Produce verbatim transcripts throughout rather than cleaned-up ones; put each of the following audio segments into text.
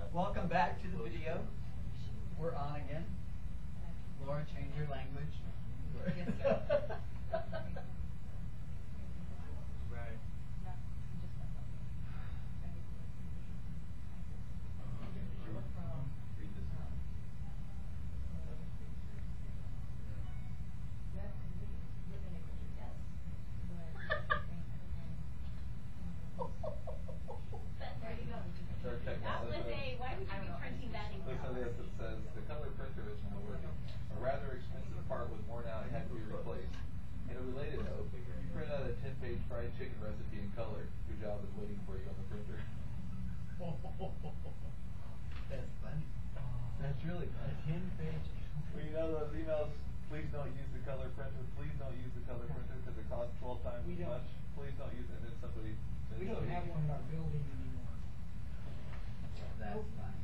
Welcome back to the video. We're on again. Laura, change your language. Right. Read this one. That was a, why would you be printing that in Looks like this, it says, the color printer is now working. A rather expensive part was worn out and had to be replaced. In a related note, you printed out a ten-page fried chicken recipe in color. Your job is waiting for you on the printer. That's funny. That's really funny. ten page. Well, you know those emails, please don't use the color printer, please don't use the color printer because it costs twelve times We as don't. much. Please don't use it, and then somebody. We don't have one in our building anymore. That's funny.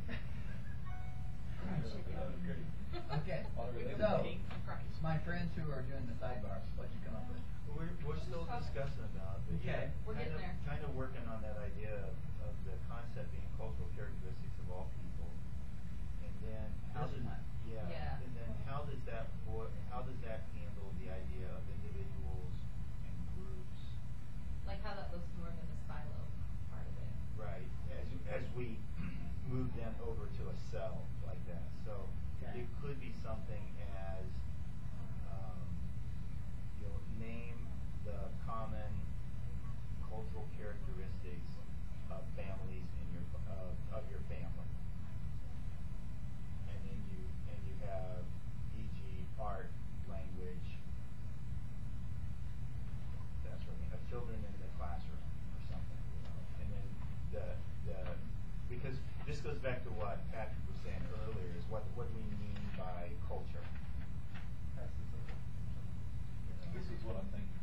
That was great. Okay. So, my friends who are doing the sidebar, what you come up with? We're, we're still discussing about it. but Okay. yeah, We're kind getting of, there. Kind of working on that idea of, of the concept being cultural characteristics of all people. And then how This does, one. yeah, Yeah. and then how does that, wo- how does that handle the idea of individuals and groups? Like how that looks more than the silo part of it. Right, as, as we move them over to a cell like that. So Okay. it could be something as, um, you know, name the common cultural characteristics of families in your, of, of your family. And then you, and you have, for example, art, language, that sort of thing, of children in the classroom or something, you know. And then the, the, because this goes back to what Patrick was saying earlier, is what, what do we mean by culture? This is what I'm thinking.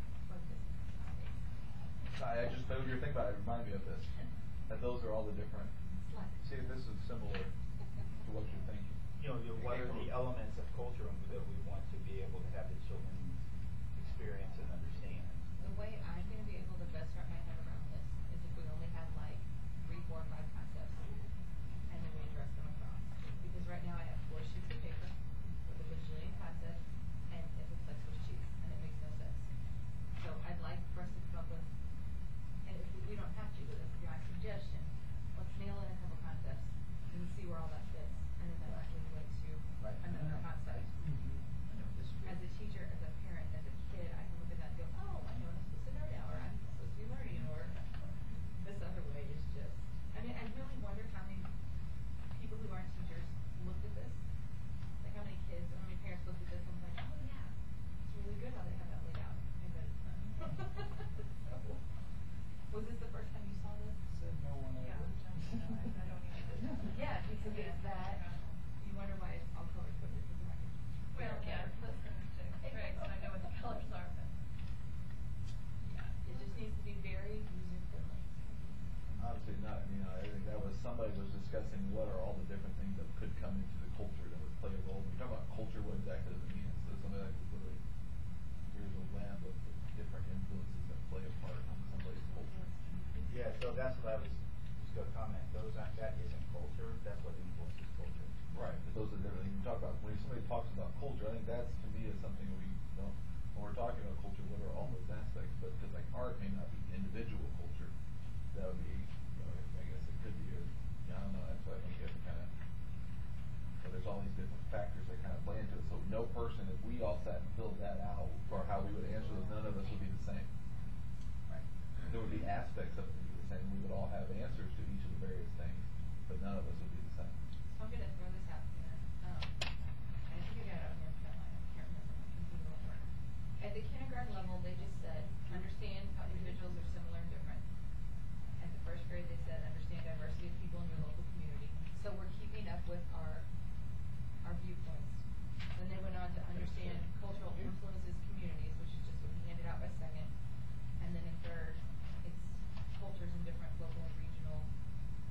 I, I just, when you're thinking about it, it reminded me of this. That those are all the different, see if this is similar to what you're thinking. You know, you- what are the elements of culture that we want to be able to have the children experience and understand? The way I'm going to be able to best wrap my head around this is if we only had like three, four, five concepts, and then we address them across. Because right now I have four sheets of paper with a bajillion concepts, and it looks like Swiss cheese, and it makes no sense. So I'd like for us to come up with, and if we, we don't have to, but if you're my suggestion, let's nail in a couple concepts and see where all that fits, and then that actually leads to Right. another concept. I know this As a teacher, as a parent, as a kid, I can look at that and go, oh, I know I'm supposed to know now, or I'm supposed to be learning, or this other way is just, I mean, I really wonder how many people who aren't teachers looked at this. Like how many kids, how many parents looked at this and was like, oh yeah, it's really good how they have that laid out. I bet it's not. So, was this the first time you saw this? Said no one Yeah. ever. No, I, I don't even. Yeah, because it's that, you wonder why it's all color coded. Well, yeah, that's right, so I know what the colors are, but. Yeah, it just needs to be very user friendly. Obviously not, you know, I think that was, somebody was discussing what are all the different things that could come into the culture that would play a role. When you talk about culture, what exactly does it mean? So somebody like, literally, here's a web of different influences that play a part in somebody's culture. Yeah, so that's what I was just gonna comment. Those aren't, that isn't culture, that's what influences culture. Right, but those are different. You talk about, when somebody talks about culture, I think that's, to me, is something we don't, when we're talking about culture, what are all those aspects? But, because like art may not be individual culture, that would be, you know, I guess it could be, or, yeah, I don't know, that's why I think you have to kind of, but there's all these different factors that kind of play into it. So no person, if we all sat and filled that out, or how we would answer those, none of us would be the same. Right. There would be aspects of it that would be the same. We would all have answers to each of the various things, but none of us would be the same. So I'm gonna throw this out here. Um, I think I got it out here in Carolina. I can't remember. My computer won't work. At the kindergarten level, they just said, understand how individuals are similar and different. At the first grade, they said, understand diversity of people in your local community. So we're keeping up with our our viewpoints. Then they went on to understand cultural influences communities, which is just what he handed out by second. And then in third, it's cultures in different local and regional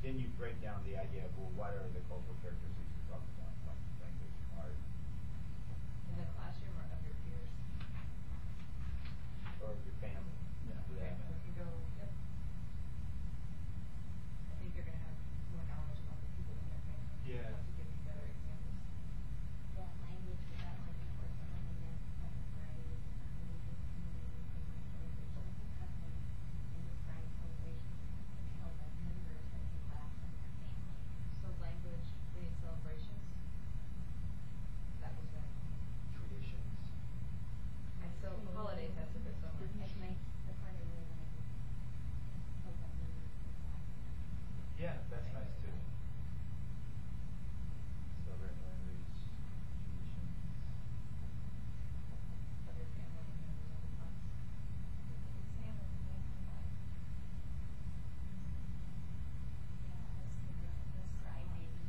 then you break down the idea of, well, what are the cultural characteristics you're talking about, like language, art, In the classroom or of your peers? or of your family. Yeah. for that Okay, matter. we can go, yep. I think you're gonna have more knowledge about the people in your family. Yeah. Have to give you better examples. That language that that was for someone in their seventh grade, religious communities, and celebrations and customs, and describe celebrations held by members of the class and their family. So language, we need celebrations. That was one. Traditions. And so holidays, that's a good one. It makes the part of the language held by members of the class. Yeah, that's nice too. Celebrate language, traditions. Of your family and members of the class. Examine the making life. Yeah, that's the, the side maybe.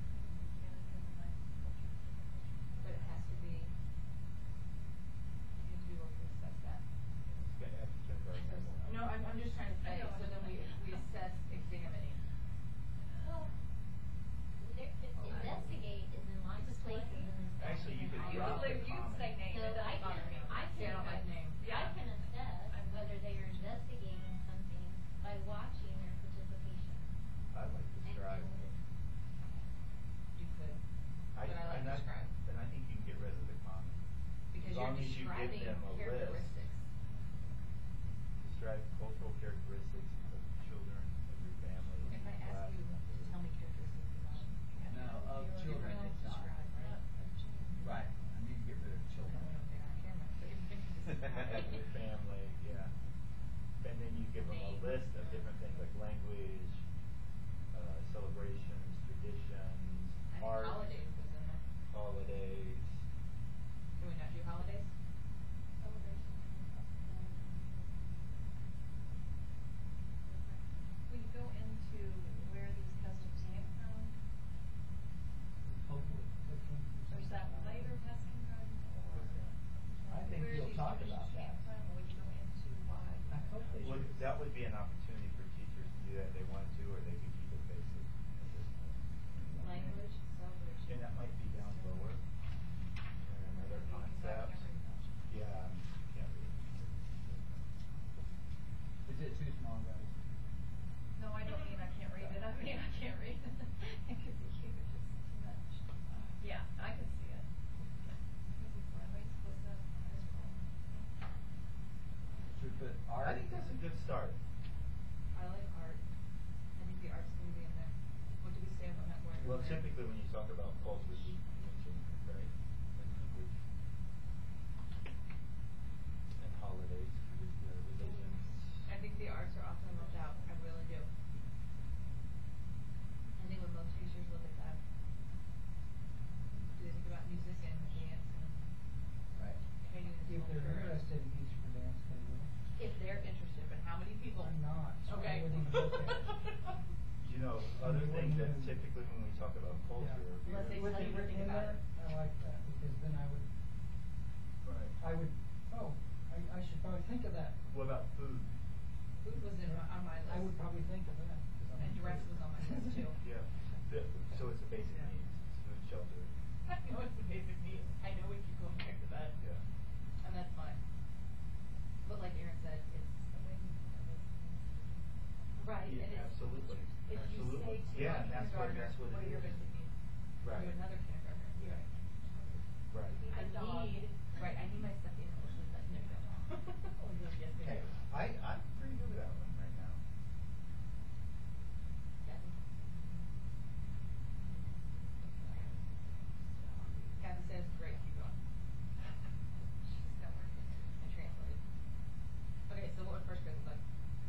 But it has to be, you need to be able to assess that. It's gonna have to kindergarten level. No, I'm, I'm just trying to say, I know so what then we, you're saying. we assess examining. Well, there, investigate is in lots of places in this. Actually, you could document. You drop could, the you could say comment. name, So it I doesn't can, bother me. I can, Yeah, I don't like name. I can assess I'm- whether they are investigating something by watching their participation. I like And- describe. and You could, I, but I like and I, describe. and I think you can get rid of the comment. Because As you're long as you give describing them a list. characteristics. Describe cultural characteristics of children, of your family. If I class ask you to members. tell me characteristics of mine, No, of children, you're it's not. describe, right? Right, I need to get rid of I children. don't know if they're on camera, but if you can describe. Your family, yeah. And then you give them a Name. list of different things like language, uh, celebrations, traditions, I think art, holidays was in there. holidays. Can we not do holidays? Will you go into where these customs came from? Hopefully. Or is that later past kindergarten? Or I think where you'll these talk traditions about came that. from? Or would you go into why? I hope they Would, should. that would be an opportunity for teachers to do that if they wanted to, or they could keep it basic at this point. Language, celebration. And that might be down lower. And another concept. Yeah, um, can't read. Is it too small, guys? No, I don't mean I can't read it. I mean I can't read it. It could be huge, it's too much. Yeah, I could see it. Could be four ways, split up, high school. Should we put art? I think that's a good start. I like art. I think the art's gonna be in there. What did we say about that word? Well, earlier? typically when you talk about culture, you mention, right, and language, and holidays, relig- uh, religions. I think the arts are often left out. I really do. I think when most teachers look at that, do they think about music and dance and Right. training and If they're culture? interested in music or dance, they will. If they're interested, but how many people? I'm not, so I Okay. wouldn't even look at it. You know, I other mean, things that when you- typically when we talk about culture. Yeah. Unless they With tell it you to written think in about there, it. I like that, because then I would, Right. I would, oh, I, I should probably think of that. What about food? Food was in my, on my list. I would probably think of that. 'cause I'm And dress sure. was on my list too. Yeah, the- so it's a basic Yeah. needs, it's food, shelter, I know it's a basic need. I know we keep going back to that. yeah. And that's fine. But like Aaron said, it's right, Yeah, and it's absolutely, if you absolutely. say to Yeah, a and that's what, kindergartner, that's what what it are your is. basic needs? Right. To another kindergartner, you're right. Right. Need I a dog. need, right, I need my stuffed animal, which is like no dog. Oh, you'll get Hey, there. I, I'm pretty good with that one right now. Kathy? Kathy says, great, keep going. She's got work and translate. Okay, so what would first grade look like?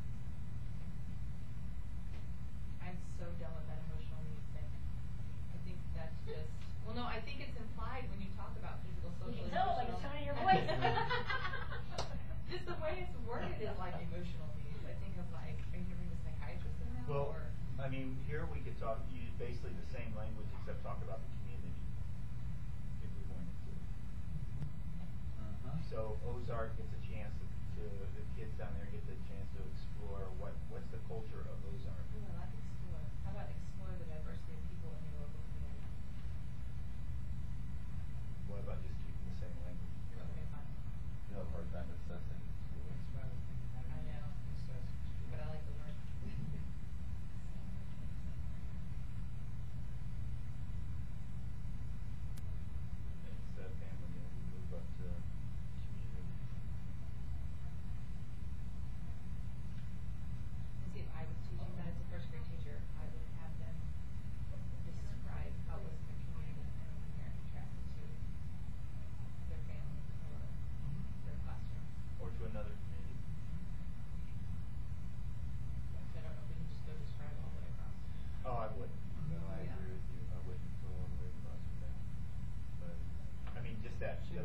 I'm so done with that emotional needs thing. I think that's just, well, no, I think it's implied when you talk about physical, social, You can tell by the emotional. tone of your voice. Just the way it's worded is like emotional needs. I think of like, are you gonna bring the psychiatrist in now, Well, or? I mean, here we could talk, use basically the same language except talk about the community. If we wanted to. Uh-huh. So Ozark gets a chance to, to, the kids down there get the chance to explore what, what's the culture of Ozark. Ooh, I like explore. How about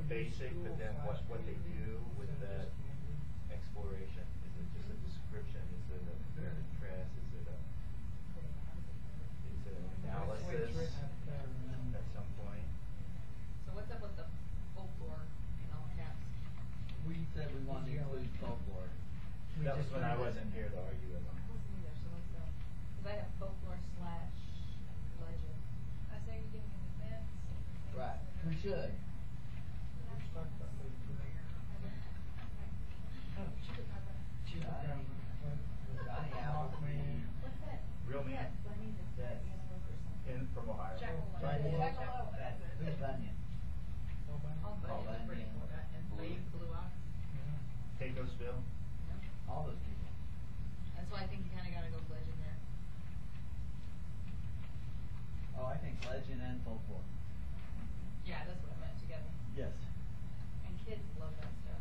basic, but then what, what they do with that exploration? Is it just a description? Is it a compare and contrast? Is it a, is it an analysis at some point? So what's up with the folklore in all caps? We said we wanted to include folklore. We That was just when I wanted- wasn't here to argue with them. I wasn't either, so what's up? Cause I have folklore slash legend. I say we give him events. things Right, that we are- should. Let's talk about those two. Oh, she could have that. She's a Johnny. grandma. Johnny Appleseed. What's that? Real man. Yeah, Bunny that's Yes. in or something. In, from Ohio. Jackalope. Bunyan. Jackalope. That's Who's Bunyan? Oh, my. All Oh, Bunny was pretty Bunyan. cool, that, and Blue. Blade, Blue Ox. Yeah. Pecos Bill. Yeah. All those people. That's why I think you kinda gotta go legend there. Oh, I think legend and folklore. Yeah, that's what I meant together. Yes. And kids love that stuff.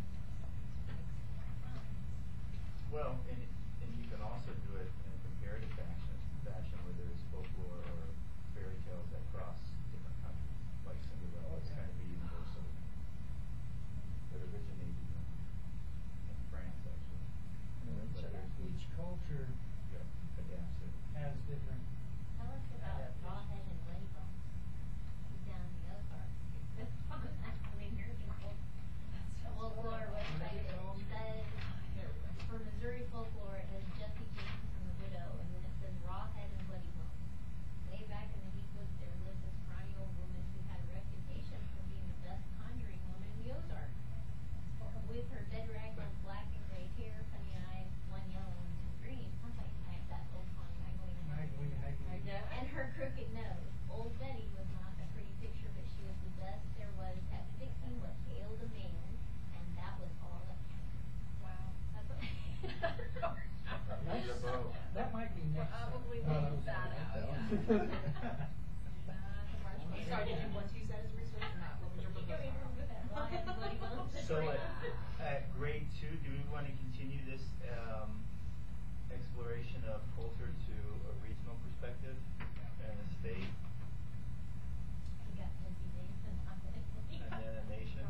Well, and, and you can also do it in a comparative fashion, fashion where there's folklore or fairy tales that cross different countries, like Cinderella is kind of a universal, that originated in, in France, actually. Mm-hmm. But there's Each culture yeah, adapts it. has different. Tell us about Rawhead and Bloody Bones. He's down in the Ozarks. I mean, you're people. Folklore website says, for Missouri folklore, it has Jesse James from The Widow, and then it says Rawhead and Bloody Bones. Way back in the deep woods, there lived this scrawny old woman who had a reputation for being the best conjuring woman in the Ozarks. With her bedraggled black and gray hair, funny eyes, one yellow and two green. Sounds like I have that old song, I'm going to Hi, Gwen, hi, Gwen. and her crooked nose. Old Betty was not a pretty picture, but she was the best there was at fixing what ailed a man, and that was all that counted. Wow. That's what. These are both. That might be next. Probably time. leave that out, yeah. Sorry, did you want to use that as a resource or not? What was your You proposal? can remember that Rawhead and Bloody Bones. So at, at grade two, do we want to continue this um, exploration of culture to a regional perspective and a state You got Jesse James and I'm and then a nation?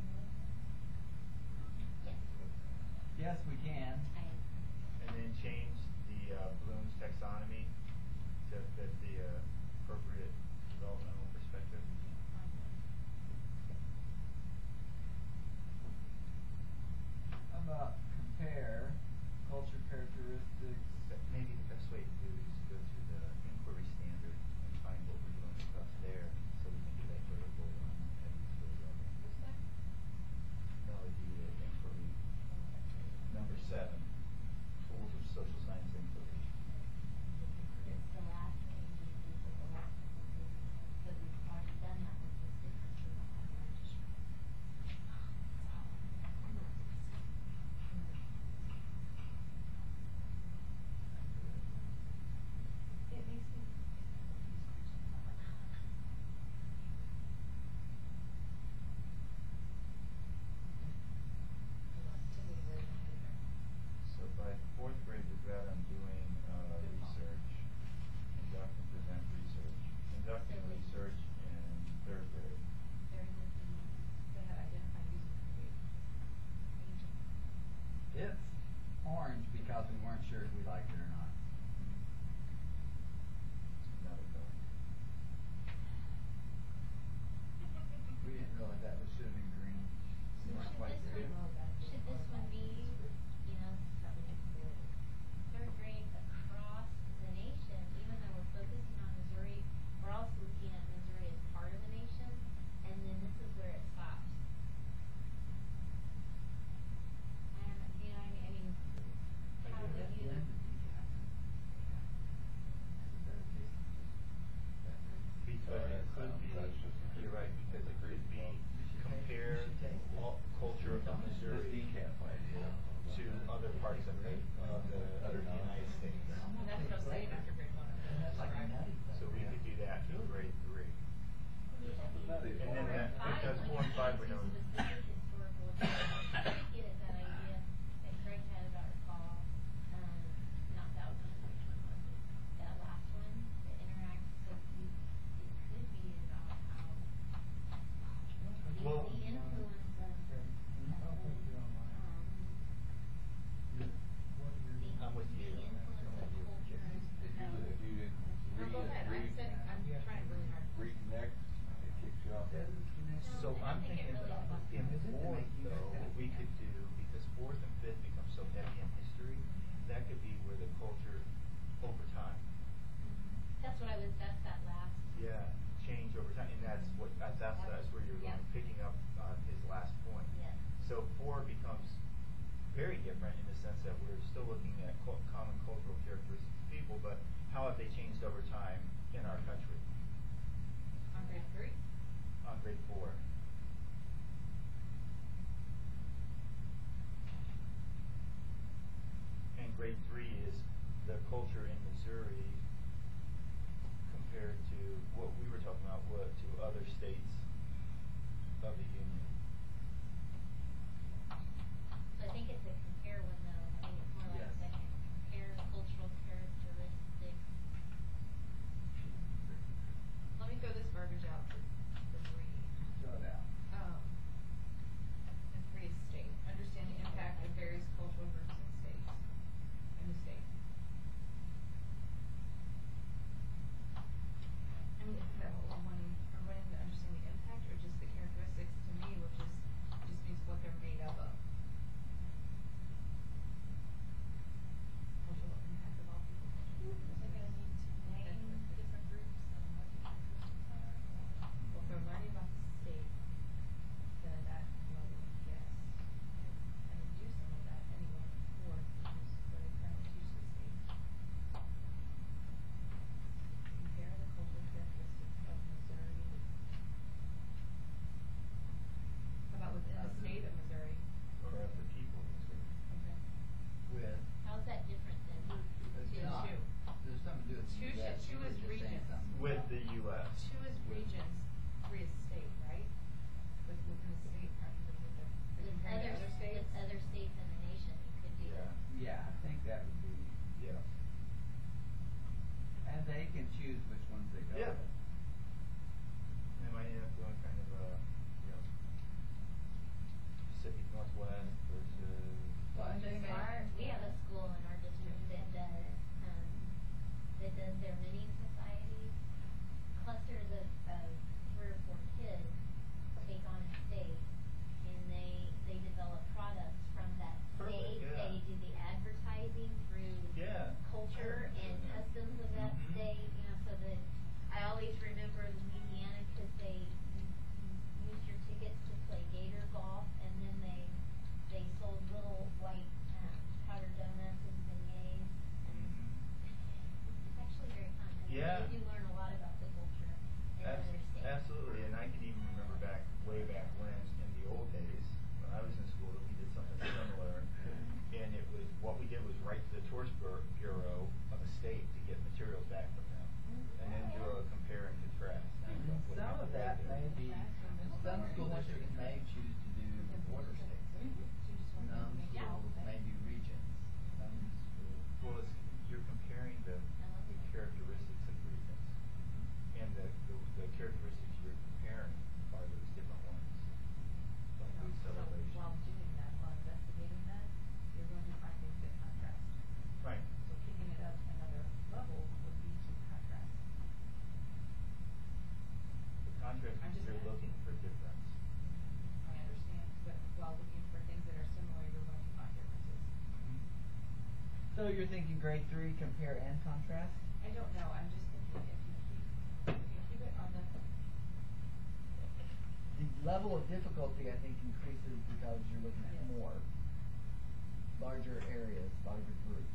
Yes, Yes, we can. I am. And then change the uh, Bloom's taxonomy to fit the uh, appropriate developmental perspective? How about compare culture characteristics? That maybe the best way to do it is to go to the inquiry standard and find what we're doing across there, so we can do that vertical on at each grade level. No, the uh, inquiry, number seven, tools of social science inquiry. It's the last page is the the last page, but we've already done that with the differences on the registry. how have they changed over time in our country? On grade three? On grade four. And grade three is the culture in Missouri compared to what we were talking about, what to other states of the union. So I think it's a compare one though, I think it's more like Yes. a second, compare cultural characteristics. Let me throw this verbiage out to, to read. Throw it out. Um, and three is state. Understand the impact of various cultural groups in states, in the state. I mean, is that what we're wanting, are wanting to understand the impact or just the characteristics to me, which is, just means what they're made up of? Cultural impact of all people. They're gonna need to name different groups and what different groups are. Well, if they're learning about the state, then that level, yes. And we do some of that anyway, or which is where they currently teach the state. Compare the cultural characteristics of Missouri. How about within the state of Missouri? Or of the people in Missouri. Okay. With, How's that different than it's two? not, Two. there's something to do with Two the U S. should- two You were is just saying regions. something. With the U S. Two is regions, three is state, right? With, within the state, right, with the, with With comparing to other, other states? with other states in the nation, it could be. Yeah. Yeah, I think that would be, Yeah. and they can choose which ones they go Yeah. with. They might end up doing kind of a, you know, Pacific Northwest versus. Well, and they may- Our, we have a school in our district that does, um, that does their mini societies. Clusters of, of three or four kids take on a state and they, they develop products from that Perfect, state. yeah. They do the advertising through Yeah. culture and customs of that Mhm. state, you know, so that I always remember Louisiana because they u- u- used your tickets to play gator golf and then they, they sold little white, um, powdered donuts and beignets and it's actually very fun. And Yeah. you do learn a lot about the culture in Abs- other states. Absolutely, and I can even remember back, way back when, in the old days, when I was in school, that we did something similar. And it was, what we did was write to the tourist bur- bureau of a state to get materials back from them. And then do a compare and contrast. And What some of they that did. may be, some school districts may choose to do border states. Some schools may do regions. Some schools. Well, it's, you're comparing the, the characteristics of regions. And the, the, the characteristics you're comparing are those different ones. Like No, food so celebration. while doing that, while investigating that, you're going to find things that contrast. Right. So kicking it up another level would be to contrast. The contrast I'm is just you're gonna- looking for difference. I understand, but while looking for things that are similar, you're going to find differences. So you're thinking grade three, compare and contrast? I don't know, I'm just thinking if you keep, if you keep it on the, The level of difficulty, I think, increases because you're looking at Yes. more, larger areas, larger groups.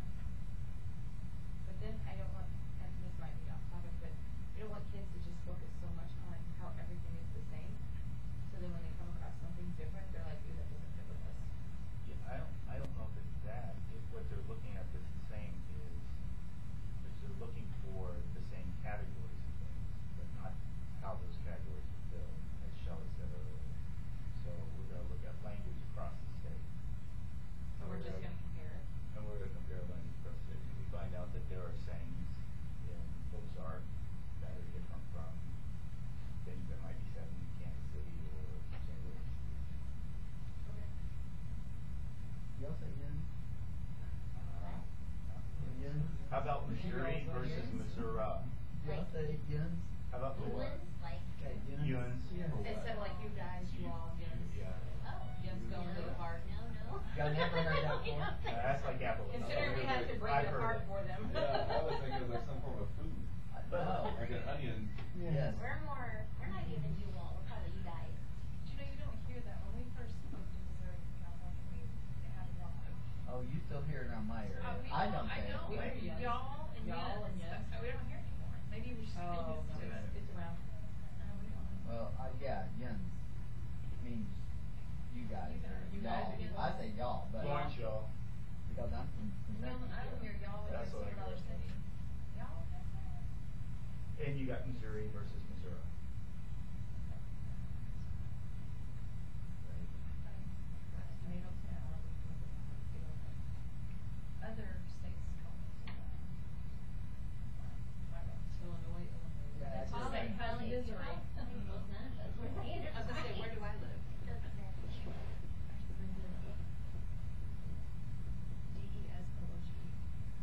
but then I don't want, and this might be off topic, but you don't want kids to just focus so much on how everything is the same. So then when they come across something different, they're like, ooh, that doesn't fit with us. Yeah, I don't, I don't know if it's that. If what they're looking at that's the same is, is they're looking for the same categories of things, but not how those categories are filled, as Shelley said earlier. So we're gonna look at language across the state. So we're just gonna compare it. And we're gonna compare language across the state. We find out that there are sayings in Ozark that are different from things that might be said in Kansas City or Saint Louis. Okay. Y'all say yin? Uh, Yin? How about Missouri versus Missouri? Y'all say yins? How about the what? Ones, like, Okay, yins? Yuns? Yeah. or what? Instead of like you guys, you all, yes. Yeah. oh. Yes, go a little hard. No, no. Y'all never heard that before? Uh, that's like apple. Considering we had to break I've it heard apart it. for them. Yeah, I was thinking of like some form of food, No. like an onion. Yes. We're more, we're not even you all, we're probably you guys. But you know, you don't hear that. When we first moved to Missouri from California, we they had a lot of. Oh, you still hear it around my area. Uh, we I all- don't I say it. know, We but hear you. y'all And Y'all and yes, yes. but we don't hear it anymore. Maybe we should get Oh, used no, to it. it's, it's around. Oh, we don't. Well, I, yeah, yins means you guys You or guys. You guys y'all. or you I say y'all, but Why don't y'all? because I'm from, from No, Memphis. I don't hear y'all when That's you're what I in Dollar hear. City. Y'all? And you got Missouri versus Missouri. Tomato, tomato. Other states call it. Illinois, Illinois. Yeah, That's it's all just- they call it, Missouri. Missouri. Well, none of us were saying it. I was gonna say, where do I live? Doesn't matter. D E S O O G E.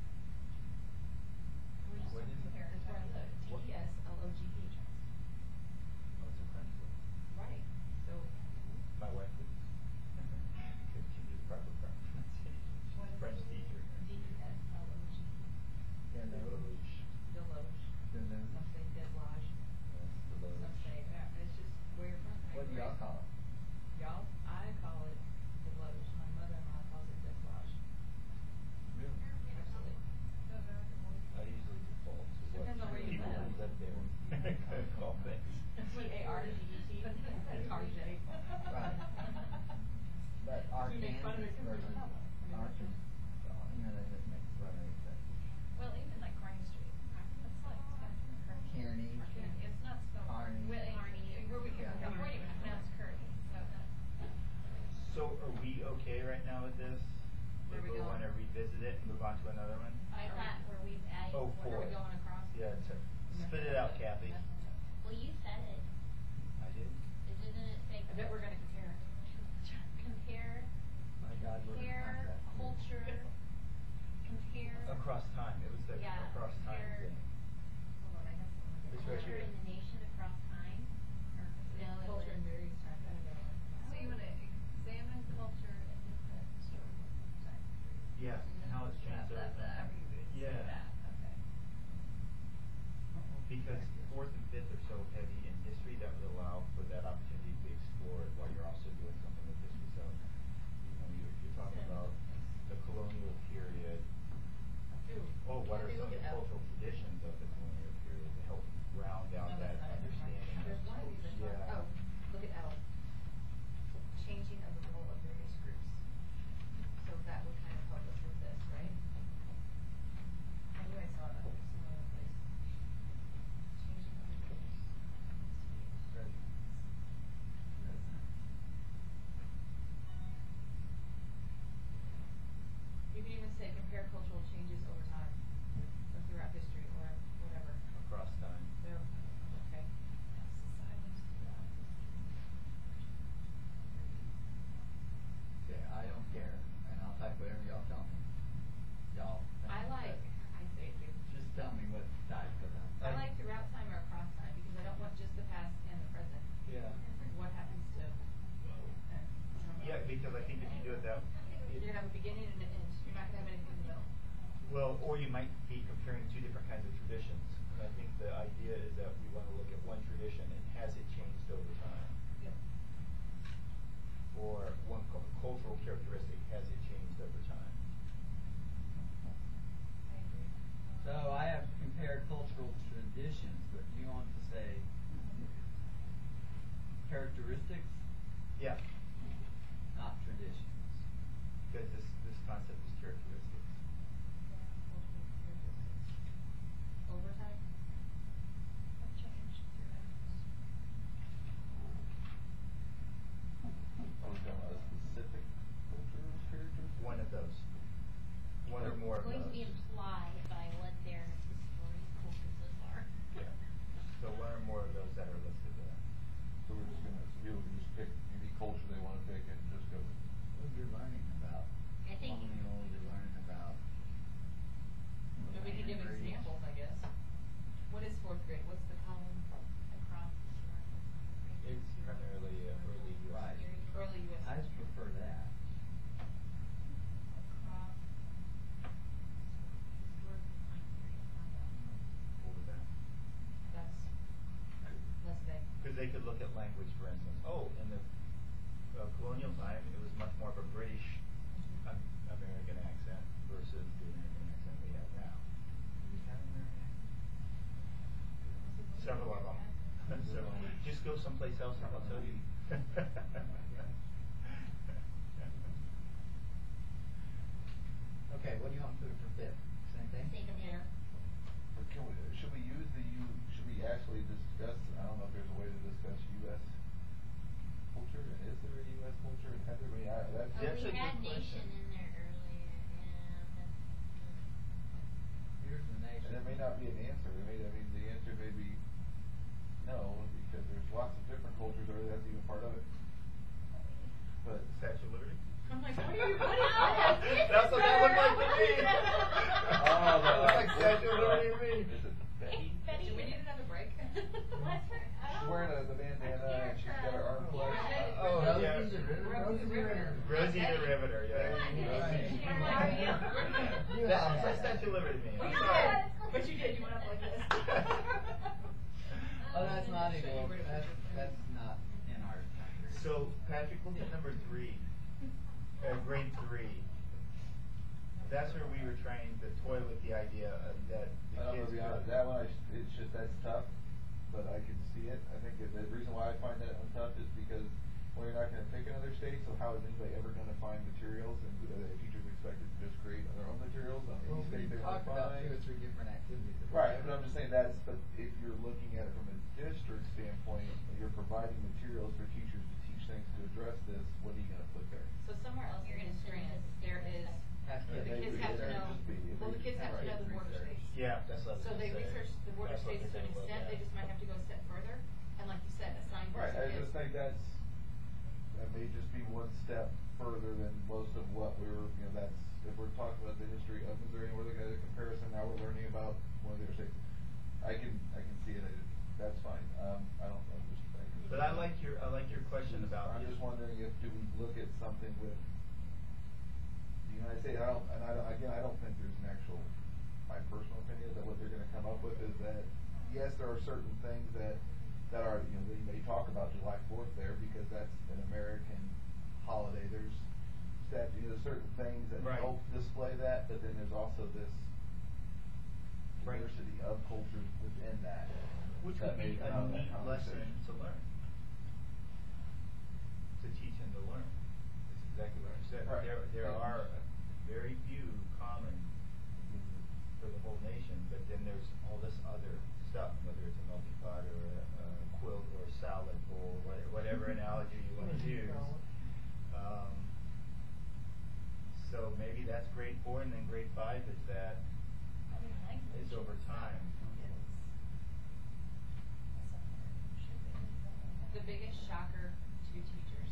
We're just What is it? comparing. That's where I live, D What? E S L O G E. Oh, it's a French word. Right, so. My wife did. Because she did proper pronunciation. She's What a is French it? teacher. D E S L O G E. Deloge. Deloge. Deloge. Some say Deloge. Yes, Deloge. Some say, yeah, it's just where you're from. What do right? y'all call it? Y'all, I call it Deloge. My mother-in-law calls it Deloge. Really? Absolutely. I usually default to what Depends on where you people live. who live there call things. P A R G E T. R J. Right. But We make fun of it 'cause we're Arkansas from- versus Arkansas, you know, they just make fun of it, but Well, even like Kearney Street, it's like, it's Kearney. It's not spelled. Kearney. Well, Kearney, where we, Yeah. California, we pronounce Kearney, so that. So are we okay right now with this? Where If we we going? wanna revisit it and move on to another one? I thought where we've added. Oh, Where four. are we going across? Yeah, t- spit it out, Kathy. Well, you said it. I did? Didn't it say? I bet we're gonna compare. Compare, My God, we're in compare, contract. culture, compare. Across time, it was the Yeah, across time compare- thing. Hold on, I have some. It's right Culture here. in the nation across time. Or, no, it Culture was- in various times, I don't know. So you wanna examine culture in different historical time periods. Yes, and how it's changed over That- that- time. that- Yeah. that, okay. Because fourth and fifth are so heavy in history, that would allow for that opportunity to be explored while you're also doing something with history. So, you know, you're, you're talking about the colonial period. Ooh, Oh, what are Kathy, some of look the at L. cultural traditions of the colonial period to help round out No, that that's not it. understanding of, There's one of these that's not- yeah. oh, look at L. Changing of the role of various groups. So that would kind of help us with this, right? I knew I saw that somewhere in the place. Changing of the groups. You can even say compare cultural changes over time, or throughout history, or whatever. Across time. So, okay. Societies throughout Okay, I don't care, and I'll type whatever y'all tell me. Y'all. think I like, that- I say it too. Just tell me what to type, cause I'm. I like throughout time or across time, because I don't want just the past and the present. Yeah. What happens to, uh, I don't know. Yeah, because I think if you do it that, You're gonna have a beginning and an end, you're not gonna have anything in the middle. well, or you might be comparing two different kinds of traditions. And I think the idea is that we want to look at one tradition and has it changed over time? Yep. Or one cul- cultural characteristic, has it changed over time? I agree. So I have compared cultural traditions, but you want to say characteristics, Yeah, Mm-hmm. not traditions. because this, this concept is characteristics. Over time? have changed throughout. Are we talking about a specific cultural characteristic? One of those. One or more of Going to those. be implied by what their historical purposes are. Yeah. So one or more of those that are listed there. So we're just gonna, so people can just pick any culture they wanna pick and just go. What you're learning about. I think- Colonial, you're learning about. And we can give land bridge. examples, I guess. What is fourth grade? What's the column? Across historical time. It's primarily uh, early U S Right. history. Early U S I just prefer that. Across historical time period. What was that? That's less vague. Because they could look at language, for instance. Oh, in the uh, colonial time, it was much more of a British um, American accent versus the American accent we have now. You have So, just go someplace else and I'll tell you. Okay, what do you want to put for fifth? Same thing? Same here. But can we, should we use the U, should we actually discuss, I don't know if there's a way to discuss U S culture, and is there a U S culture, and have there been, I, that's. Oh, That's a we good had question. nation in there earlier, yeah, that's. Here's the nation. And there may not be an answer, there may, I mean, the answer may be no, because there's lots of different cultures, or that's even part of it. But. Statue of Liberty? I'm like, what are you, what Oh, are you? That's what that looked like to me. Oh, no. Looks like Statue of Liberty to me. Is it Betty? Do we need another break? What's her, oh. She's wearing a, the bandana, and she's got her arm flexed. Yeah. Oh, Rosie yeah. the Riveter, Rosie the Riveter. Rosie the Riveter, yeah. How are you? You That are. looks like Statue of Liberty to me. I'm You sorry. did, but you did, you went up like this. Oh, that's not Show you equal, where to put that's, your that's finger. not in our country. So, Patrick, look at number three, uh, grade three. That's where we were trying to toy with the idea of that the I don't know, kids to be could- honest, that one, I, s- it's just, that's tough, but I can see it. I think that the reason why I find that one tough is because, well, you're not gonna pick another state, so how is anybody ever gonna find materials, and who- are the teachers expected to just create their own materials on any Well, state we they wanna talked about find? two or three different activities. that we Right, have. but I'm just saying that's, but if you're looking at it from a district standpoint, and you're providing materials for teachers to teach things to address this, what are you gonna put there? So somewhere else in the strand, there is, Have the kids. kids have to know, well, the kids have to know the border states. Yeah, that's what I was So gonna they say. research the border That's what states to they're an gonna look extent, at. they just might have to go a step further, and like you said, assign groups Right, of I kids. just think that's, that may just be one step further than most of what we're, you know, that's, if we're talking about the history of Missouri, and we're looking at a comparison, now we're learning about one of the other states. I can, I can see it, I just, that's fine, um, I don't know, just. I just- But I like your, I like your question about. I'm just wondering if, do we look at something with the United States, I don't, and I don't, again, I don't think there's an actual, my personal opinion is that what they're gonna come up with is that, yes, there are certain things that, that are, you know, they may talk about July fourth there, because that's an American holiday, there's statue, you know, certain things that Right. help display that, but then there's also this Right. diversity of cultures within that. Which that would may be come a out of that neat lesson conversation. to learn. To teach and to learn. That's exactly what I said. Right. There, there Yeah. are very few common for the whole nation, but then there's all this other stuff, whether it's a melting pot or a, a quilt or a salad bowl, whatever, whatever analogy you want to use. Um, so maybe that's grade four, and then grade five is that, is over time. The biggest shocker to teachers,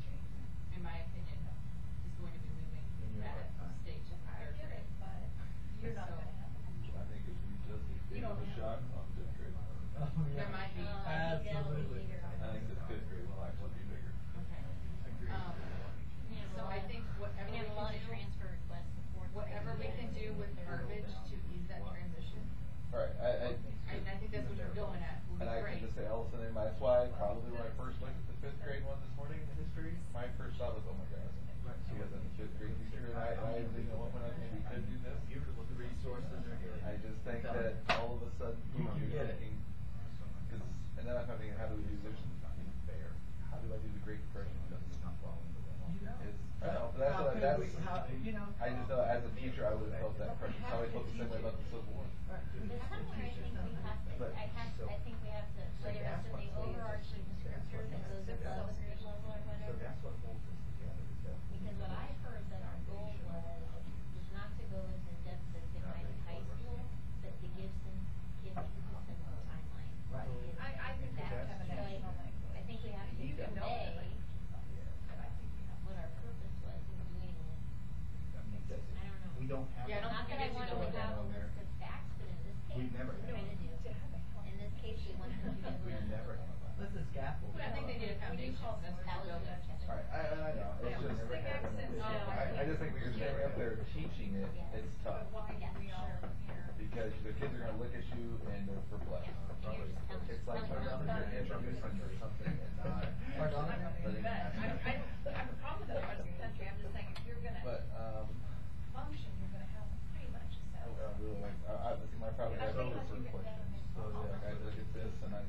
in my opinion, is going to be moving In your that lifetime. stage to I third get grade. it, but you're not So- gonna have them. I think it should be just as big You of don't a have- shot on fifth grade. Oh, yeah. There might be. Oh, I think that'll be Absolutely. bigger. I think the fifth grade will actually be bigger. Okay. Um, We have a so I lot- think whatever we we have a lot can of do, transfer requests in fourth grade. whatever we can do with verbiage to ease that transition, Right, I, I, I, I think that's what you're going at, would and be I great. can just say, Ellison, and that's why probably when I first looked at the fifth grade one this morning in the history, my first thought was, oh my gosh, she has a fifth grade teacher, and I, I didn't know when I maybe could do this. Give her the resources are here. I just think that all of a sudden, you know, You you're get it. thinking, cause, and then I'm thinking, how do we do this? Fair. How do I do the Great Depression? It's not following the law. It's, I know, but that's How what, could that's, we- how- you know, I just know, as a teacher, I would have felt that pressure, so I felt the same way about the Civil War. But somewhere I think we have to, But- I have, I think we have to, whether it's in the overarching descriptor that goes at the seventh grade level or So whatever. that's what holds us together, is that. Because what I heard that our goal was, was not to go as in depth as it might in high school, but to give some, give people some timeline. Right. Is- I, I think we that- have to have an so I- additional language. I think we have to You can know convey that, but I think we have to. what our purpose was in doing it. I mean, that's- I don't know. We don't have. Yeah, I don't Not think that I you wanted know to that have a on there. list of facts, but in this case, We've never we're had trying to do. To have a In this case, we want them to be able to. We've never had. Let's just scaffold. I think they need a foundation, call that's what we're building. Alright, I, I know, it's Yeah, just, stick accents No, on I, I just think when you're standing up there it. teaching it, it's tough. But why do we all here? Because the kids are gonna look at you and they're perplexed. Yeah, and you're just telling It's like telling when them. you're introducing or something and not. Pardon? I'm not gonna do letting that. them I, ask I, you. I have a problem with that rest of the country, I'm just saying, if you're gonna But, um, function, you're gonna have pretty much a I, set. I really like, I, I, see, my problem I is think over once for you get questions. down So, and- like, I look at this and I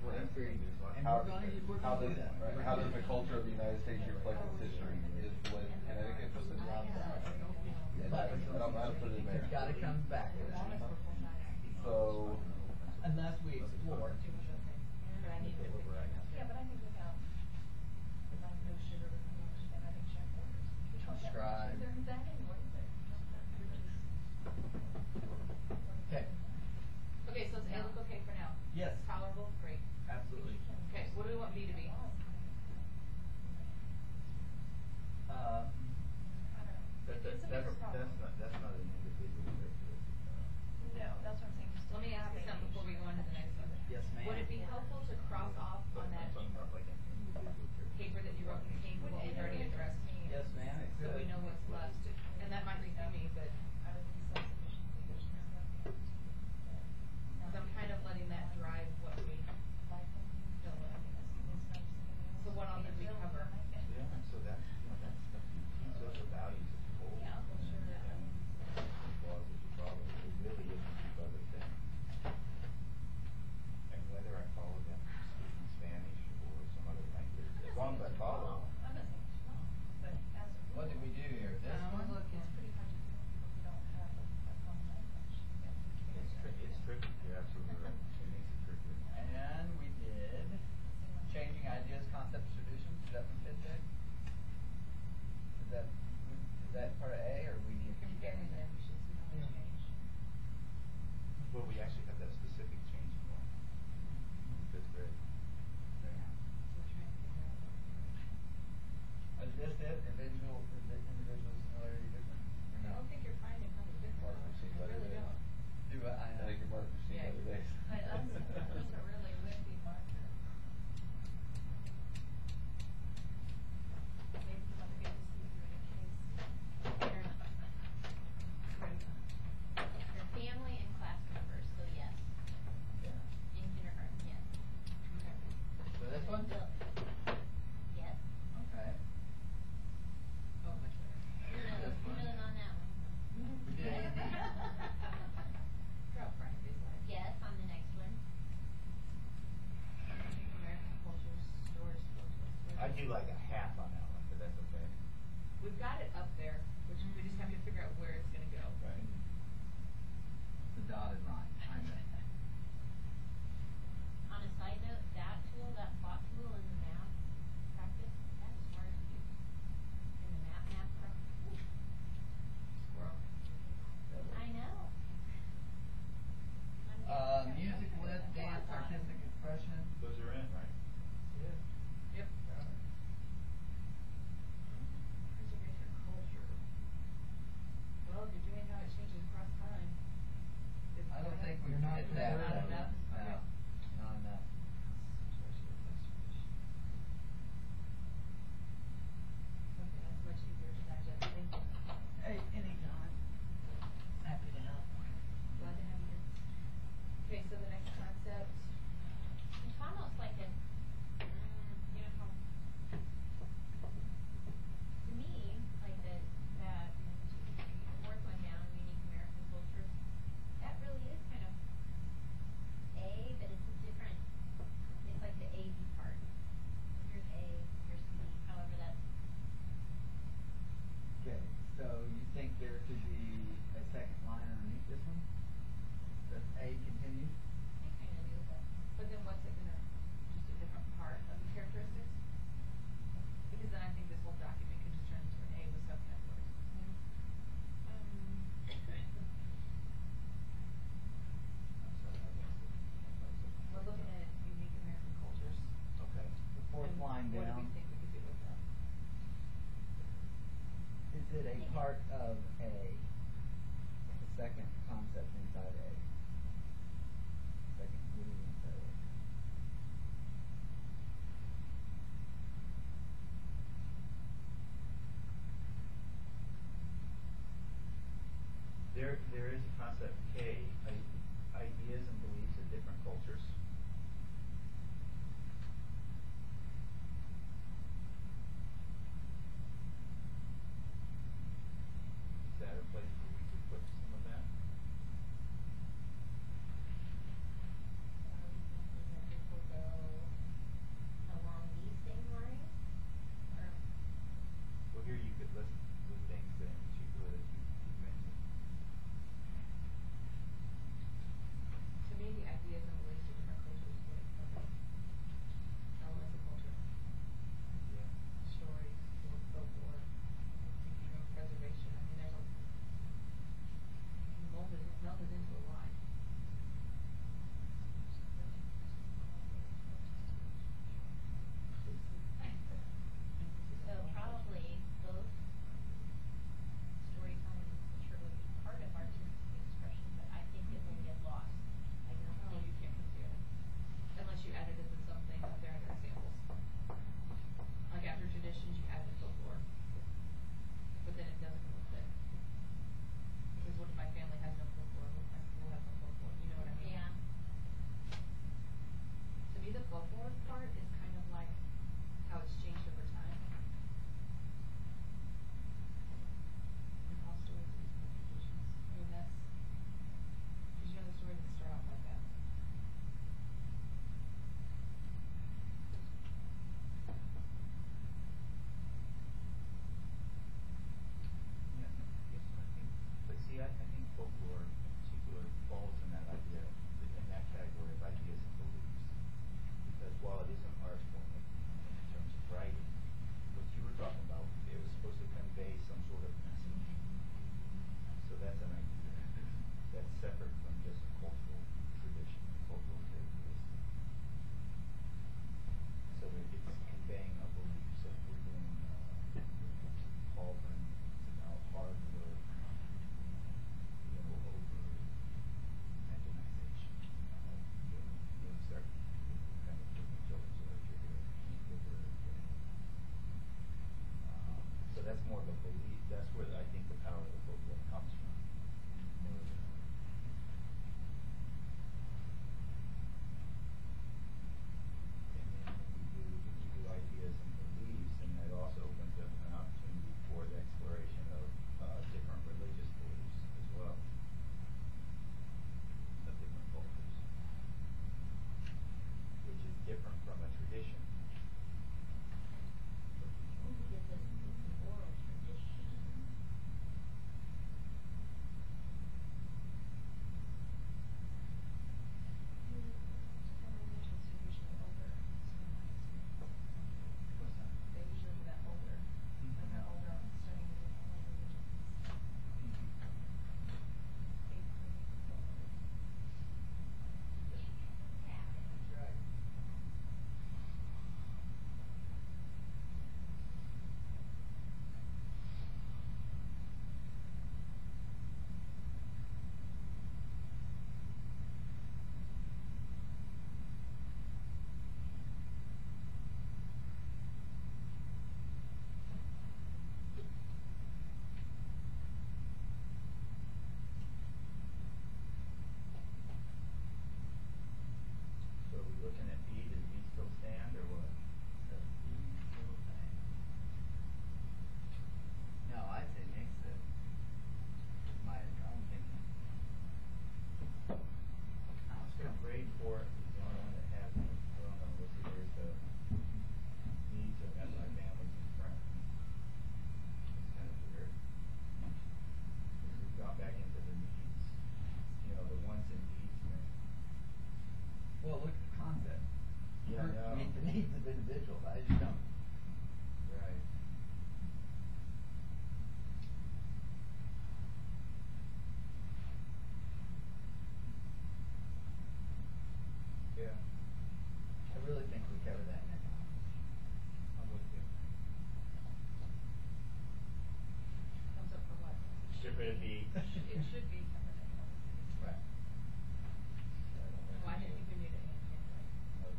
Right. I'm free. Like And How, we're gonna, we're how gonna does, do that. right, how does the culture of the United States reflect its history? Is what Connecticut puts it down. And But I don't know how to put it in there. it's gotta come back. So, Unless we explore. But I need to. Yeah, but I think without, without no sugar, and I think check orders. We don't have Prescribe. sugar in that anymore, is there? Okay, Okay, so is A look okay for now? Yes. Tolerable, great. absolutely. Okay, what do we want B to be? Um, That, that, It's a that's, bigger problem. that's not, that's not an individual characteristic. No, that's what I'm saying. just Let me ask say something before we go on to the next one. Yes, ma'am. Would it be helpful to cross off But on I'm that talking about like an individual characteristic. paper that you wrote in King, what we've already addressed? Yes, ma'am, it So we could. know what's left, and that might be me, but, I would be self-sufficient leaders and stuff. cause I'm kind of letting that drive what we fill in. So what all did we cover? Yeah, so that's, you know, that's, that's, these are the values of the whole. Yeah, well, sure. And laws that you follow, it really isn't these other things. And whether I follow them speaking Spanish or some other language, as long as I follow. I'm not saying it's wrong, but as a What did we do here? This Um, one? look. It's pretty hard to do if you don't have a, a common language. You have to It's figure tricky, it's tricky, you're absolutely right, it makes it tricky. And we did changing ideas, concepts, traditions. Is that from fifth grade? Is that, is that part of A, or we need to keep that in there? Well, we actually have that specific change in one, fifth grade. Is this it, individual, is it individual similarity different? Or I no? don't think you're finding how to different. Mark machine I better really than- don't. Do I, I I know. think your mark machine Yeah. other days. I, that's, that's a really wimpy marker. Maybe you want to get to see if you're in a case. Your family and class members, so yes, Yeah. in kindergarten, yes. So this one? Bill- Yes. Okay. Oh, much better. You're really, This you're one? really on that one. We did A and D. Drop right, these lines. Yes, on the next one. American cultures, stores, cultures. I'd do like a half on that one, but that's okay. We've got it up there, which we just have to figure out where it's gonna go. Right. The dotted line, I know. On a side note, that tool, that plot tool in the math practice, that is hard to use. In the math math practice. Squirrel. I know. I'm getting Uh, there. music, lit, dance, artistic expression. Those are in, right? Yeah. Yep. Preservation of culture. Well, if you're doing how it changes across time. it's I don't gonna- think we've You're not hit there that. Not enough? No, Okay. not enough. Okay, that's much easier to digest, thank you. Hey, anytime. Happy to help. Glad to have you here. Okay, so the next concept, It's almost like a, mm, you know how, to me, like the, that, the fourth one down, unique American cultures, that really is kind of A, but it's a different, it's like the A B part. Here's A, here's B, however that's, Okay, so you think there could be a second line underneath this one? Does A continue? I kinda do, but. but then what's it gonna, just a different part of the characteristics? Because then I think this whole document could just turn into an A with subcategories. Um, I'm sorry, I missed it. We're looking at unique American cultures. Okay. The fourth and line What do down, we think we could do with that? is it a part of A? The second concept inside A? Second rule inside A? There, there is a concept K, i- ideas and beliefs of different cultures. Is that a place where we could put some of that? that's more of a belief, that's where I think the power of the folklore comes from. And then when we do, when we do ideas and beliefs, and that also opens up an opportunity for the exploration of, uh, different religious beliefs as well. Of different cultures. Which is different from a tradition. Give us the oral tradition. Religions are usually older, What's that? they usually do that older, when they're older on studying the different religions. Eighth grade, twelfth grade. That's right. So are we looking at B, does B still stand or what? The B little thing. No, I say mix it. My own thinking. I was So gonna grade four is the only one that has, I don't know, what's the, there's the needs are met by families and friends. It's kind of weird. Because we've gone back into the needs, you know, the wants and needs thing. Well, look at the concept. Yeah, I know. Meet the needs of individuals. I just don't. Right. Yeah, I really think we cover that in economics. I'm with you. Thumbs up for what? Get rid of B. It should, it should be covered in economics. Right. Well, I didn't think we needed it anyway.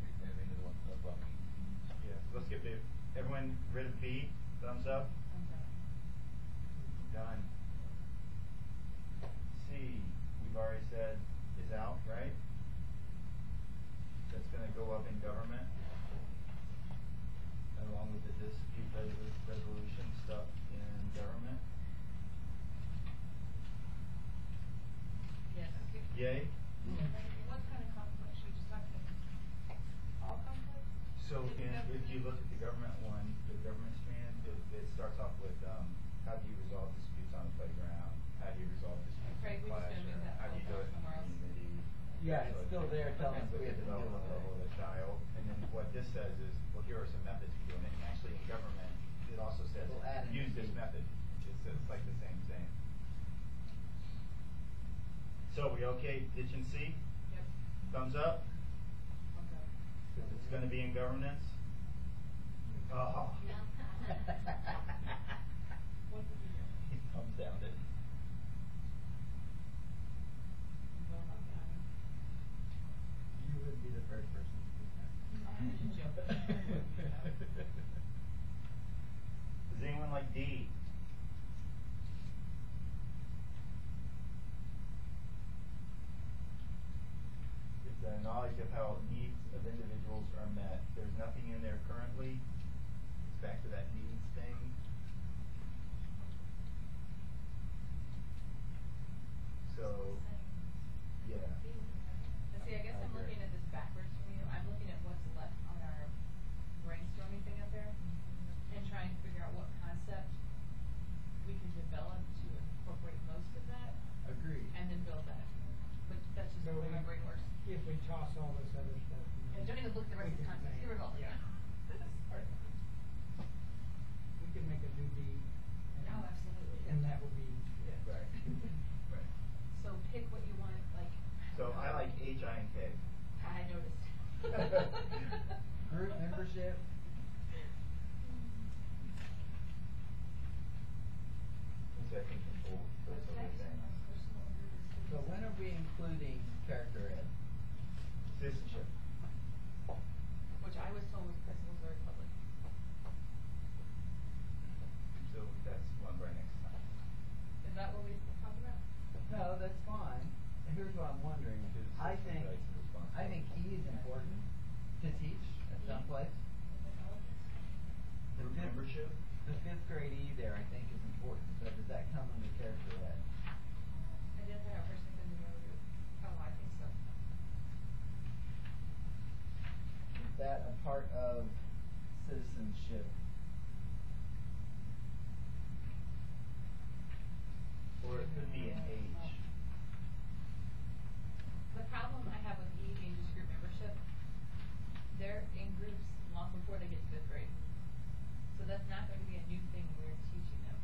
Yeah, so let's get rid, everyone rid of B, thumbs up, Thumbs up. done. C, we've already said is out, right? That's gonna go up in government. Along with the dispute resolu- resolution stuff in government. Yes. Yay? What kind of conflict? Should we just talk about all conflict? So in, if you look at the government one, the government strand, it, it starts off with, um, how do you resolve disputes on the playground? How do you resolve disputes Craig, in the we just gonna move classroom? that How do you do it in somewhere else. community? Yeah, So it's still there telling us Look we at have the to deal with development level of it. the child, and then what this says is, well, here are some methods for doing it, and actually in government, it also says, We'll add in use this B. method. It's, it's like the same thing. So we okay, ditching C? Yep. Thumbs up? Okay. If it's gonna be in governance? Oh. What did you do? He thumbs down it. Well, not down. You would be the first person to do that. I should jump it. Does anyone like D? It's a knowledge of how needs of individuals are met. There's nothing in there currently. It's back to that needs thing. So, yeah. But see, I guess I I'm agree. looking at this backwards from you. I'm looking at what's left on our brainstorming thing up there and trying to figure out what concept we can develop to incorporate most of that Agreed. and then build that. But that's just the So way my we- brain works. If we toss all this other stuff. in, And don't even look at the rest of we the can concepts. make- Get rid of all of yeah. that. Sorry. We can make a new D. and- Oh, absolutely. And that will be it. Right. Right. So pick what you want, like. So I like H, I, and K. I noticed. Group membership. Which I think can hold those other things. So when are we including character ed? Citizenship. Which I was told was principles of the republic. So we've what I'm wondering. To the I citizen think, rights and responsibilities. I think E is important to teach at some place. The Group fifth- membership? The fifth grade E there, I think, is important. So does that come under character ed? Identify how a person can be able to, oh, I think so. Is that a part of citizenship? Or it could be an age. The problem I have with E being just group membership, they're in groups long before they get to fifth grade. So that's not going to be a new thing we're teaching them.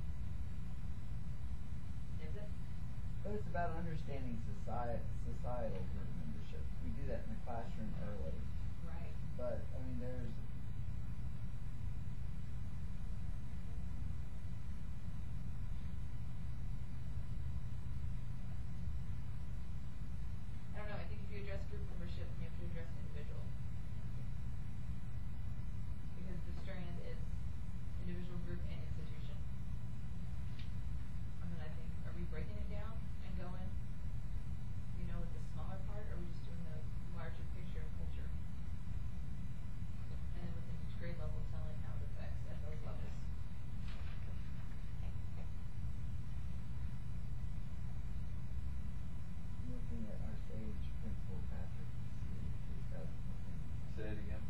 Is it? But it's about understanding society, societal group membership. We do that in the classroom early. Right. But, I mean, there's, I don't know, I think if you address group membership, you have to address individual. Because the strand is individual, group, and institution. And then I think, are we breaking it down and going, you know, with the smaller part, or are we just doing the larger picture of culture? And then within each grade level, telling how it affects at those levels. looking at our stage principal, Patrick, two thousand fourteen. Say it again.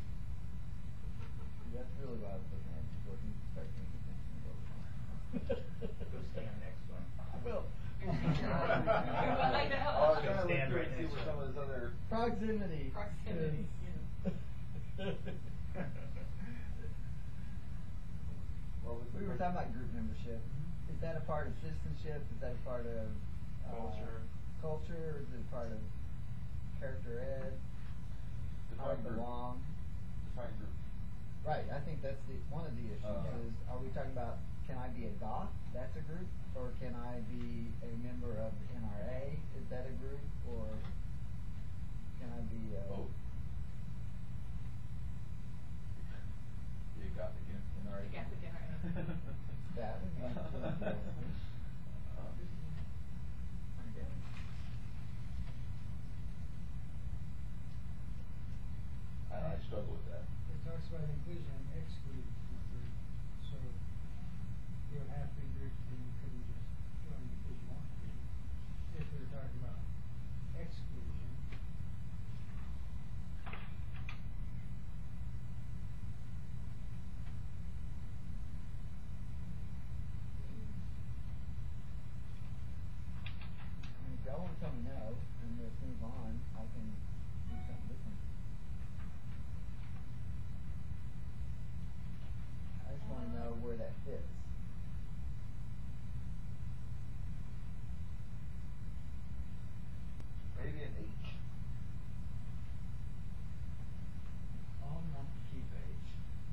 That's really what I was looking at, before he started paying attention to what we're doing. Go stand next to him. I will. You're like that. I was trying to look Stand through right and see next what to some him. of this other. Proximity. Proximity, is- What was We were talking about group membership. Is that a part of citizenship? Is that a part of uh, Culture. Culture, or is it a part of character ed? How Define it group. belong? Define group. Right. I think that's the one of the issues. Uh, is are we talking about can I be a goth? That's a group, or can I be a member of the N R A? Is that a group, or can I be a Both. You got it again. N R A. You got it again, right. That would be included. Okay. I, I struggle with that. It talks about inclusion and exclusion from a group, so you would have to be groups and you couldn't just join because you want to. If we were talking about exclusion. I mean, if y'all want to tell me no, and let's move on, I can do something different. I just want to know where that fits. Maybe an H. All want to keep age.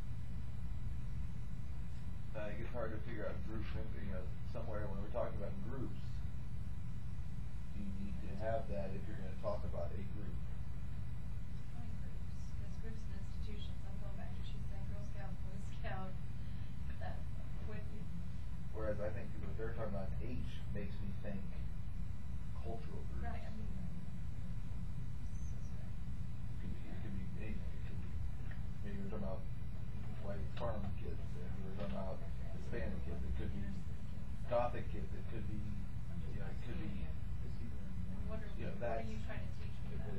Uh, it gets hard to figure out group, you know, somewhere when we're talking about groups, you need to have that if you're gonna talk about a group. Define groups, because groups and institutions, I'm going back to what she said, Girl Scout, Boy Scout, that would be. Whereas I think if they're talking about H, makes me think cultural groups. Right, I mean. so sorry. It could be, it could be anything, it could be, maybe we're talking about white farm kids, and we're talking about Hispanic kids, it could be Gothic kids, it could be, you know, it could be, What are, you know, what are that's. you trying to teach me then?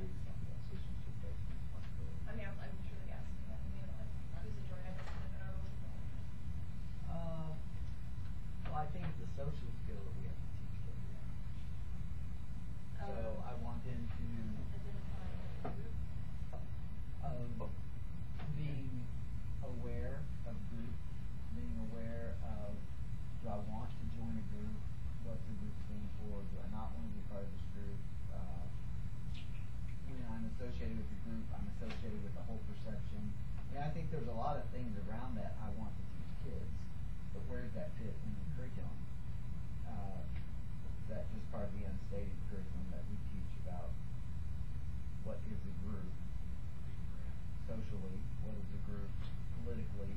I mean, I'm, I'm truly asking that, I mean, like, who's the Jordan, I don't know. Uh, well, I think it's a social skill that we have to teach kids. So Oh. I want them to, Identify a group. of being aware of group, being aware of, do I want to join a group? What's the group stand for? Do I not want to be part of this group? Uh, when I'm associated with the group, I'm associated with the whole perception. And I think there's a lot of things around that I want to teach kids, but where does that fit in the curriculum? Uh, is that just part of the unstated curriculum that we teach about what is a group socially, what is a group politically?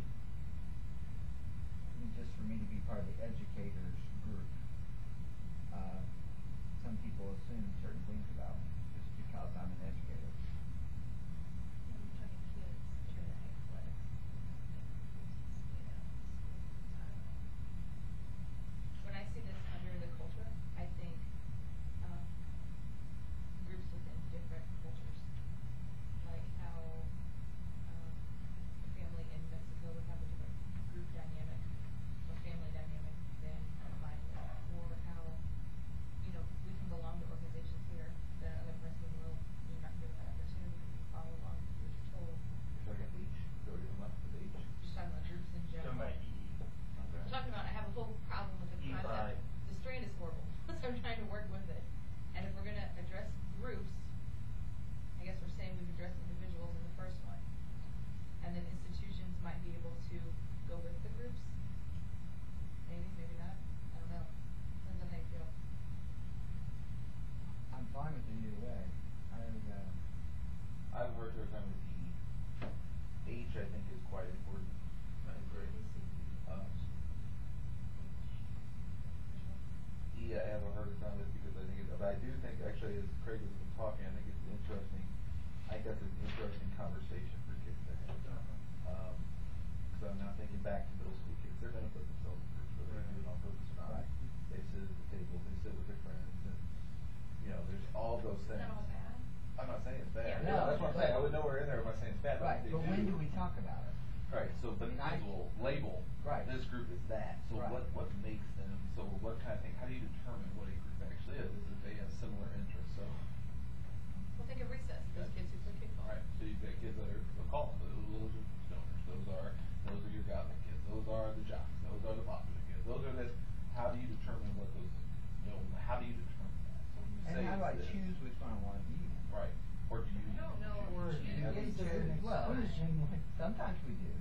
I mean, just for me to be part of the educators group. Uh, some people assume certain things about me, just because I'm an educator. I'm talking kids, trying to athletics. You know, I don't know. When I see this under the culture, I think, um, groups within different cultures. Like how, um, a family in Mexico would have a different group dynamic or family dynamic than mine would. Or how, you know, we can belong to organizations here that other parts of the world, you're not given that opportunity to follow along with what you're told. You're talking beach, go to the left of the beach. Just talking about groups in general. Talking about E D. I'm talking about, I have a whole problem with the E five. concept. The strand is horrible, so I'm trying to work with it. And if we're gonna address groups, I guess we're saying we've addressed individuals in the first one. And then institutions might be able to go with the groups. Maybe, maybe not, I don't know. Depends on how you feel. I'm fine with it either way. I, uh, I've worked with time with E. H, I think, is quite important. I agree. Um, E, I haven't heard of this because I think, it, but I do think, actually, as Craig has been talking, I think it's interesting. I think that's an interesting conversation for kids to have. Um, because I'm now thinking back to middle school kids. They're going to put themselves in groups, whether they do it on purpose or not. Right. They sit at the table, they sit with their friends, and you know, there's all those Is things. that all bad? I'm not saying it's bad. Yeah. No, that's what I'm saying. I would know we're in there if I'm saying it's bad. right, they but when do we talk about it? Right, so but I mean, I- kids will label Right. this group is that. So Right. what what makes them so what kind of thing how do you determine what a group actually is? Is it they have similar interests? So Well, think of recess, those Okay. kids who play kickball. right, so you've got kids that are we'll call them the little stoners. Those are those are your godly kids. Those are the jocks. Those are the popular kids. Those are this how do you determine what those you know, how do you determine that? So when you And say how do I it's this, choose which one I wanna be in? right. Or do you I don't know. Or if do you you Yeah, choose. we consider an do. Well, exclusion, like sometimes we do.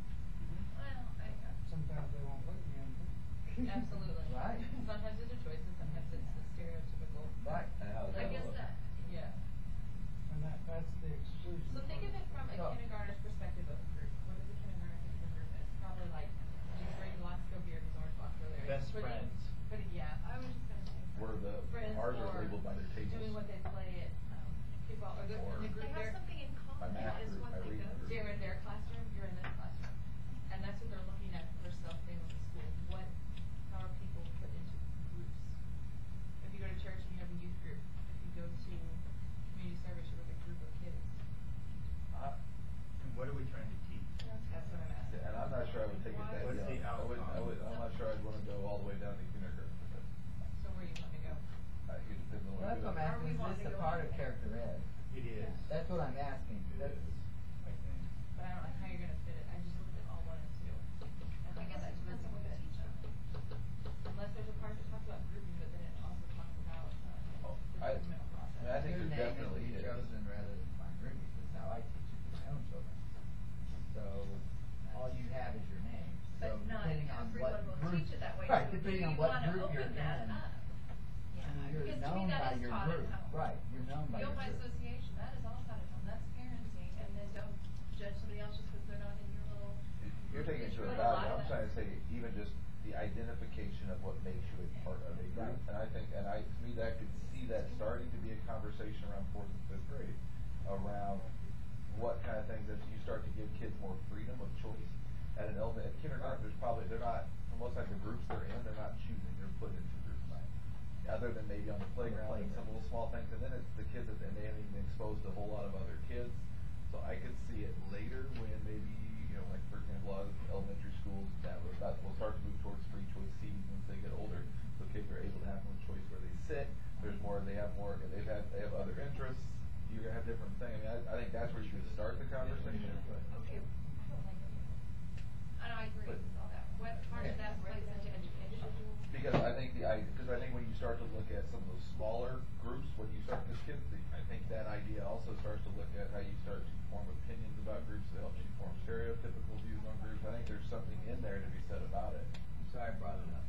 Well, I, uh, sometimes they won't let me in. Absolutely. Right. Sometimes it's a choice and sometimes it's the stereotypical. Right. And how does I that guess look? that, Yeah. And that, that's the exclusion. So think of it from a So- kindergartner's perspective of a group. What is a kindergartner think of a group as? Probably like, just ready to go beer, these orange box earlier. Best But it- friends. But it- yeah. I was just gonna say. Where the Friends ours are or labeled by their tables. doing what they play at, um, kickball, or the, Or- in the group They have they're- something in My common, math is group, what my they reading go group. to. they're in their classroom, you're in this classroom. And that's what they're looking at for self-thing with the school. What, how are people put into groups? If you go to church and you have a youth group, if you go to community service, you're with a group of kids. Uh, And what are we trying to teach? That's what I'm asking. And I'm not sure I would take it that What's young. the I would, I outcome? would, I'm not sure I'd wanna go all the way down to kindergarten with it. So where you want to go? I, it depends on Well, what that's you what I'm do. Are we asking, is wanting this to a go part of in? character ed? It is. That's what I'm asking, It that's, is, I think. But I don't know how you're gonna fit it. I just looked at all one and two. And I guess that it depends on what doesn't they fit. teach them. Unless there's a part that talks about grouping, but then it also talks about, uh, Oh, the I- developmental process. I mean, I think your there name is to definitely be is. chosen rather than find groupies, that's how I teach it to my own children. So, all you have is your name, so But not depending on what everyone will group. teach it that way. Right, So depending do on you what wanna group you're open that in. up? I mean, you're Because to me known that by is your taught at group, home. right, you're known by your Guilt by group. association, that is all taught at home, that's parenting, and then don't judge somebody else just because they're not in your little. You're taking it to a There's really value, lot of I'm that. trying to say even just the identification of what makes you a part of a group. Right. And I think, and I, to me, that could see that starting to be a conversation around fourth and fifth grade, around what kind of things, as you start to give kids more freedom of choice. At an element, at kindergarten, there's probably, they're not, for most like the groups they're in, they're not choosing, they're put into groups. Other than maybe on the playground and some little small things, and then it's the kids that, and they haven't even been exposed to a whole lot of other kids. So I could see it later when maybe, you know, like for example, a lot of elementary schools that will, that will start to move towards free choice seating once they get older. So kids are able to have more choice where they sit, there's more, they have more, they've had, they have other interests, you're gonna have different things. I mean, I, I think that's where you should start the conversation, but. Okay, I don't like it. I know, I agree But- with all that. What part of that plays into education? Because I think the, I, because I think when you start to look at some of those smaller groups, when you start, because kids, the- I think that idea also starts to look at how you start to form opinions about groups, that helps you form stereotypical views on groups. I think there's something in there to be said about it. Sorry I brought it up.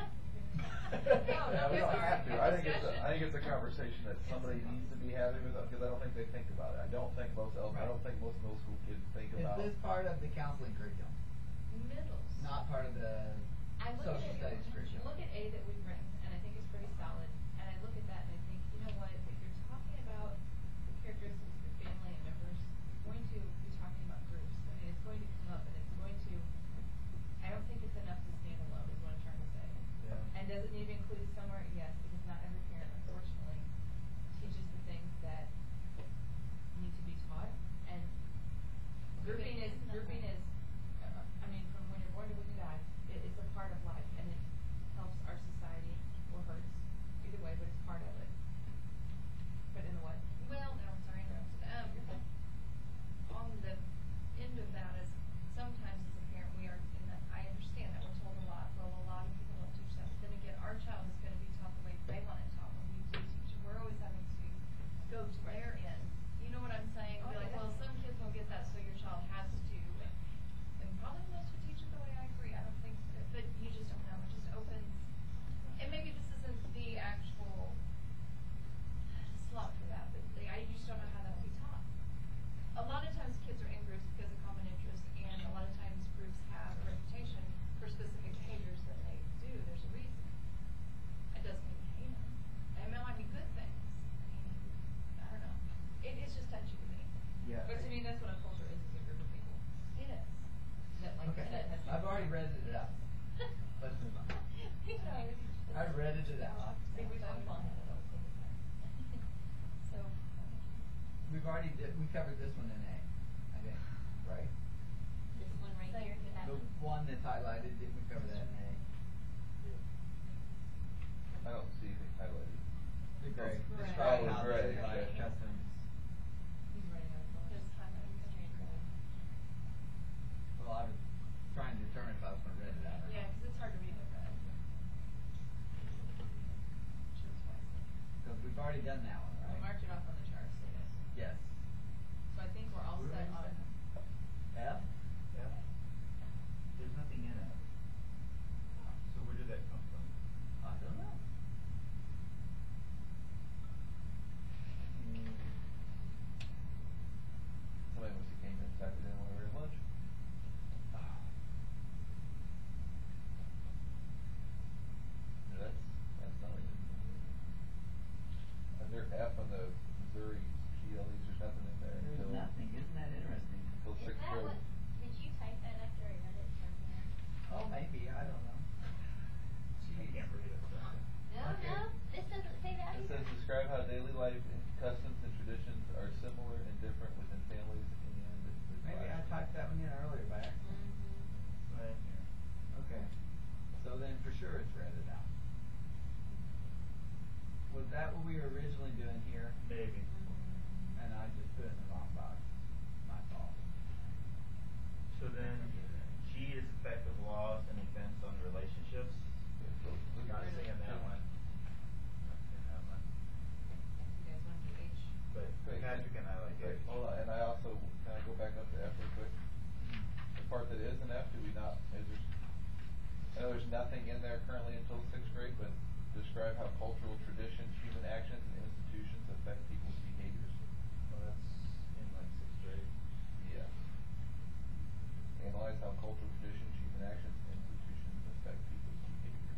No, no, We it's don't all have right. to. I think it's, a- Discussion. I think it's a conversation that somebody needs to be having with them, because I don't think they think about it. I don't think most, el- I don't think most middle school kids think Is about. this part of the counseling curriculum? Middles. Not part of the I look social at, studies curriculum? look at A that we've written, and I think it's pretty solid, and I look at that and Yeah. But to me, that's what a culture is, is a group of people. It is. That like Okay, that has. I've already read it out. Let's move on. We can always. I read it out. I think we've done fun. So. We've already did, we covered this one in A, I think, right? This one right here, that The one. one that's highlighted, didn't we cover that in A? I don't see anything highlighted. The gray, Gray. describe Oh, how gray, they like okay. customs. He's writing out the Just highlighting the street code. Well, I was trying to determine if I was gonna read it out or not. Yeah, 'cause it's hard to read it red. Choose wisely. Cause we've already done that one, We right? marked it off on the chart, so yes. Yes. So I think we're all What set did I on. say? F? Yeah. There's nothing in it. So where did that come from? I don't know. Hmm. Somebody must have came and typed it in when we were at lunch. No, that's, that's not even. Under F on the Missouri G L Es, there's nothing in there There's until. nothing, isn't that interesting? Until Is sixth that grade. what, did you type that after I read it from here? Oh, maybe, I don't know. I can't read it. so. No, Okay. no, this doesn't say that It either. says describe how daily life and customs and traditions are similar and different within families and the Maybe I class. typed that one in earlier by accident. Mhm. Right here. Okay, so then for sure it's read it out. Was that what we were originally doing here? Maybe. And I just put it in the wrong box. My fault. So then, G is effective laws and events on relationships. Not seeing that one. Not seeing that one. You guys want to do H? But Wait, Patrick and I like Wait, it. hold on, and I also, can I go back up to F real quick? The part that is in F, do we not, is there, I know there's nothing in there currently until sixth grade, but describe how cultural traditions, human actions, and institutions affect people's behaviors. Well, that's in like sixth grade. Yeah. Analyze how cultural traditions, human actions, and institutions affect people's behavior.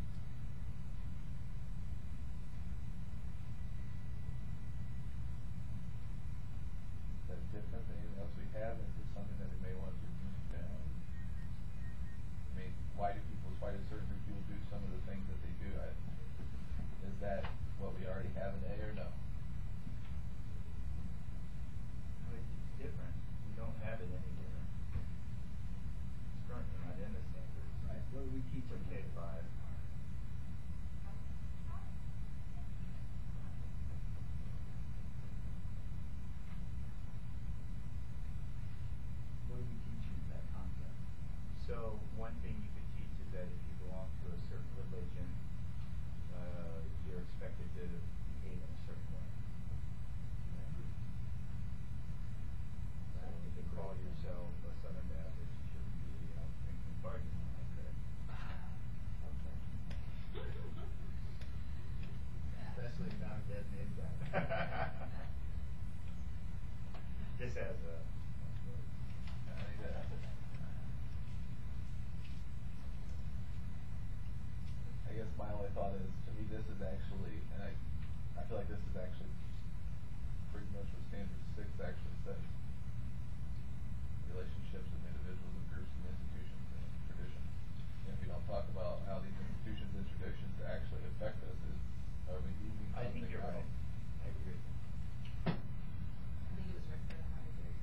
That's different than anything else we have, and is this something that we may want to move down? I mean, why do people, why do certain group people do some of the things that they do? I, is that what we already have in A or no? No, it's different. We don't have it any different. It's currently not in the standards. Right, what do we teach For them? K five. What do we teach you that concept? So one thing you could teach is that if you belong to a certain religion, uh, you're expected to behave in a certain way. So if you call yourself a Southern Baptist, you shouldn't be out drinking parties. Okay. Especially about that name Just as a. I think that, I guess my only thought is, to me, this is actually, and I, I feel like this is actually pretty much what standard six actually says. Relationships with individuals and groups and institutions and traditions. And if we don't talk about how these institutions and traditions actually affect us, is, are we leaving I something think you're out? right. I agree. I think it was written for the higher grade.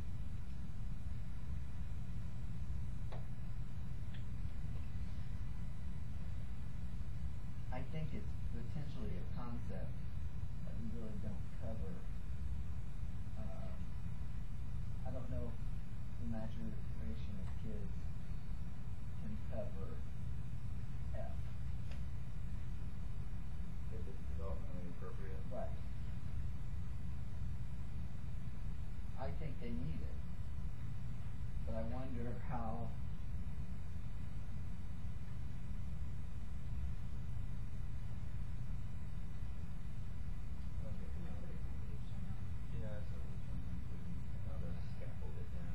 I think it's potentially a concept that we really don't cover. Um, I don't know if the maturation of kids can cover F. If it's developmentally appropriate. Right. I think they need it, but I wonder how. Yeah, so we can include another scaffold it down.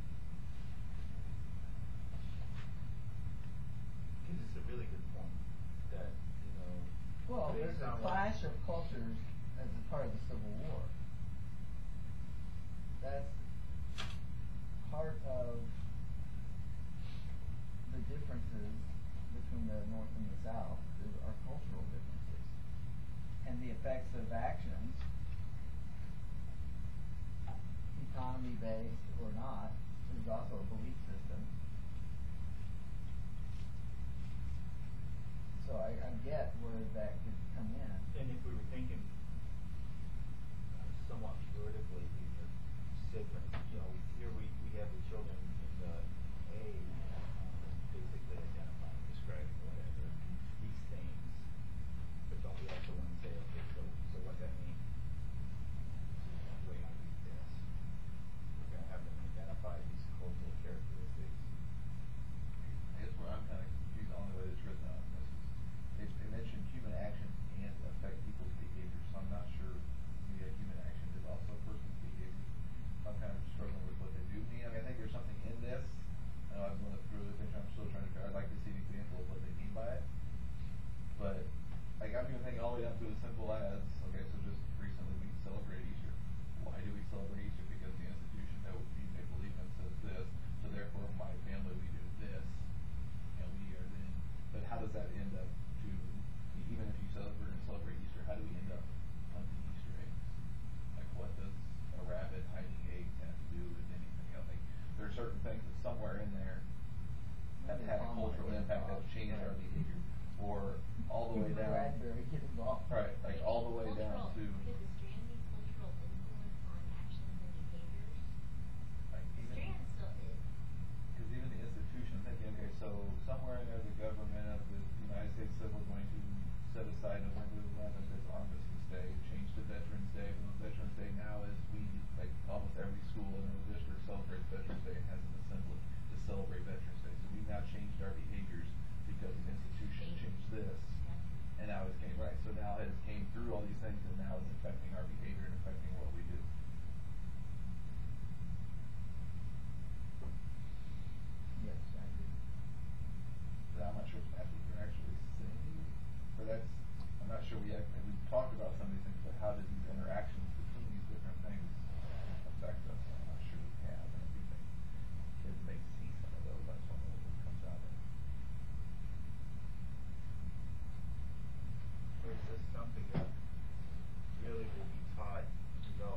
Cause it's a really good point that, you know. Well, there's based a on what- clash of cultures as a part of the Civil War. that's part of the differences between the North and the South is our cultural differences. And the effects of actions, economy-based or not, is also a belief system. So I, I get where that could come in. And if we were thinking uh, somewhat vertically, we were different, you know, here we, we have the children in the A, um, basically identifying, describing whatever, these things. But don't we also want to say, okay, so, so what that means? This is the way I read this. We're gonna have them identify these cultural characteristics. I guess where I'm kind of confused on the way it's written out, this is, it, it mentioned human action and affect people's behavior, so I'm not sure, maybe a human action is also a person's behavior. I'm kind of struggling with what they do mean. I mean, I think there's something in this, I know I've gone through the picture, I'm still trying to, I'd like to see an example of what they mean by it. But, like, I'm even thinking all the way down to as simple as, okay, so just recently we celebrated Easter. Why do we celebrate Easter? Because the institution that we make believe in says this, so therefore my family, we do this, and we are then, but how does that end up to, even if you celebrate and celebrate Easter, how do we end up hunting Easter eggs? Like, what does a rabbit hiding eggs have to do with anything else? Like, there are certain things that somewhere in there that Maybe had a it's cultural online impact that involved, changed our right. behavior, or all the way down. Bradbury, get involved. Right, like all the way down Cultural- to, Could the strand be cultural influence on actions and behaviors? like, even, Strand still is. because even the institution, thinking, okay, so somewhere in there, the government of the United States said we're going to set aside November eleventh as Armistice Day, change to Veterans Day, and Veterans Day now is we, like, almost every school in our district celebrates Veterans Day and has an assembly to celebrate Veterans Day. So we've now changed our behaviors because the institution changed this. And now it's came, right, so now it came through all these things and now it's affecting our behavior and affecting what we do. Yes, I agree. But I'm not sure if that's what you're actually saying, but that's, I'm not sure we act, and we've talked about some of these things, but how do these interactions between these different things affect us? I'm not sure we have, and I do think kids may see some of those, I just don't know what comes out of it. Or is this something that really will be taught, you know,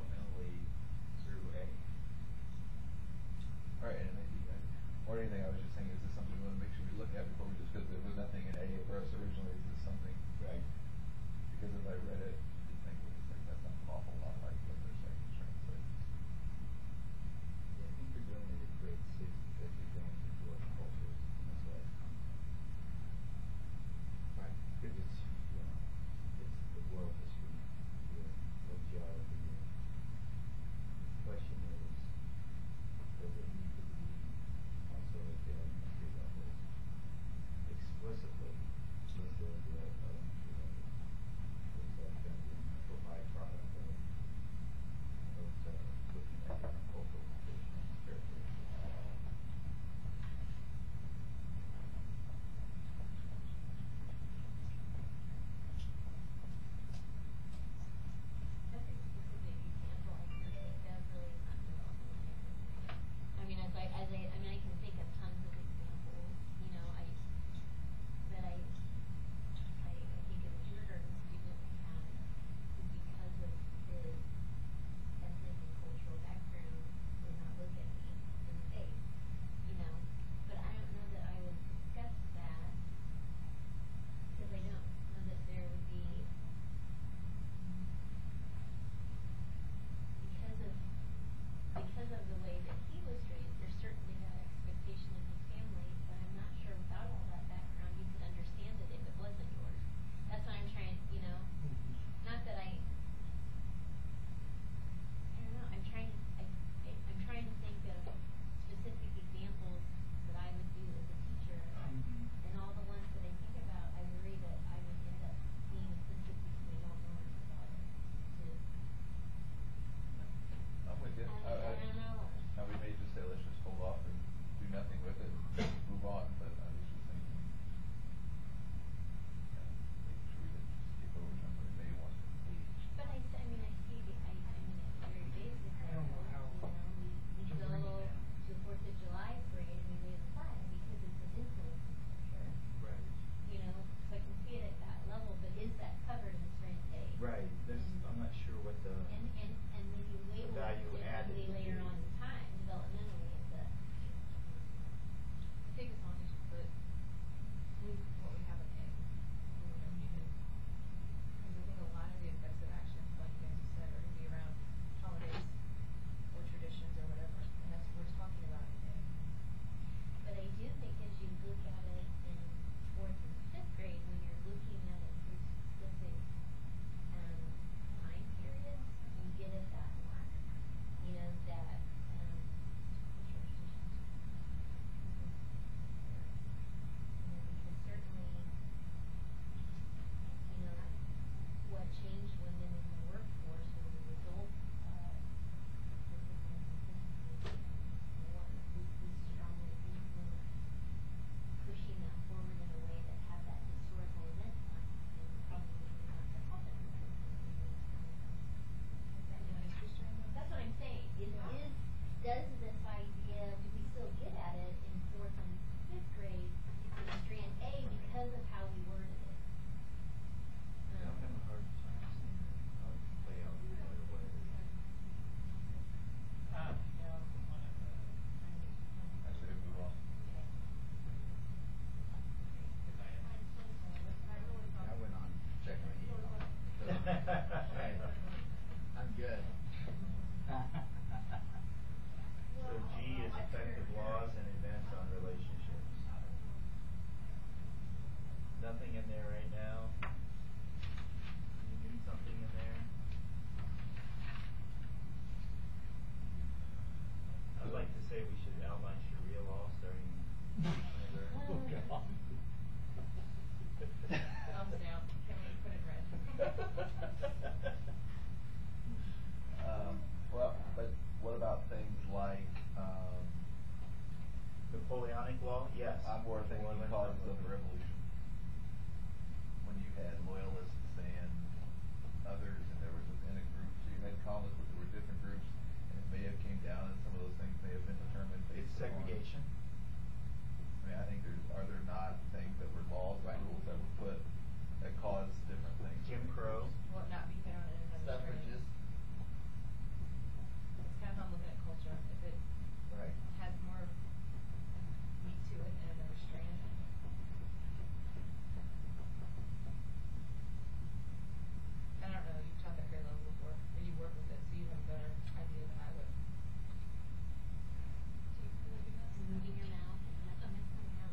like to say we should outline Sharia law starting whenever. Oh, God. Thumbs down. Can we put it red? Um, well, but what about things like, um, Napoleonic law, yes. I'm more thinking More like causes that. of the revolution. When you had loyalists and others, and there was within a group, so you had colonists, but there were different groups, and it may have came down, and some of those things may have been determined based on Segregation. I mean, I think there's, are there not things that were laws, or rules that were put that caused different things? Jim Crow. Will it not be found in another strain? Suffrages, It's kind of how I'm looking at culture. If it right? has more meat to it in another strand. I don't know, you've taught that grade level before, or you work with it, so you have a better idea than I would. Moving your mouth and nothing is coming out.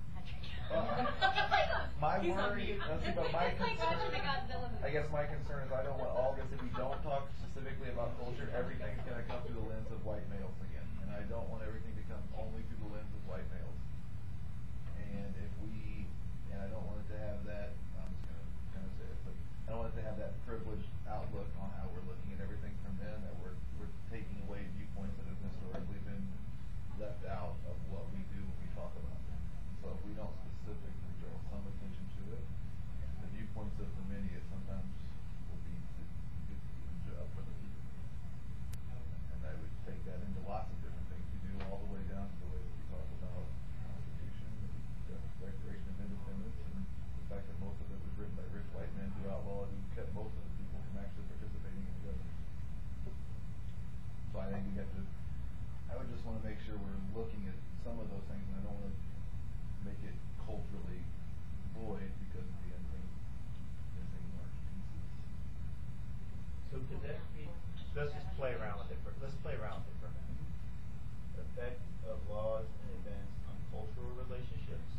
My He's on worry, mute. let's see, but my It's like concern, watching the Godzilla movie. I guess my concern is I don't want all this, if we don't talk specifically about culture, everything's gonna come through the lens of white males again. And I don't want everything to come only through the lens of white males. And if we, and I don't want it to have that, I'm just gonna, gonna say it, but I don't want it to have that privileged outlook on how we're looking at everything from men, that we're, we're taking away viewpoints that have historically been left out of what we do when we talk about them. So if we don't specifically draw some attention to it, the viewpoints of the many, it sometimes will be to get up for the people. And I would take that into lots of different things we do, all the way down to the way that we talk about Constitution, the Declaration of Independence, and the fact that most of it was written by rich white men who outlawed and kept most of the people from actually participating in the government. So I think we have to, I would just wanna make sure we're looking at some of those things, and I don't wanna make it culturally void because of the ending, missing large pieces. So could that be, let's just play around with it for, let's play around with it for a minute. Effect of laws and events on cultural relationships.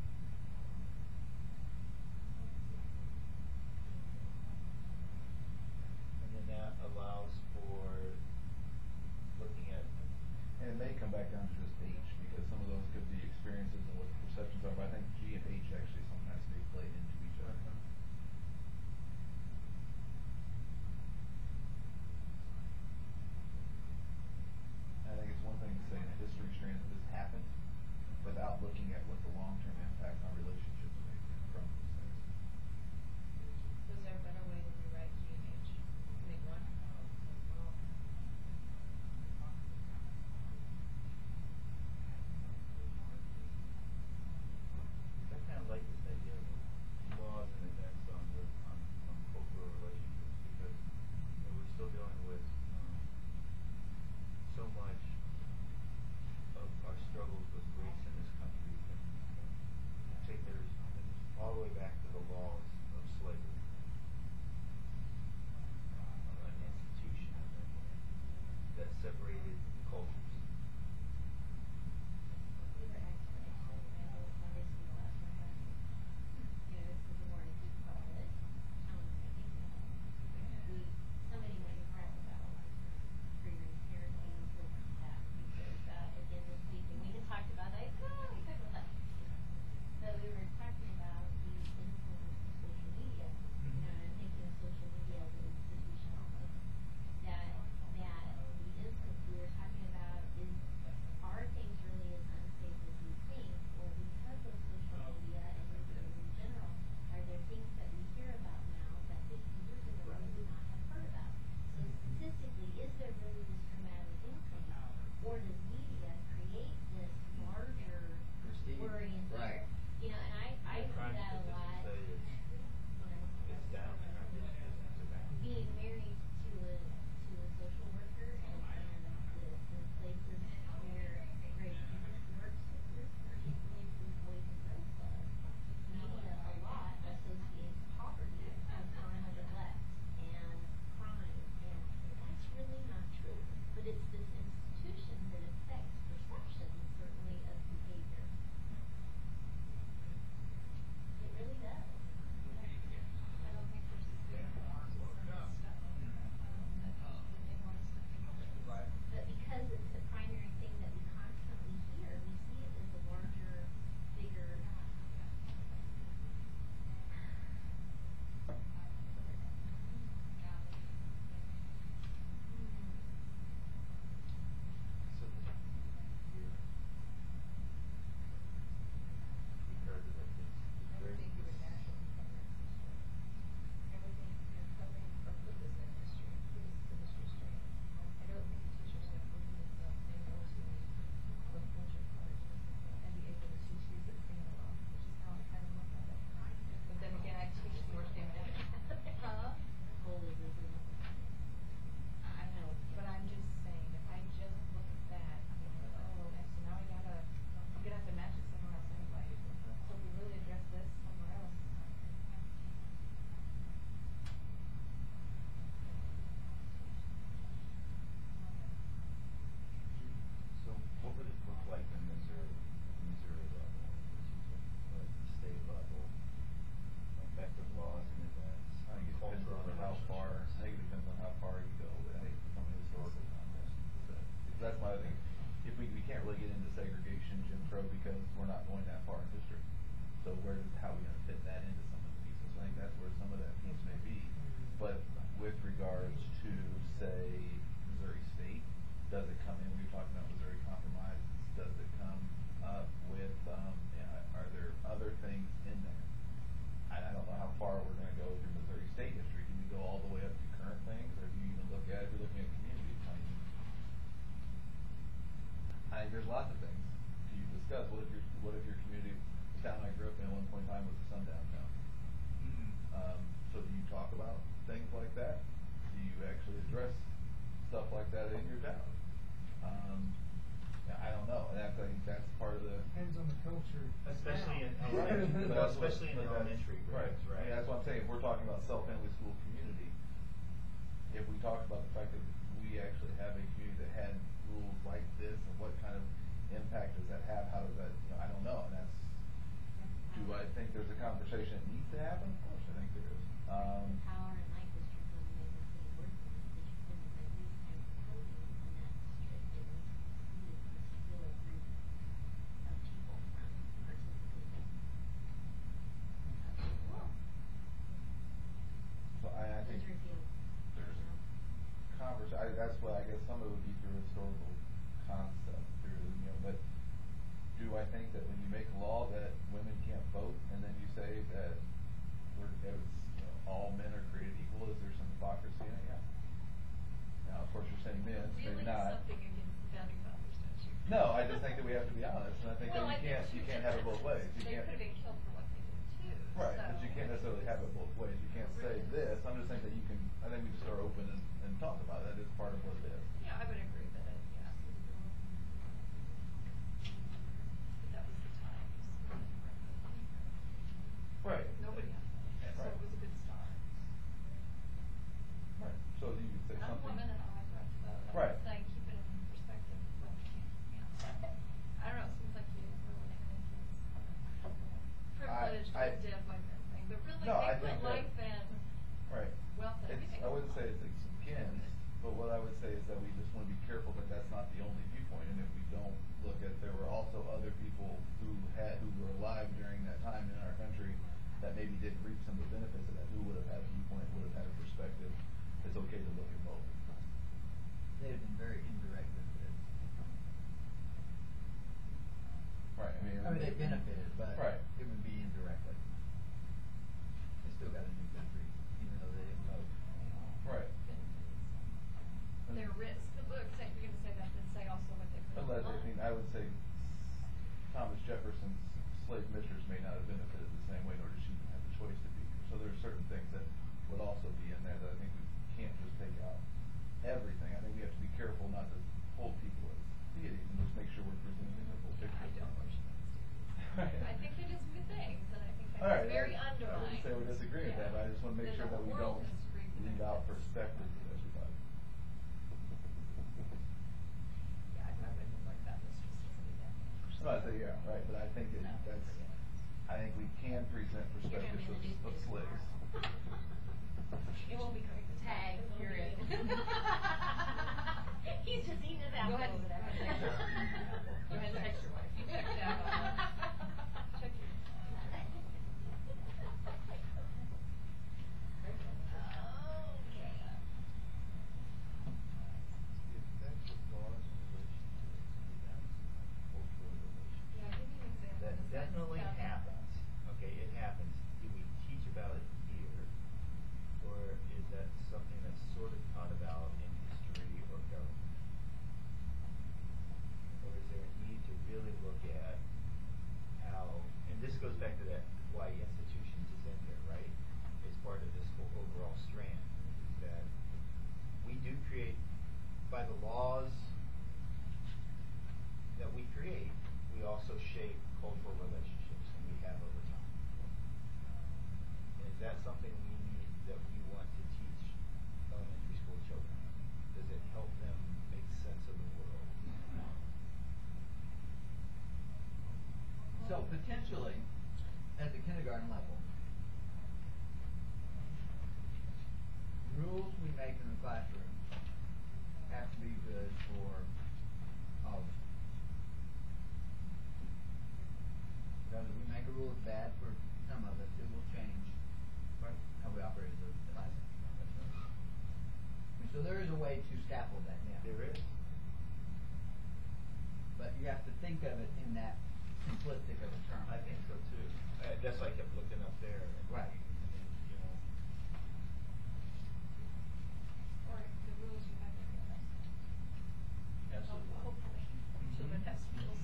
And then that allows for looking at. And it may come back down to just H, because some of those could be experiences and what perceptions are, but I think G and H actually sometimes may play into each other. I think it's one thing to say in a history strand that this happened, without looking at what the long-term impact on relationships may be from those things. So is there a better way to rewrite G and H? Make one? I kind of like this idea of laws and events on the, on, on cultural relationships, because you know, we're still dealing with um, so much of our struggles with race in this country. And take there's all the way back to the laws of slavery, uh, an institution that separated cultures. We were actually, actually, I know it's not this the last one, but, you know, this is more a deep call it. Um, I think, we, somebody made a crack about freedom parenting and things like that, because, uh, again, this week, and we had talked about, like, oh, we talked about that. So we were talking about the influence of social media, you know, and I'm thinking of social media as an institution almost, that, that the influence, we were talking I think if we, we can't really get into segregation, Jim Crow, because we're not going that far in history. So where, does- how are we gonna fit that into some of the pieces? I think that's where some of that piece may be. But with regards to, say, Missouri State, does it come in, we were talking about Missouri Compromise, does it come up with, um, yeah, are there other things in there? I, I don't know how far we're gonna go through Missouri State history. Do we go all the way up to current things, or do you even look at, if you're looking at community plans? I think there's lots of things to you discuss. What if your, what if your community, the town I grew up in at one point in time was a sundown town? Um, so do you talk about things like that? Do you actually address stuff like that in your town? Um, yeah, I don't know, and that's, I think that's part of the. Depends on the culture. Especially in now. Right. elementary, But well, that's what- especially in but the that's- elementary right. grades, right? Yeah, that's what I'm saying, if we're talking about self-family school community, if we talk about the fact that we actually have a community that had rules like this, and what kind of impact does that have, how does that, you know, I don't know, and that's, do I think there's a conversation that needs to happen? Of course, I think there is. Um, The power and light district on the Maple City ordinance, that you couldn't have used as coding, and that restricted and excluded particular group of people from participating. That's the law. so I, I think Those repealed. there's converse, I, that's what I guess some of it would be through historical concept, through, you know, but do I think that when you make a law that women can't vote, and then you say that we're, that it's, you know, all men are created equal, is there some hypocrisy in it? Yeah. Now, of course, you're saying men, so maybe Really not. something against the founding fathers, don't you? No, I just think that we have to be honest, and I think Well, that I you can't, you can't have it both ways. You They can't. could have been killed for what they did too. Right, so but you can't necessarily have it both ways. You can't say this. I'm just saying that you can, I think we just are open and, and talk about it. That is part of what it is. Yeah, I would agree that it, yeah. But that was the times. Right. Nobody had that, so Right. it was a good start. Right, so you could say I'm a something. woman and I have the right to vote. I'm Right. just saying, keep it in perspective, what, you know, I don't know, it seems like you really kind of privileged I- with dead women thing, but really No, I they think put that- life and Right. wealth and It's, everything. I wouldn't say it's akin, but what I would say is that we just wanna be careful that that's not the only viewpoint, and if we don't look at, there were also other people who had, who were alive during that time in our country that maybe didn't reap some of the benefits of that, who would have had a viewpoint, would have had a perspective. It's okay to look at both. They'd have been very indirect benefits. Right, I mean. I mean, they benefited, but Right. it would be indirectly. They still got a new country, even though they didn't vote. Right. Their risk, look, say, you're gonna say that, then say also what they put Unless, on I mean, I would say Thomas Jefferson's slave mistress may not have benefited the same way, nor did she even have the choice to be here. So there are certain things that would also be in there that I think we can't just take out everything. I think we have to be careful not to hold people as deities and just make sure we're presenting the full Yeah, picture. I don't worship those Right. I think they did some good things, and I think that All right, was very I- I underlying. wouldn't say we disagree with that, but I just wanna make Then sure the that we world don't has reaped the leave out benefits. perspectives of everybody. Yeah, I I wouldn't like that mistress as an example. No, I say, yeah, right, but I think it, No, that's, forget it. I think we can present You're gonna perspectives be in the of, of newspaper slaves. tomorrow. It won't be great. Tag, you're it. He's just eating his apple Go ahead over and there. text your- Go ahead and text your wife. You check it out. Check your. Okay. Effective laws in relation to cultural relations. Yeah, give me an example. That Does definitely sound- happens, okay, it happens. Do we teach about it here, or is that something that's sort of taught about in history or government? Or is there a need to really look at how, and this goes back to that, why institutions is in there, right? It's part of this whole overall strand, is that we do create, by the laws that we create, we also shape cultural relationships, and we have over time. Is that something we need, that we want to teach elementary school children? Does it help them make sense of the world? So potentially, at the kindergarten level, rules we make in the classroom have to be good for look bad for some of us, it will change Right. how we operate as a, as a And so there is a way to scaffold that down. There is. But you have to think of it in that simplistic of a term. I think so too. Uh, that's why I kept looking up there. And, Right. And then, you know. Or the rules you have to realize. Absolutely. Hopefully, children have skills.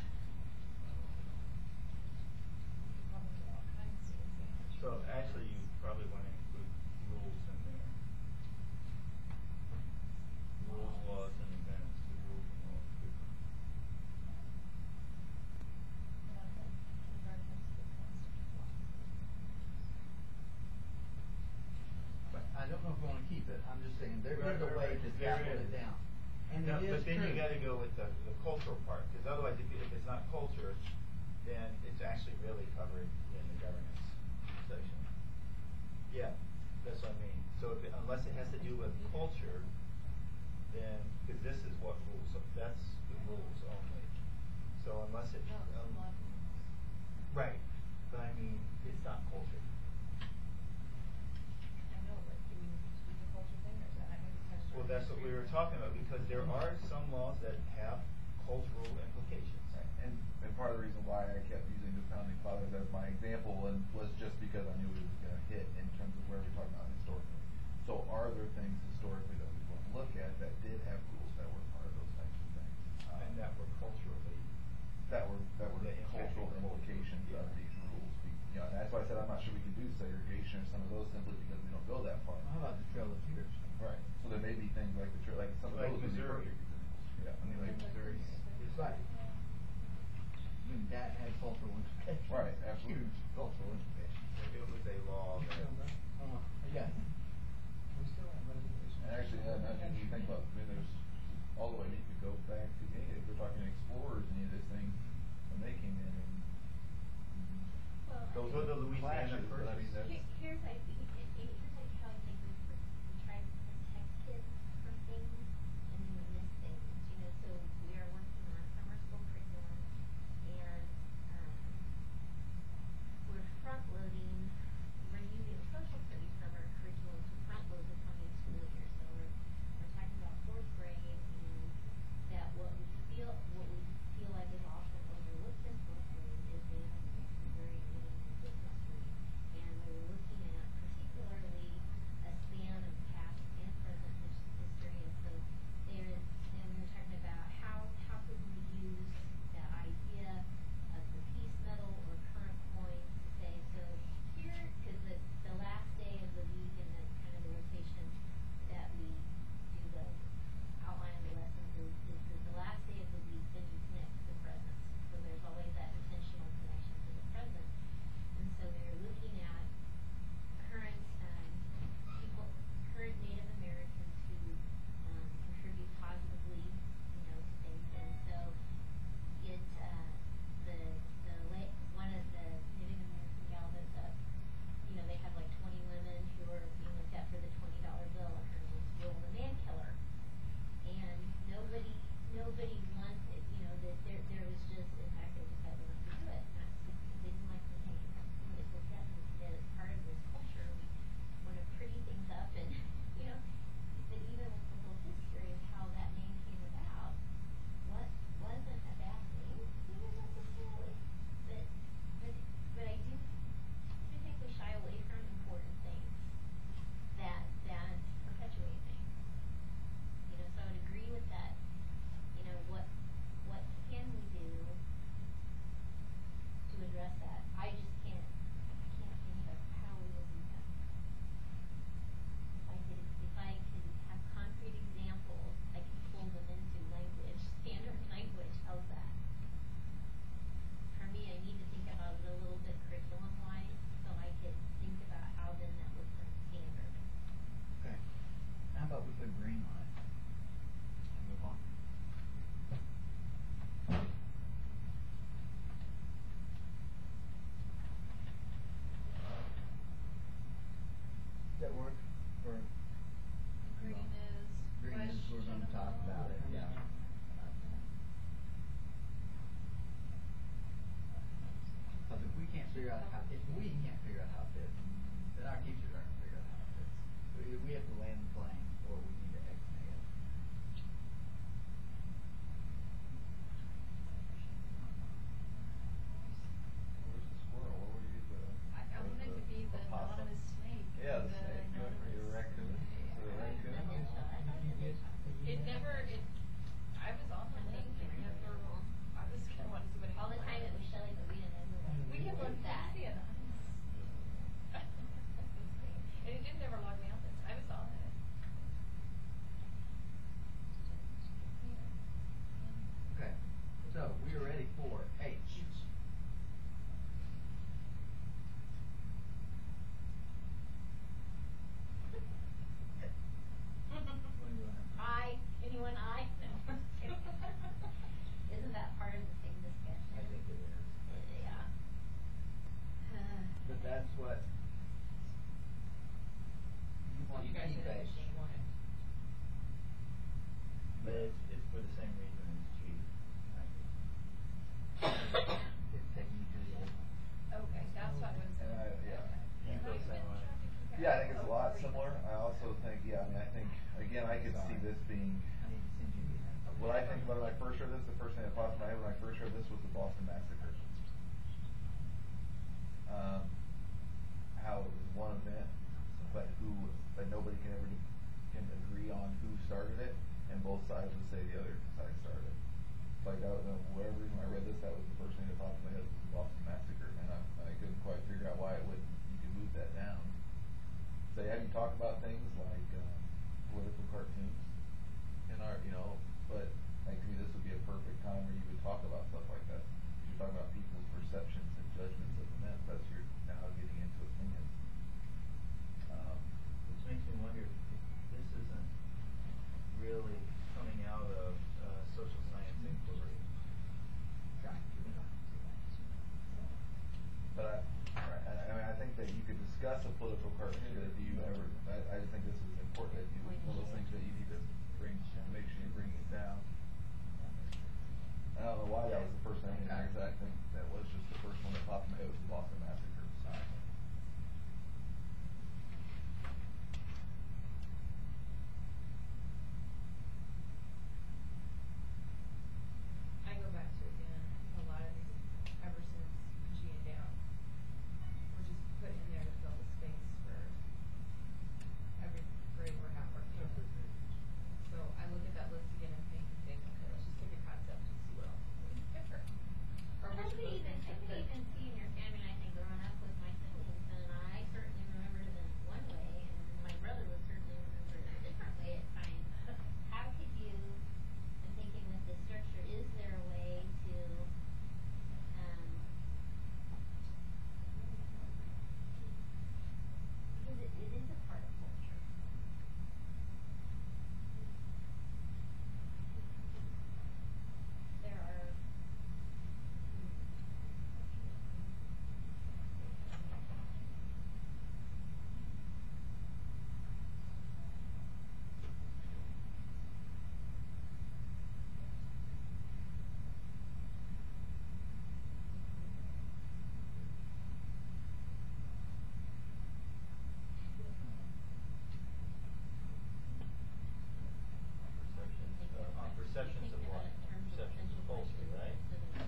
Probably all kinds of things. So actually, you probably want to include rules in there. Rules, laws, and events. The rules and laws. Good. But I don't know if we wanna keep it, I'm just saying, there Right, is a right, way right. to There scaffold is. it down. And No, it is but then you true. gotta go with the, the cultural part, because otherwise, if, you- if it's not culture, then it's actually really covered in the governance section. Yeah, that's what I mean. So if, it- unless it has to do with culture, then, because this is what rules, so that's the rules only. So unless it, No, it's a um, lot of rules. right, but I mean, it's not culture. I know, but do we need to do the culture thing, or is that not gonna be touched on? Well, that's what we were talking about, because there are some laws that have cultural implications. And, and part of the reason why I kept using the founding fathers as my example and was just because I knew it was gonna hit in terms of where we're talking about historically. So are there things historically that we want to look at that did have rules that were part of those types of things? Um, And that were culturally. That were, that were That impacted cultural culture. implications of Yeah. these rules. Be- You know, and that's why I said I'm not sure we can do segregation or some of those simply because we don't go that far. How about the Trail of Tears? Right, so there may be things like the, tra- like some of Like those would be Missouri. perfect examples. Yeah, I mean, like Missouri. Right. I mean, that had cultural implications. Right, absolutely. Huge cultural implications. It was a law We still that. have- Uh, yeah. we still have reservations. And actually, yeah, imagine when you think about, I mean, there's all the way, you could go back to, hey, if we're talking explorers, any of this thing, when they came in and Well, I Those think- were the Louisiana clashes, but I mean, purchase. that's. Here- Here's I think, it- it- here's like how I think we, pr- we try to protect kids from things and then we miss things, you know, so we are working on summer school curriculum and, um, we're front loading, we're using social studies summer curriculum to front load the coming school year, so we're, we're talking about fourth grade and that what we feel, what we feel like is often overlooked in fourth grade is they have some very good business history. And we're looking at particularly a span of past and present his- history, and so there is, and we're talking about how, how could we use that idea of the peace medal or current coin to say, so here, cause the, the last day of the week and the kind of the rotation that we do the outline of the lessons is, is that the last day of the week, then you connect to the present. So there's always that intentional connection to the present. And so they're looking at current, um, people, current Native Americans who, um, contribute positively, you know, to things. And so it, uh, the, the la- one of the Native American gal that's up, you know, they had like twenty women who were being looked at for the twenty dollar bill, and her name was Will the Man Killer. And nobody, nobody wanted, you know, that there, there was just, in fact, they decided not to do it, not to, because they didn't like the name. And they looked at it and said, as part of this culture, we want to pretty things up and, you know, but even with the whole history of how that name came about, what wasn't a bad name, even necessarily, but, but, but I do, I do think we shy away from important things that, that perpetuate things. You know, so I would agree with that, you know, what, what can we do to address that? I just can't, I can't think of how we would do that. If I could, if I could have concrete examples, I could pull them into language, standard language, how's that? For me, I need to think about it a little bit curriculum wise, so I could think about how then that would print standard. Okay. How about we put green on it? And move on. Does that work for? Green is. Green is, we're gonna talk about it, yeah. Cause if we can't figure out how, if we can't figure out how it fits, then our teachers aren't gonna figure out how it fits. So either we have to land the plane, or we need to exit it. Where's the squirrel? What were you, the? I, I the- wanted to the be the opossum? anonymous snake. Yeah, the the snake, you went for your anonymous- raccoon, the raccoon. It never, it, I was on the link, it never, I was gonna want somebody. All the time it was Shelley, but we didn't ever. We kept on that. the anonymous. And it didn't ever log me out this, I was on it. Okay, so we are ready for H. What do you want? I, anyone I? No. Isn't that part of the same discussion? I think it is. Yeah. But that's what you want You to guys keep said H. you want it. But it's, it's for the same reason as G. I think. It's taking you to the old one. Okay, that's what was. And I- yeah. You feel the same way? Yeah, I think it's a lot similar. I also think, yeah, I mean, I think, again, I could see this being, I need to send you the. what I think about when I first heard this, the first thing that popped in my head when I first heard this was the Boston Massacre. Um, how it was one event, but who, but nobody can ever, can agree on who started it, and both sides would say the other side started it. Like, I don't know, whatever reason I read this, that was the first thing that popped in my head was the Boston Massacre, and I, I couldn't quite figure out why it wouldn't, you could move that down. They have you talk about things like, um, political cartoons in our, you know, but like to me, this would be a perfect time where you would talk about stuff like that. You're talking about people's perceptions and judgments of events. That's your now getting into opinions. Um, Which makes me wonder if this isn't really coming out of uh, social science inquiry. Trying to keep it on. But I, I, I mean, I think that you could discuss a political cartoon, but if you ever, I, I just think this is important, that you, one of those things that you need to bring, make sure you bring it down. I don't know why that was the first thing in there, 'cause I think that was just the first one that popped in my head was the Boston Massacre. I go back to again, a lot of these, ever since G and down, we're just put in there to fill the space for every grade we're half working on. So I look at that list again and think, and think, okay, let's just take a concept and see what else we can pick her. Or I which of could those even, things I that could fit. even see in your, I mean, I think growing up with my siblings, and I certainly remembered them one way, and my brother would certainly remember it a different way at times. How could you, I'm thinking with this structure, is there a way to, um, because it, it is a part of culture. There are Perceptions, uh, on perceptions of what? Perceptions of culture, right?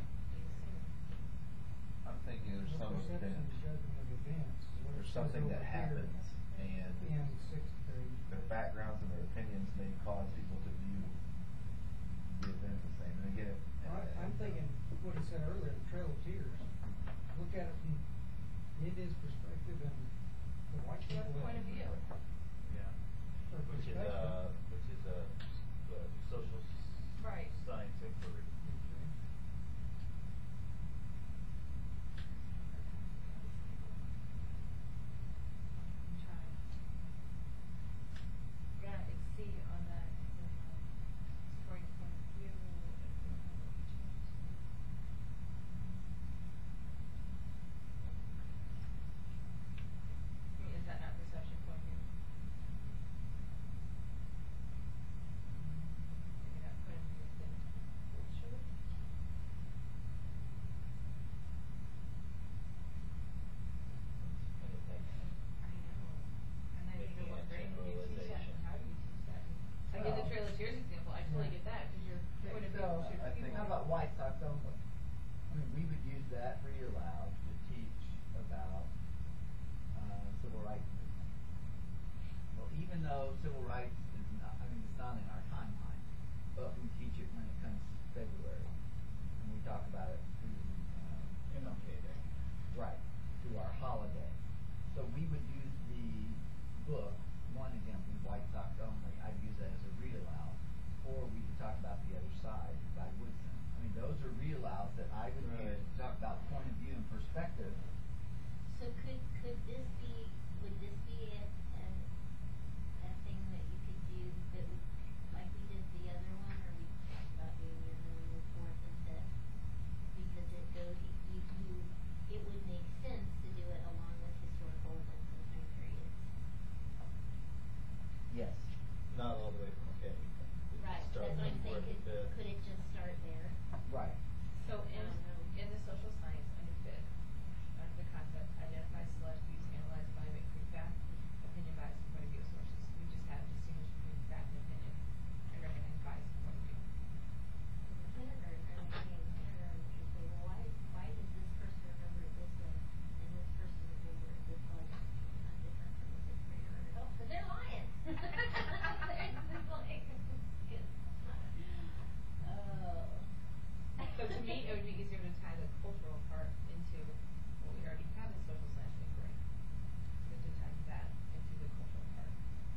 I'm thinking there's some Perception event, and judgment of events is what it there's says something over that here happens, and in sixth grade. their backgrounds and their opinions may cause people to view the event the same. And again, and- I, I'm thinking what he said earlier, the Trail of Tears. Look at it from India's perspective and the white Your people. point of view. Yeah. Or Which is, perspective. uh, which is, uh, the social s- Right. science inquiry. I'm trying. Yeah, it's C on that, um, supporting point of view. I mean, is that not perception point of view? White Sox only. I mean, we would use that read aloud to teach about uh, civil rights movement. Well, even though civil rights is not, I mean, it's not in our timeline, but we teach it when it comes February, and we talk about it through um, M L K Day. right, through our holiday. So we would use the book, one example, White Sox only, I'd use that as a read aloud. Or we could talk about The Other Side by Woodson. I mean, those are read alouds that I would use Right. to talk about point of view and perspective. So could, could this be, would this be a, a, a thing that you could do that would, like we did the other one, or we talked about doing the other one with fourth and fifth? Because it goes, you, you, it would make sense to do it along with historical events and time periods. Yes. Not all the way from K. Right, that's Start what I'm from saying, fourth could, to fifth. could it just start there? Right. So in, I don't know. in the social science, under fifth, under the concept, identify, select, use, analyze, evaluate, prove fact, opinion, bias, and point of view sources. We just have distinguish between fact and opinion, and recognize bias and point of view. In kindergarten, I was thinking in kindergarten, we should say, well, why, why does this person remember it this way, and this person remember it this way? It's not different from the sixth grader. Oh, 'cause they're lying. It's like, it's- oh. So to me, it would be easier to tie the cultural part into what we already have in social science inquiry, than to tie that into the cultural part.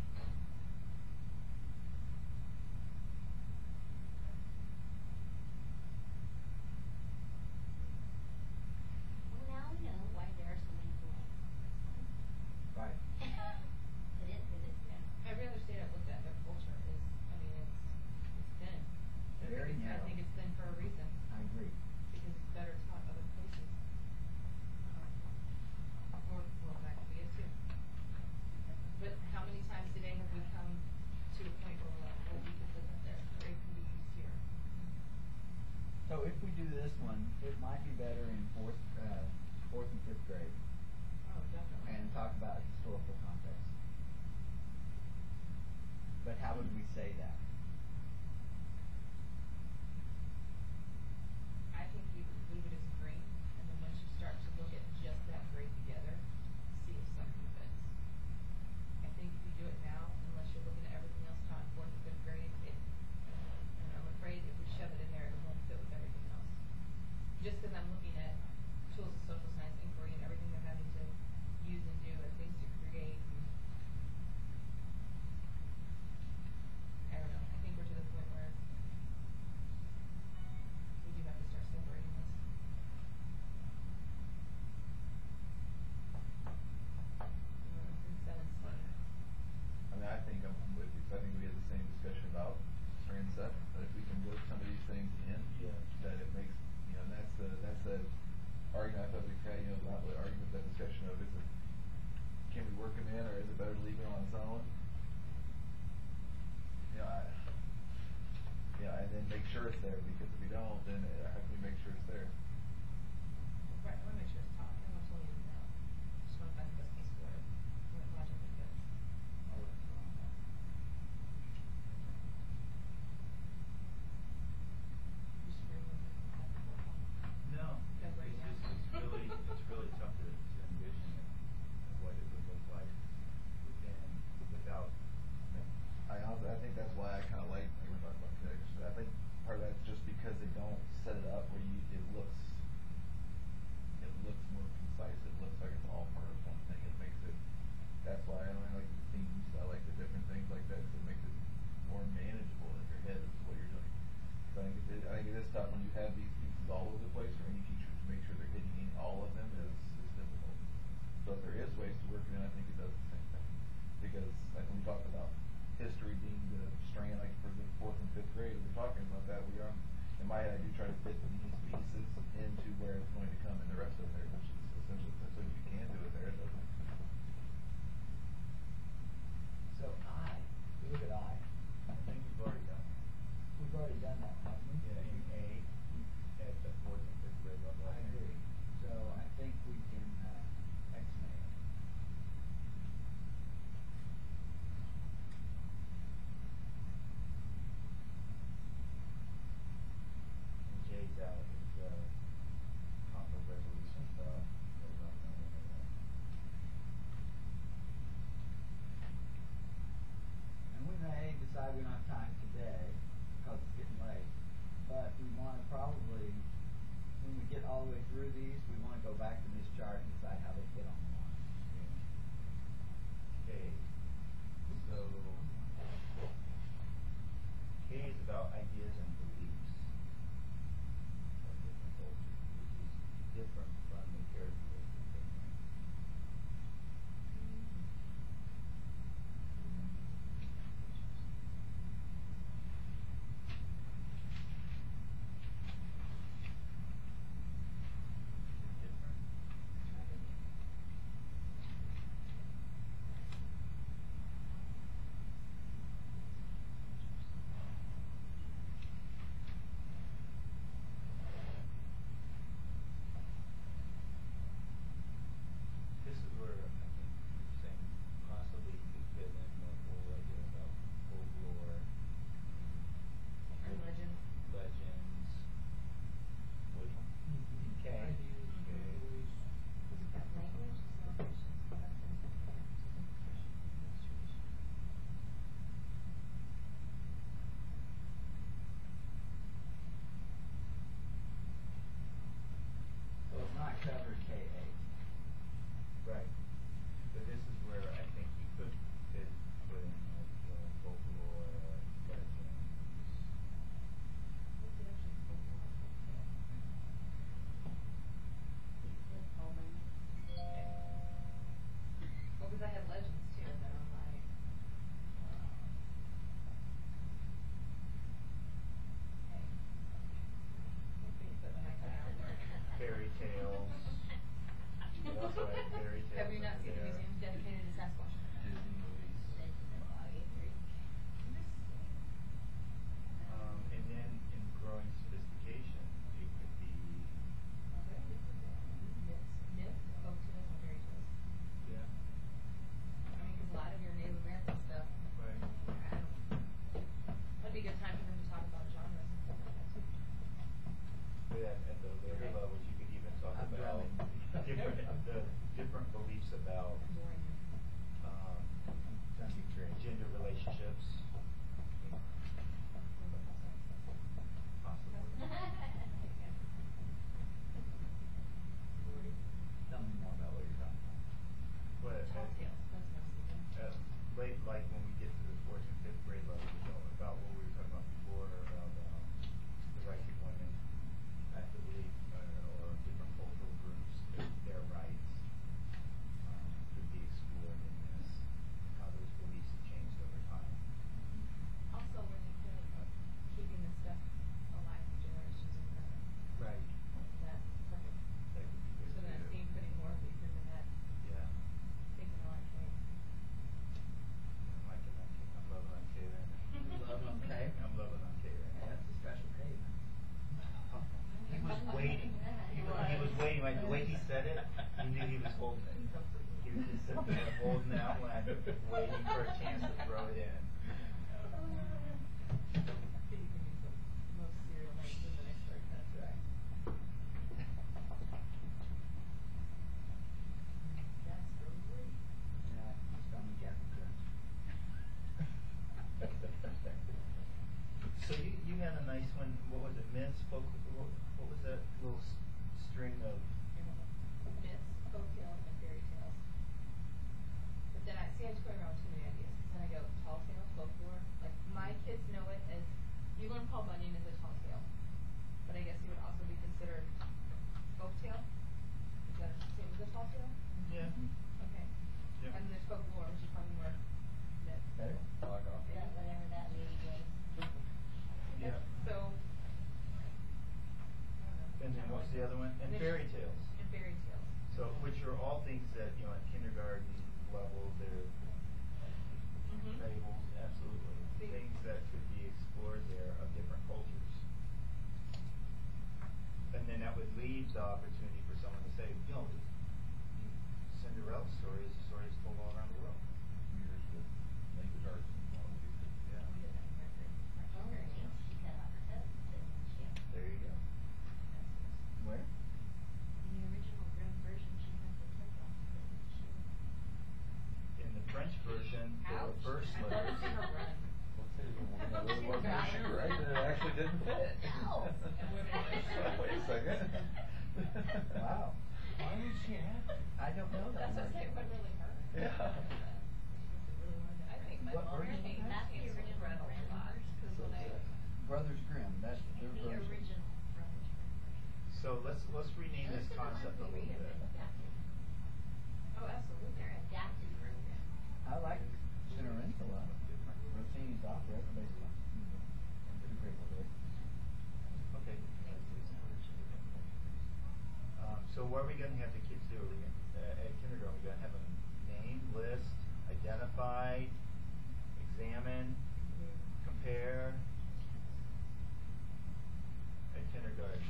Well, now we know why there are so many blanks. Right. It is, it is, yeah. Every other state I've looked at, their culture is, I mean, it's, it's thin. I think Very it's- I narrow. think it's thin for a reason, I agree. because it's better taught other places. Or, well, that could be it too. But how many times today have we come to a point where we're like, well, we could put that there, or it could be used here? So if we do this one, it might be better in fourth, uh, fourth and fifth grade, Oh, definitely. and talk about historical context. But how would we say that? I think you could leave it as green, and then once you start to look at just that grade together, see if something fits. I think if you do it now, unless you're looking at everything else taught in fourth and fifth grade, it, and I'm afraid if we shove it in there, it won't fit with everything else. Just because I'm looking at tools of social science inquiry and everything they're having to use and do and things to create. And I don't know. I think we're to the point where we do have to start separating this. In seventh C. I mean, I think I'm with you, 'cause I think we had the same discussion about strand set, that if we can work some of these things in, Yeah. that it makes, you know, and that's the, that's the argument, I thought we had, you know, that the argument, that discussion of, is it, can we work them in, or is it better to leave it on its own? You know, I, yeah, and then make sure it's there, because if we don't, then uh, how can we make sure it's there? Right, I wanna make sure it's taught. I don't wanna tell you now. Just wanna find the best piece for it. What logically fits. I'll look for on that. You should bring with it. Have it work on. No, That's it's right, yeah. just, it's really, it's really tough to, to envision it, and what it would look like within, without, I honestly, I think that's why I kinda like, like we're talking about connection, I think part of that's just because they don't set it up where you, it looks, it looks more concise, it looks like it's all part of one thing, it makes it, that's why I like the themes, I like the different things like that, 'cause it makes it more manageable in your head as to what you're doing. 'Cause I think it, I think it is tough when you have these pieces all over the place, for any teacher to make sure they're hitting all of them is, is difficult. So if there is ways to work it in, I think it does the same thing. Because like when we talked about history being the strand, like for the fourth and fifth grade, we're talking about that, we are, in my head, I do try to fit these pieces into where it's going to come in the rest of there, which is essentially, so if you can do it there, it doesn't. So I, we look at I, I think you've already done it. we've already done that, haven't we? Yeah, you A, at the fourth and fifth grade level. I agree. So I think we can, uh, X-nay it. And J, probably, when we get all the way through these, we wanna go back to this chart and decide how they fit on the line. Okay, so K is about ideas and beliefs of different cultures, which is different from the characteristics of them. Different. This is where I think you're saying possibly you could fit in the whole idea about folklore, And legends. legends. Which one? Okay. Ideas, Okay. beliefs. Because you've got language, celebrations, lessons, administration. So it's not covered K eight. Right. But this is where I think you could fit, put in like uh, folklore, legends. What's it actually called? Well, because I have legends too, that I'm like, uh, hey. Maybe put my calendar. Fairy tales. We also have fairy tales. Have you not seen the over there. museum dedicated to Sasquatch? Disney movies. Um, and then in growing sophistication, it could be, Myths, myths, folktales, and fairy tales. yeah, I mean, 'cause a lot of your Native American stuff, right. I don't, that'd be a good time for them to talk about genres and stuff like that too. But at, at the later Okay. levels, you could even talk I'm about drumming. different, the different beliefs about, I'm boring you. um, That'd be great. gender relationships. Possibly. Tell me more about what you're talking about. But Tall at- tales, that's what I'm thinking. uh, late, like when we get to the fourth and fifth grade level, we know about what we were talking about before, about, um, the rights of women, actively, uh, or different cultural groups, their, their rights, um, could be explored in this, how those beliefs have changed over time. Also, when you put keeping this stuff alive for generations and forever, Right. that's perfect. That could be good So then I too. see you putting more belief into that, Yeah. thinking I like it. I'm liking on K, I'm loving on K right now. You love on K? I'm loving on K right Yeah, now. that's a special K, man. He was waiting. He was, he was waiting. Like the way he said it, he knew he was holding it. He was just sitting there holding that one, waiting for a chance to throw it in. I think you can use the most serial names in the next word, that's right. That's great. Yeah, it's call me Captain Crunch. So you you had a nice one. What was it? Myths, folk. What, what was that little s- string of? Myths, folktales, and fairy tales. But then I see I just go around too many ideas. 'Cause then I go tall tales, folklore. Like my kids know it as you learn Paul Bunyan as a tall tale, but I guess he would also be considered folktale. Is that the same as a tall tale? Yeah. Okay. Yeah. And then there's folklore, which is probably more myth. Better? I like off. That whatever that lady was. Yeah. So. I don't know. And then what's the other one? And There's- fairy tales. And fairy tales. So, which are all things that, you know, at kindergarten level, they're Mhm. fables, absolutely. See. Things that could be explored there of different cultures. And then that would leave the opportunity for someone to say, you know, Cinderella story is a story that's told all around the world. Years with language arts and all of these things. Yeah. We did that in third grade. Oh, Fairy she tales. she cut off her toes, didn't she? There you go. Where? In the original Grimm version, she had the toes off, didn't she? In the French version, there were Ouch. first I'd love to letters. see her run. Let's say it wasn't a shoe, right? That it actually didn't fit. No. And women You have to. I don't know that That's what word. it would really hurt. Yeah. I think my What mom version hates is that? That's the Hansel and original Gretel a lot, version. cause So when I, it's, uh, Brothers Grimm, that's their The version. original Brothers Grimm version. So let's, let's rename this Most of the ones concept a we little read have bit. been adapted. oh, absolutely. They're adapted programs. I like Cinderella, Rossini's opera, everybody's like, mm, pretty great with it. Okay. Um, so what are we gonna have the kids do? Are we gonna, uh, at kindergarten, we're gonna have them name, list, identify, examine, compare? At kindergarten.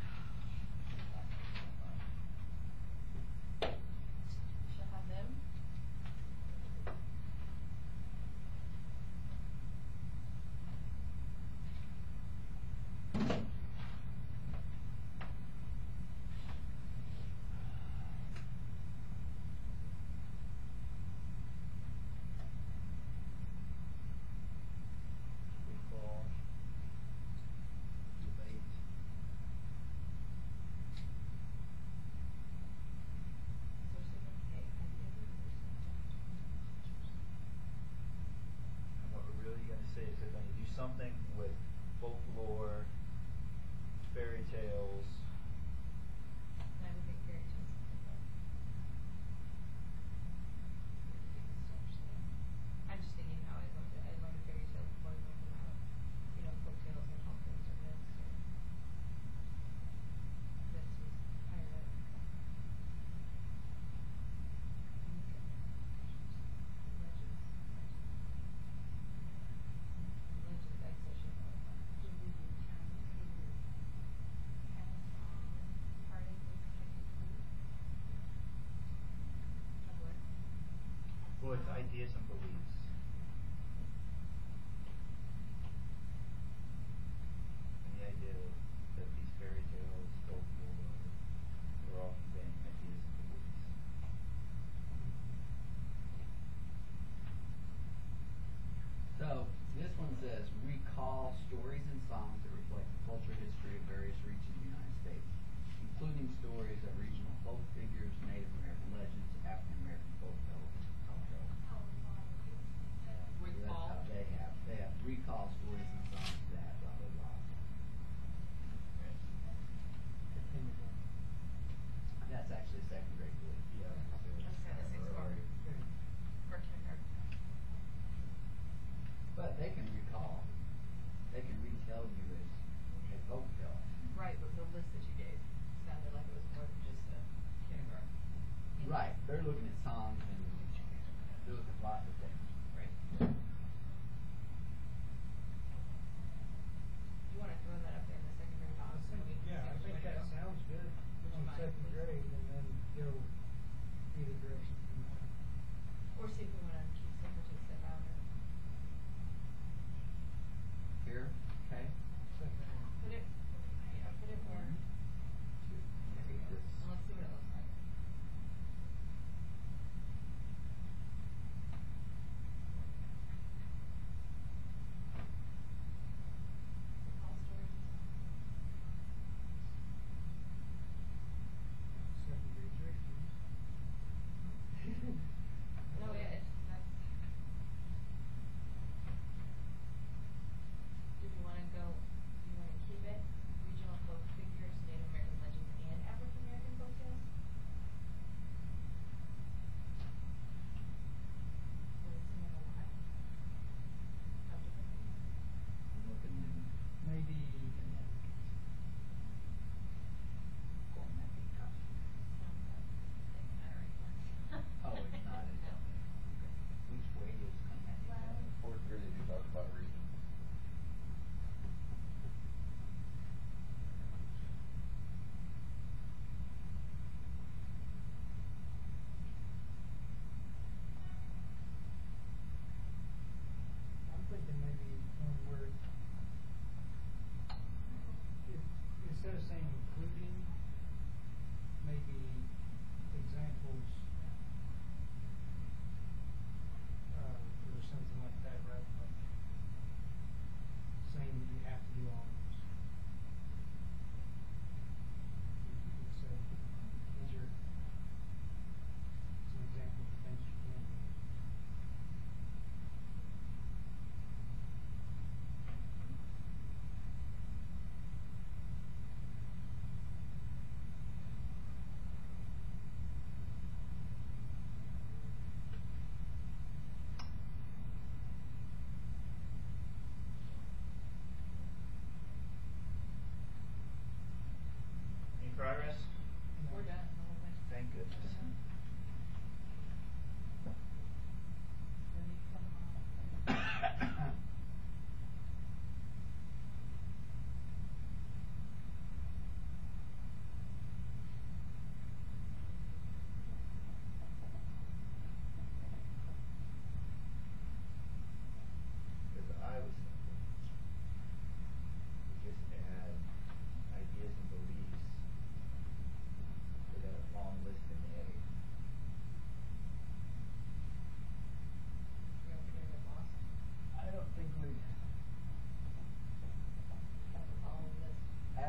She'll have them. Recall, debate. So she's gonna say, I did it. And what we're really gonna say is they're gonna do something with folklore, fairy tales. And I would think fairy tales. I'm just thinking how I learned it. I learned a fairy tale before I learned about, you know, folk tales and pumpkins or this or this was pirate. Legends. Legends, I associate all of that. Did we do Chinese? Did we have a song, part of this Chinese food? Of what? Well, it's ideas and beliefs. And the idea that these fairy tales, folklore, they're all conveying ideas and beliefs. So, this one says, recall stories and songs that reflect the culture history of various regions of the United States, including stories of regional folk figures, Native American legends, African American folk tales, cultural.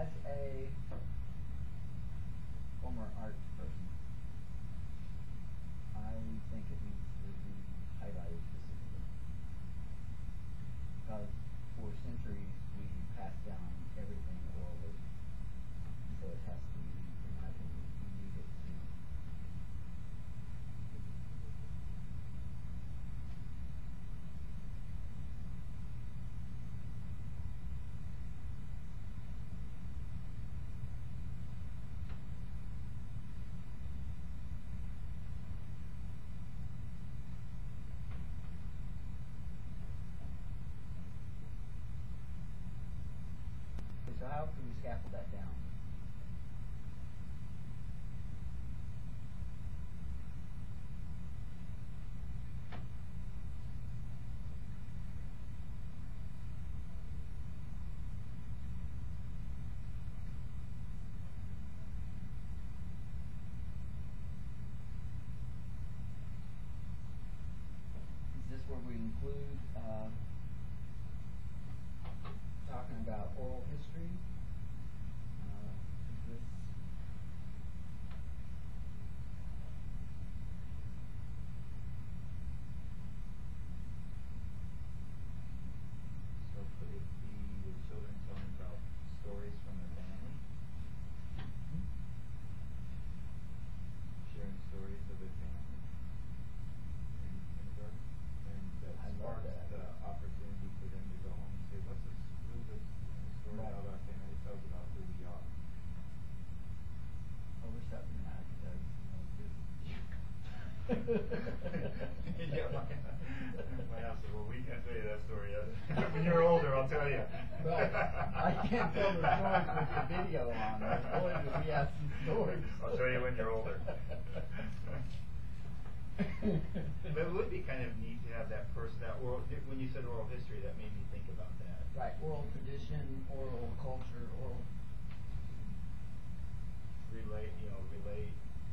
as a former arts person, I think it needs to be highlighted specifically. Because for centuries we passed down everything orally. So it has to be, in my opinion, we need it to. So how can we scaffold that down? Is this where we include, uh, talking about oral history? Uh, is this? So could it be the children telling about stories from their family? Sharing stories of their family in kindergarten? And that I love sparks that. the opportunity for them to go home and say, what's this little bit story Right. about our family that tells about who we are? I wish that would not because Yeah, my, my house said, well, we can't tell you that story yet. When you're older, I'll tell you. Right. I can't tell the stories with the video on. But boy, do we have some stories. I'll show you when you're older. But it would be kind of neat to have that person, that oral, when you said oral history, that made me think about that. Right, oral tradition, oral culture, oral. Relate, you know, relate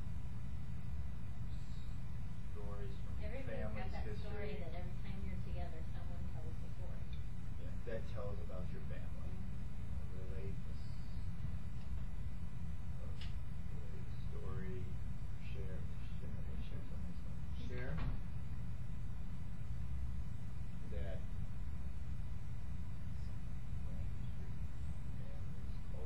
stories from Everybody's got family's that story history. that every time you're together, someone tells the story. Yeah, that tells about your family. You know, relate this, uh, relate the story, share, share, share something. something. Share. That families,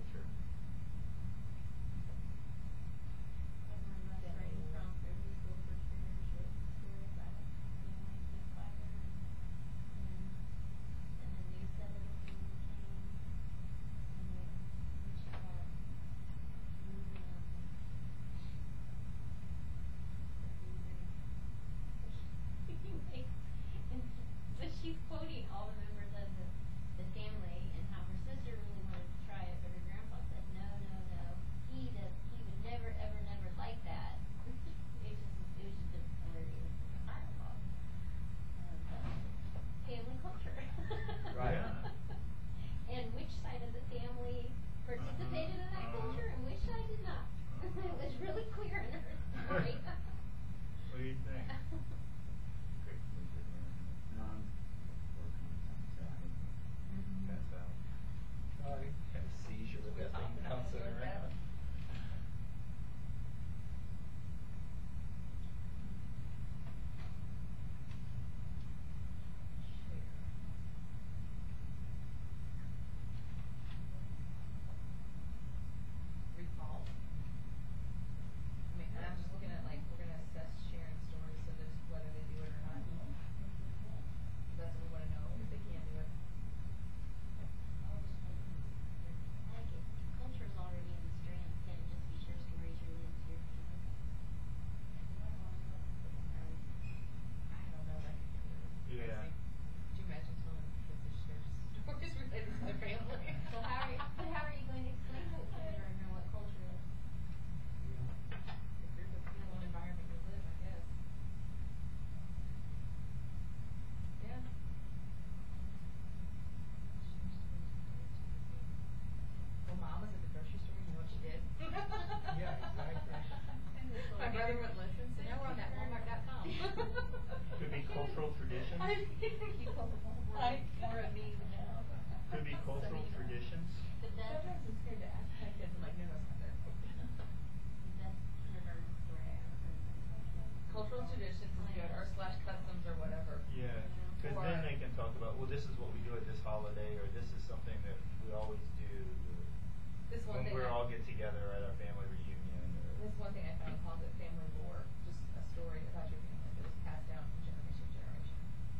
traditions is good, or slash customs or whatever. Yeah, because Or- then they can talk about, well, this is what we do at this holiday, or this is something that we always do This one when thing we I- all get together at our family reunion. Or This one thing I found calls it family lore, just a story about your family that was passed down from generation to generation.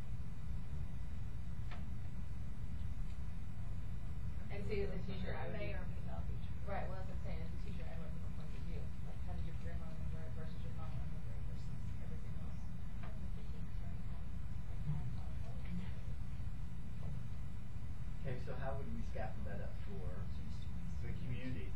And see, as a teacher, I would May be- or may not be true. Right, well, that's what I'm saying, as a teacher, I would have a point of view, like, how did your grandma remember it versus your mom remember it versus everything else? Okay, so how would we scaffold that up for the community?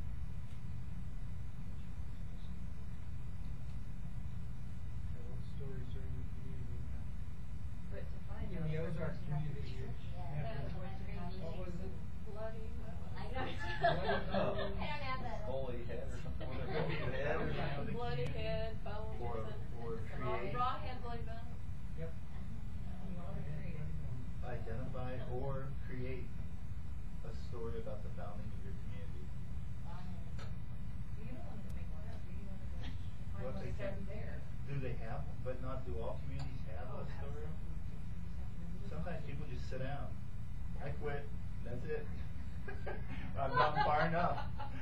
Tell what stories are in the community now. But to find You those know, those are stories, you have to community be years. sure. Yeah. After- What was it? Bloody. I don't, Oh. I don't have that. Holy head or something. Holy head or Yeah, something. bloody head, bone, Or- or or raw, create- raw head, bloody bone. Yep. Identify or create a story about the founding of your community. You don't want to make one up, you want to find What what they it's already can- there. Do they have, but not do all communities have Oh, a story? absolutely. Sometimes people just sit down. I quit. That's it. I've gone far enough.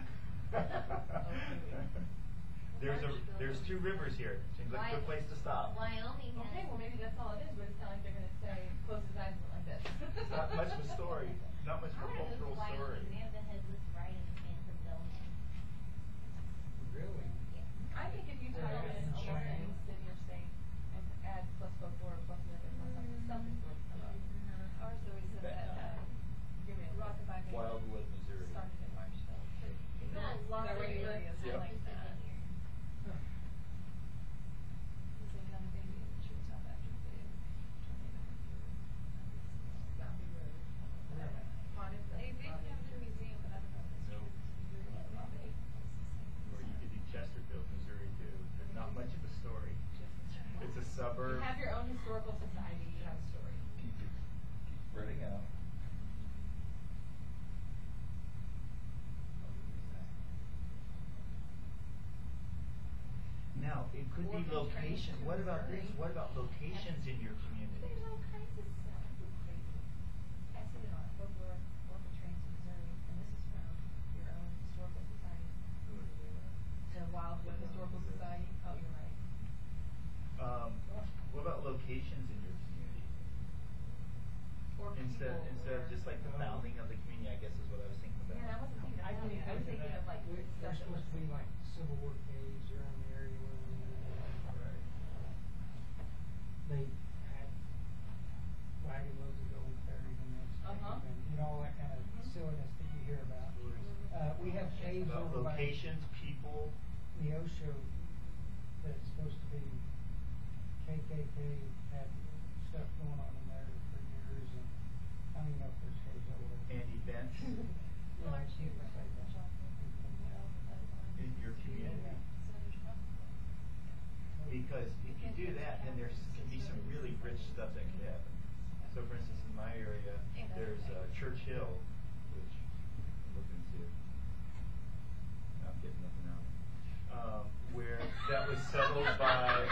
There's a there's two rivers here. Seems like a good place to stop. Wyoming has. Okay, well, maybe that's all it is, but it's not like they're gonna say, close his eyes and went like this. It's not much of a story. Not much of a I wanna move to cultural Wyoming. story. They have the headless right in Sanfordville. Really? Yeah. I think if you Yeah, title it and all Cheyenne. things city or state and add plus folklore, plus another, plus something, something's going to come up. Ours always said that, uh, Give me a Rockabye Bay Wildwood, Missouri. started in Marshville. It's not There's lots Is that of where you live? areas Yep. like that. Because they got a baby in the church out after the tornado. Zombie Road. Haunted They, they Zombie have the Road. museum, but I don't know if it's Nope. true. Or you could do Chesterfield, Missouri too. There's not much of a story. It's a You suburb. have your own historical society, you have a story. Keep it, keep spreading out. Now, it could be Orphan trains location. to What about this? Missouri. What about locations in your community? There's all kinds of stuff. This is crazy. I see it on folklore, orphan trains in Missouri, and this is from your own historical society. The Wildwood Historical Society. Oh, you're right. Um, what about locations in your community? Or Instead, people instead of or- just like the founding of the community, I guess is what I was thinking about. Yeah, I wasn't thinking, I was, I was thinking of like There- stuff There's that was. supposed to be like Civil War caves around the area where we live. Right. They had wagon loads of gold buried in this. Uh-huh. And, you know, all that kind of Mhm. silliness that you hear about. Uh, we have caves About over by locations, people. Neosho that's supposed to be K K K had stuff going on in there for years, and I don't even know if there's caves over there. And events Yeah, Well, aren't you people say that. in your community. Because if you do that, then there's can be some really rich stuff that could happen. So, for instance, in my area, there's uh, Church Hill, which I'm looking to. I'm getting nothing out. Um, where that was settled by.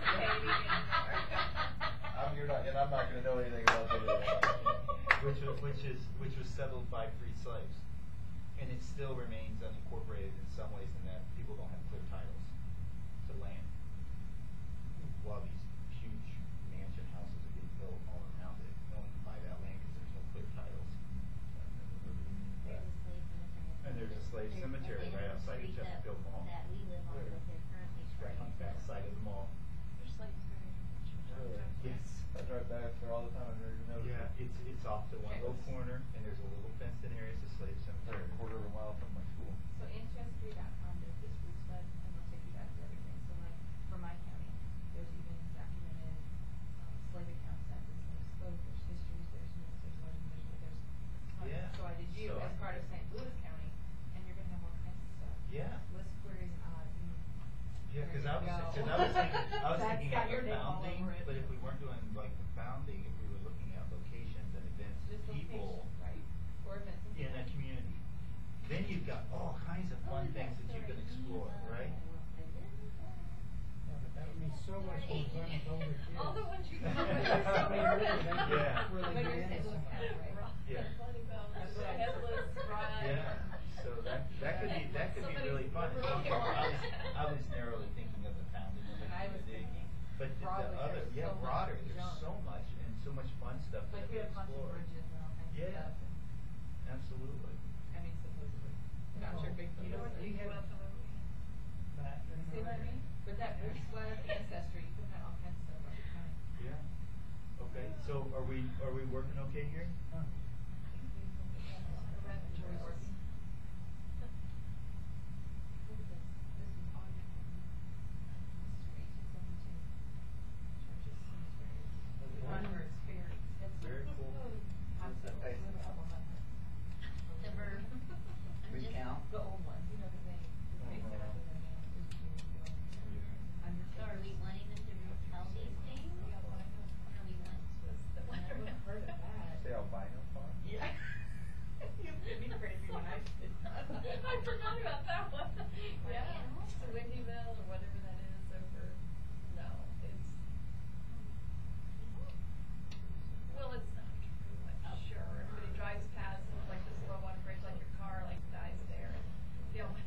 I'm, you're not, and I'm not gonna know anything about that either. which was, which is which was settled by freed slaves, and it still remains unincorporated in some ways in that people don't have clear titles to land. While these huge mansion houses are being built all around it, no one can buy that land because there's no clear titles. There's a slave cemetery. And there's a slave There's- cemetery and right then outside the of street that- Chesterfield Mall. That we live on, Where? but they're currently It's right on the back side of the mall. There's slaves buried in the church. Really? Yes. I drive back there all the time, I never even noticed. Yeah, it. it's it's off to one little corner, and there's a little fenced in area. It's a slave It's like cemetery. a quarter of a mile from my school. So ancestry dot com does this roots bud, and they'll take you back to everything. So like, for my county, there's even documented, um, slave account census, there's spoke, there's histories, there's news, there's legend, there's, there's. tons. Yeah. So I did you So as I- part of Saint Louis County, and you're gonna have all kinds of stuff. Yeah. List queries, odds, and. Yeah, because I was There you cause go. I was thinking I was That's thinking got of your the name all founding, over it. but if we weren't doing like the founding, if we were looking at locations and events, Just people location, right, or events. and in a people. community, then you've got all kinds of fun things that you can explore, right? Yeah, but that would be so so much more fun with older kids. All the ones you come up with are so I mean, really, perfect. they Yeah. can really But get you're into saying some of look it. at it, right? Yeah. Funny bone, That's the right. headless ride. Yeah, so that, that could be, that could be Somebody really fun. really I was, hard. I was narrowly thinking of the founding of the I was community. thinking But the- the broadly, other, there's yeah, so much broader, to there's jump. so much, and so much fun stuff Like that we we have punching explore. bridges and all kinds of Yeah. stuff. Absolutely. I mean, supposedly. I'm not sure Bigfoot You know is what, there. we have Well, some of it. that in See what I our- mean? But that bridge sled, ancestry, you can find all kinds of stuff all the time. Yeah. Okay, so are we, are we working okay here? Huh. Are we working? What is this? This is all your. History, two seventy-two. Churches, cemeteries. Converts, ferries. That's- Very cool. I'm so, That's we have a couple hundred. The verb. I'm just- Recount. The old ones, you know, the name, the things that are in their name. So are we wanting them to retell these things? Or are we want? I never heard of that. Say albino farm? Yeah. You made me crazy when I did that. I forgot about that one. Or Yeah, animals? the Windyville or whatever that is over, no, it's, well, it's not true, I'm sure. Everybody drives past and like this low on bridge, like your car like dies there. The Almighty.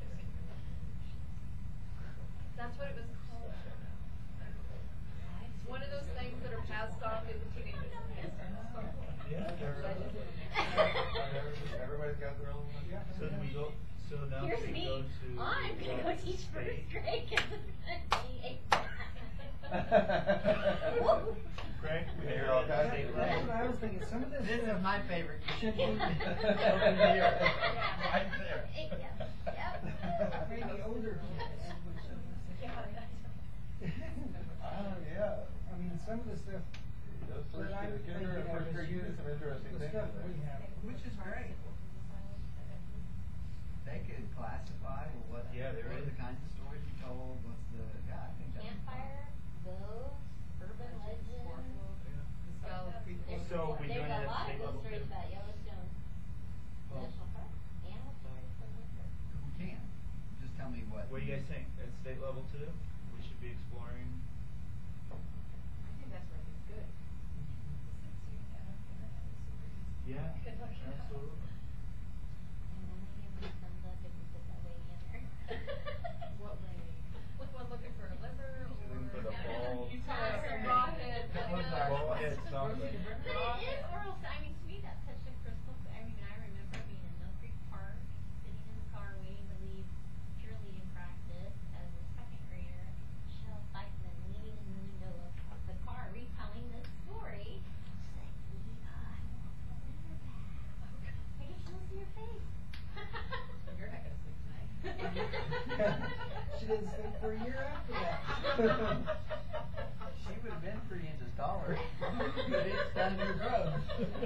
That's what it was called. It's one of those things that are passed on to the teenagers. Yeah, they're- Everybody's got their own one? Yeah. So do we go, so now Here's do we me. go to? I'm gonna go what teach first state? grade because it's Woo. Craig, we Yeah, hear you're all all kinds kinds of- of. That's what I was thinking, some of this. This is my favorite. You should be Over over here. here. Right there. Yep, yep. Maybe older kids, which Oh, yeah. I mean, some of the stuff Those first, that I'm kid- thinking kinder, of first is grade, you you, get some interesting the things stuff in there. we have. Which is great. They could classify well, what, Yeah, there what are is. the kinds of stories you told, what's the, yeah, I think that's. Campfire, those, urban legends. The spell, the There's, prequel. So we there's doing a it at lot state of level good stories too? about Yellowstone Well, National Park, animal stories, for the most part. who can? Just tell me what. What do you guys think? At state level too? We should be exploring. I think that's where it's good. Yeah, Good luck. absolutely. And then maybe when it comes up, if we put that lady in there. What lady? With one looking for a liver or. Looking for the ball. You tell us a raw head. That was uh, our- Ball head something. But it is oral, I mean, to me, that's such a crystal, I mean, I remember being in Mill Creek Park, sitting in the car waiting to leave cheerleading practice as a second grader, Michelle Feitman leaning in the window of the car retelling this story. She's like, Lena, I want to in your bag. I get chills to your face. You're not gonna sleep tonight. She didn't sleep for a year after that. She would have been three inches taller, but it's done your growth.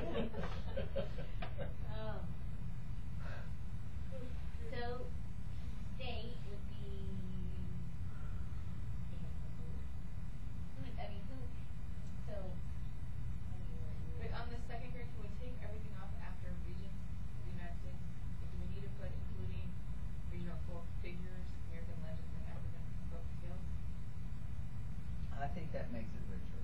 Um, so, state would be. Who, I mean, who, so, I mean, we're- Wait, on the second grade, can we take everything off after regions of the United States? Or do we need to put including regional folk figures, American legends, and African folk tales? I think that makes it richer.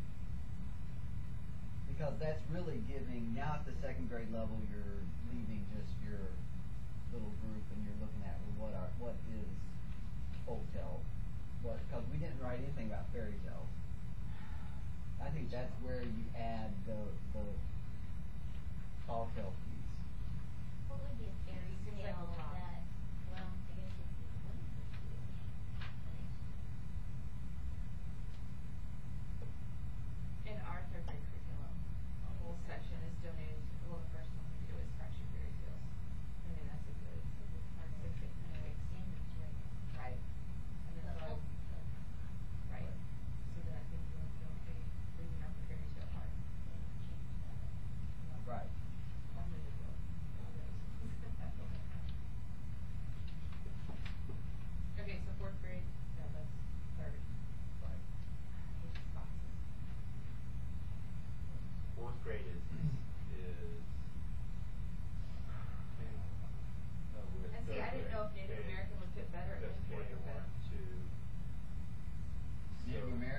Because that's really giving, now at the second grade level, you're leaving just your little group and you're looking at well, what are, what is folk tale? What, because we didn't write anything about fairy tales. I think that's where you add the, the tall tale piece. what would be a fairy Seems like tale a lot. that, well, I guess it's, what is this? In our third grade curriculum, a whole section is donated, well, the first one we do is Fractured Fairy Tales. I mean, that's a good, our sixth grade, anyway, Standards, right? right. And then The so, old, the, right, so then I think we'll be okay, bringing up the fairy tale part. change that. Right. I'm gonna do it. Okay, so fourth grade, no, that's third. Right. Which is boxes. Fourth grade is, is. No, with And see, third I didn't know if grade. Native K- American would fit better That's in K fourth or one, fifth. two. Native So-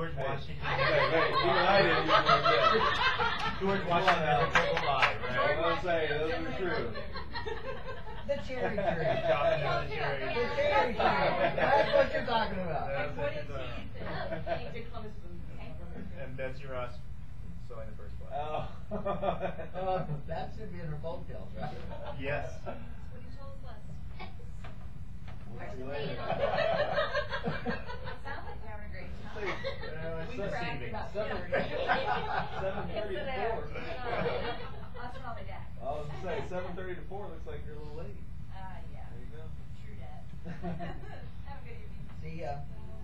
George Hey, Washington. hey, hey, even I didn't use those yet. George Come on Washington now. never told a lie, I right? was gonna say, those are true. The cherry tree. Talking about the cherry The tree. cherry tree. That's what you're talking about. That's Like, what it. did he say? He did Columbus Blue. And Betsy Ross sewing the first flag. Oh. Uh, that should be in her folk tales, right? Yes. That's what he told us. We'll see you Where's the later. mail? Sounds like we're having a great time. Yeah, it's We seven- cracked about seven- dinner. seven thirty to It's there. four. That's all the dad. I was gonna say, seven thirty to four looks like you're a little late. Uh, yeah. There you go. True dad. Have a good evening. See ya.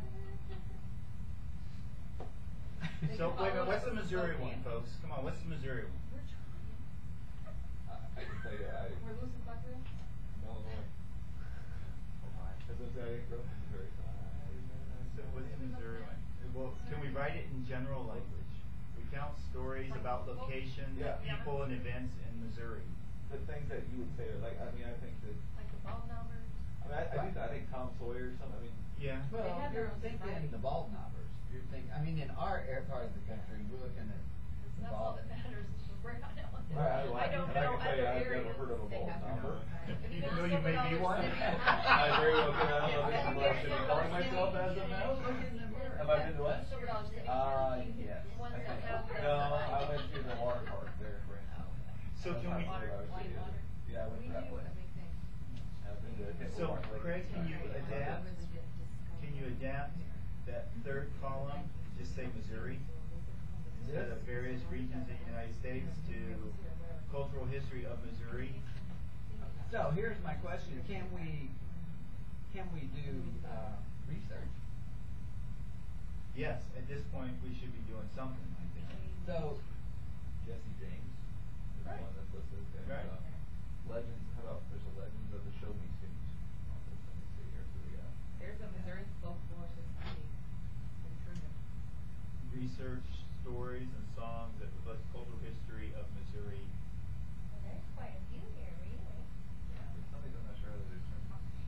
So wait a minute, what's the Missouri one, folks? Come on, what's the Missouri one? We're trying. I I can tell you, I, We're losing Buckreal? Illinois. As I said, I didn't grow up in Missouri, so I, I didn't know. So what's the Missouri one? Well, can we write it in general language? Recount stories about locations, Yeah. people, and events in Missouri. The things that you would say are like, I mean, I think that, Like the ball numbers? I mean, I, I do, I think Tom Sawyer or something, I mean. Yeah. Well, They have their you're own thinking society. the bald knobbers. You're thinking, I mean, in our air part of the country, we're looking at the That's all bald. that matters, is where I know. Right, well, I don't I know can tell you, other I've never areas heard of a they ball have their number. own. If Even you though go you to may be Minnesota one. City, I very well could, I don't know, this is Have where I you should be been to calling Silver myself Dollar as of City? now. Look in the mirror. Have I been to what? Silver Dollar City. Uh, yes. One I that's think out so. there. No, I went to the water park there, Brent. So That's can not we? what I was White thinking. water. Yeah, I went We to that do one. a big thing. I've been to Hippo So, Park Lake. Craig, can you adapt? Can you adapt that third column, just say Missouri, instead of various regions in the United States to cultural history of Missouri? So here's my question: Can we, can we do uh, research? Yes, at this point, we should be doing something, I think. So Jesse James is Right. one that's listed. And, Right. uh, Legends, how about, there's a Legends of the Show Me Tunes. Let me see here, so we got. There's a Missouri Folklore Society in Truman. Research, stories, and songs that reflect the cultural history of Missouri. Well, there's quite a few here, really. For some reason, I'm not sure how to do terms.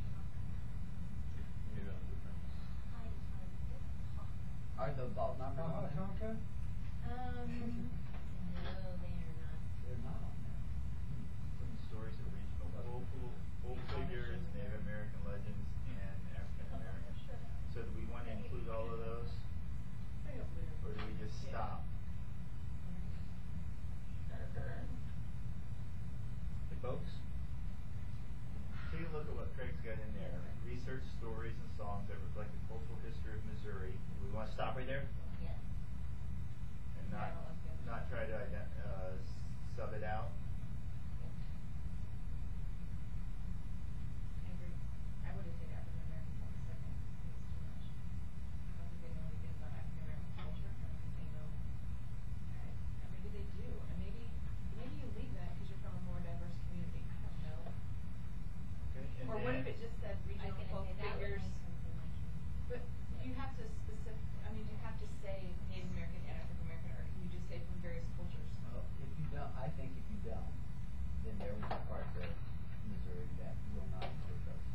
Maybe I'll do terms. are the bald knobbers on there? Tonka? Um, no, they are not. They're not on there. Some stories of regional folk, folk figures, Native American legends, and African American. So do we want to include all of those? Or do we just stop? Hey folks, take a look at what Craig's got in there. Research stories and songs that reflect the cultural history of Missouri. We want to stop right there Yes. and not, Yeah, I like that. not try to ident- uh, sub it out. I agree. I would have said African American for a second. It's too much. I don't think they know anything about African American culture. I don't think they know. Or maybe they do. And maybe, maybe you leave that because you're from a more diverse community. I don't know. Okay, and Or what then- if it just said I was regional gonna folk say that would figures? make something like it. But do you have to specific, I mean, do you have to say Native American and African American, or can you just say from various cultures? Well, if you don't, I think if you don't, then there was a part of Missouri that will not include those.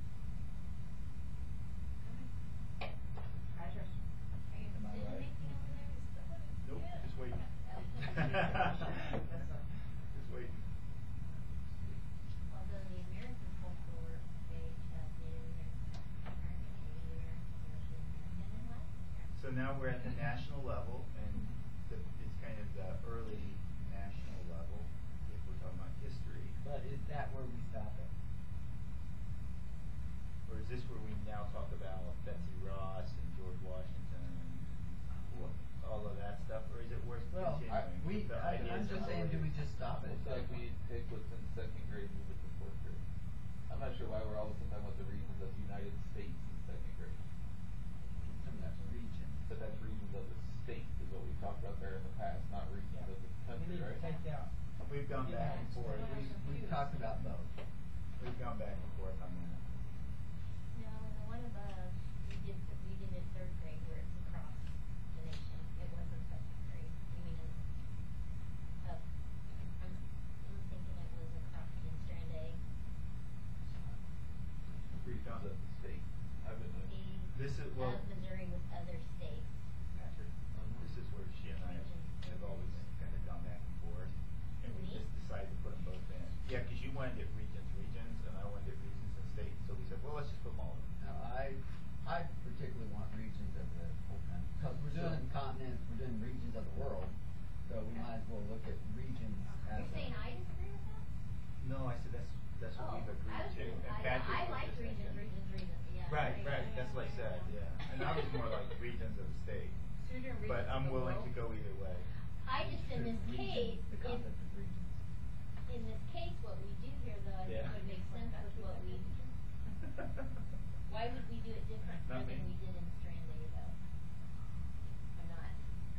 I trust you. Am I right? Decision-making over there is so- Nope, Yeah. just wait. That's a- Just wait. Although the American folklore page has Native American, American, Native American, Native American, and Latin. So now we're at the national level, and the, it's kind of the early national level, if we're talking about history. But is that where we stop it? Or is this where we now talk about Betsy Ross and George Washington and what, all of that stuff, or is it worth Well, I, continuing? we, with the I, I'm ideas just of saying, do we already- just stop it? It's like we take what's in second grade and move it to fourth grade. I'm not sure why we're all of a sudden talking about the regions of the United States in second grade. And that's region. But that's regions of the state is what we talked about there in the past, not regions of the We country, need to right? take out. We've gone back and forth. We, we've talked about both. We've gone back and forth on that. No, the one above, we did, we did it third grade where it's across the nation. It wasn't second grade. You mean, it's up, I'm, I'm thinking it was across in Strand A. Regions of the state. I've been to. The This is, well, of Missouri with other states. Gotcha. will look at regions as You're a- saying I disagree with that? No, I said that's, that's what Oh, we've agreed I was to. gonna- And I- Patrick I was like just regions, thinking- regions, regions, yeah. Right, I- right, I- that's what I said, yeah. And I was more like regions of the state. So you're doing But regions I'm of the willing to world? go either way. I just, in this regions, case, the if, concept of regions. in this case, what we do here though, I think Yeah. would make sense with what we, why would we do it different here Not than me. we did in Strand Day though? Or not?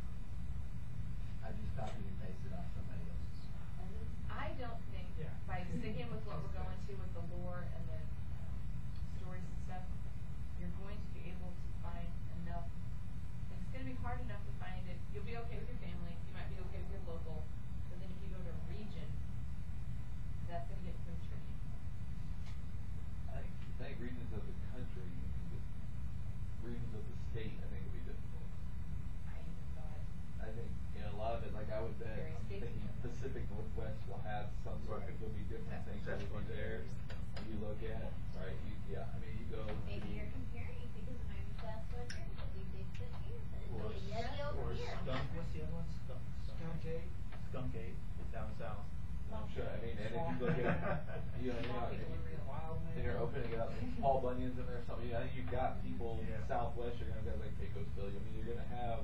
I just copied and pasted off somebody else's. I don't think Yeah. by sticking with what we're going to with the lore and the um, stories and stuff, you're going to be able to find enough. It's going to be hard enough to find it. You'll be okay with your family. You might be okay with your local. But then if you go to a region, that's going to get pretty tricky. I think, I think regions of the country, regions of the state, I think would be difficult. I even thought. I think, you know, a lot of it, like I would bet, Very I'm state thinking specific. Pacific Northwest will have some sort of, Right. there'll be different That's- things that that's will one be there. area. You look at, right, you, yeah, I mean, you go to. Maybe you're comparing because I'm Southwestern, but we big fit here, but it's Or, a yeti s- over or here. skunk, what's the other one? Skunk. Skunk Gate. Skunk Gate, down south. I'm sure, I mean, and if you look at, you know, you know, Small people are real. Wild man. and you're opening it up, Paul Bunyan's in there or something, I think you've got people Yeah. southwest, you're gonna have guys like Pecosville, I mean, you're gonna have.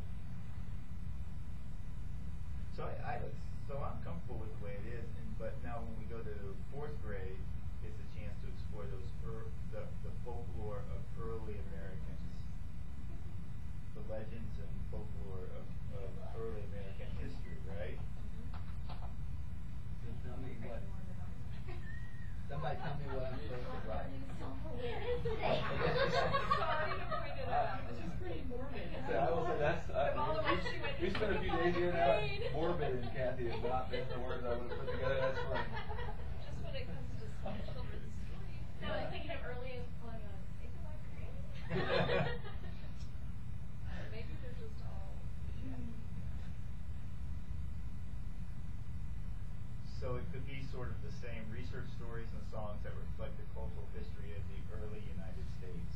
So I, I, so I'm comfortable with the way it is, and, but now when we go to fourth grade, it's a chance to explore those er, the, the folklore of early Americans. The legends and folklore of, of early American history, right? So tell me what, somebody tell me what I'm supposed to write. Self-awareness today. Sorry to point it out. It's just pretty morbid. So I will say that's, uh, Of all the we, ones she went we to spent a few school days here now, grade. morbid and Kathy has not been the words I would've put together, that's funny. Just when it comes to small children's stories. No, I was thinking of early and pulling on Ichabod Crane. Maybe they're just all. So it could be sort of the same research stories and songs that reflect the cultural history of the early United States.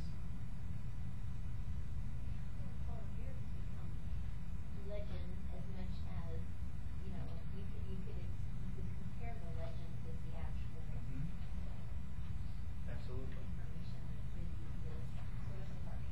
Legends as much as, you know, you could, you could, ex- you could compare the legends with the actual Absolutely. information that really exists. So this is our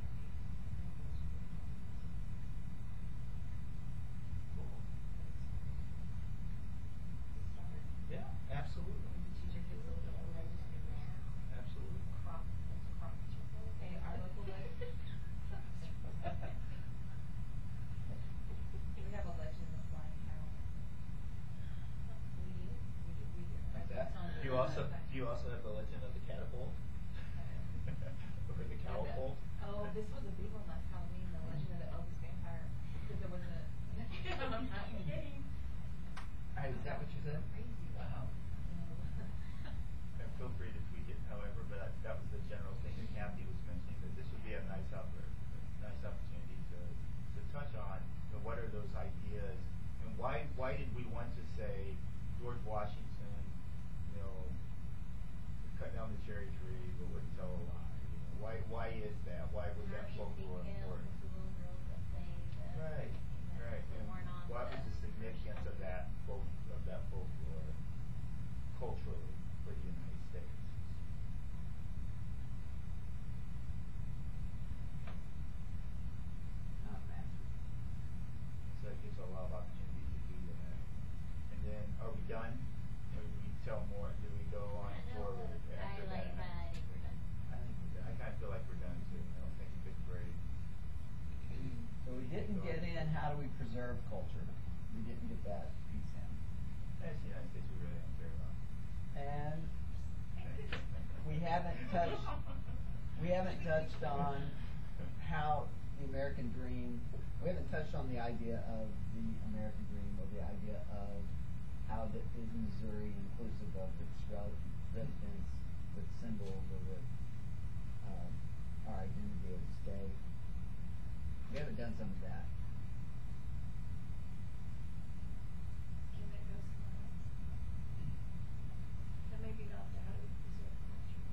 Yeah, absolutely. Teach your kids a little bit more. Legend now. Absolutely. Crop, it's crop. Hey, our local legend. We have a legend of flying cow. We do, we do, we do. Like That's that? on- Do you also, do you also have the legend of the catapult? Or the catapult? Oh, this was a big one last Halloween, the legend of the Elvis vampire, because there was a. I'm not kidding. Hey, is that what you said? Crazy. Wow. And feel free to tweak it however, but I- that was the general thing that Kathy was mentioning, that this would be a nice oppor- nice opportunity to, to touch on, you know, what are those ideas? And why, why did we want to say George Washington, you know, cut down the cherry tree but wouldn't tell a lie? You know, why, why is that? Why was that folklore important? The little girls that say that. Right, that right. they And weren't on what was the significance of that folk, of that folklore culturally for the United States? Not massive. So it gives a lot of opportunity to do that. And then, are we done? Or do we tell more, do we go on forward I after that? like that, I think we're done. I think we're done. I kinda feel like we're done too, I don't think fifth grade. So we didn't get in, how do we preserve culture? We didn't get that piece in. That's the United States we really don't care about. And we haven't touched, we haven't touched on how the American dream, we haven't touched on the idea of the American dream or the idea of how that is Missouri inclusive of its rel- residents with symbols or with um, our identity as a state. We haven't done some of that. Can that go somewhere else? And maybe not the how do we preserve culture.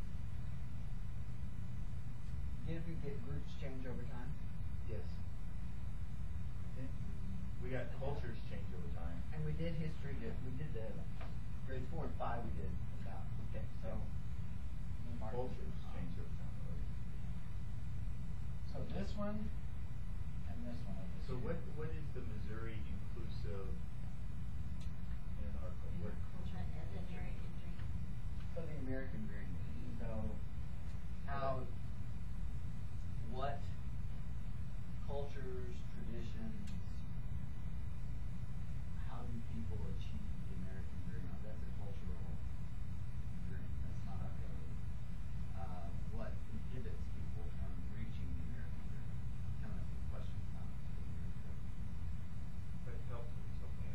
Did we get groups change over time? Yes. We got cultures change over time. And we did history, did- we did the grades four and five, we did about, okay, so. we'll mark this Cultures off. change over time, right? So this one and this one are the So same. what, what is the Missouri inclusive in our, what? Culture and the American dream. For the American dream, so how, what cultures, traditions, how do people achieve the American dream? Now, that's a cultural dream, that's not a, uh, what inhibits people from reaching the American dream? Kind of a question, not a statement. But it helps with something.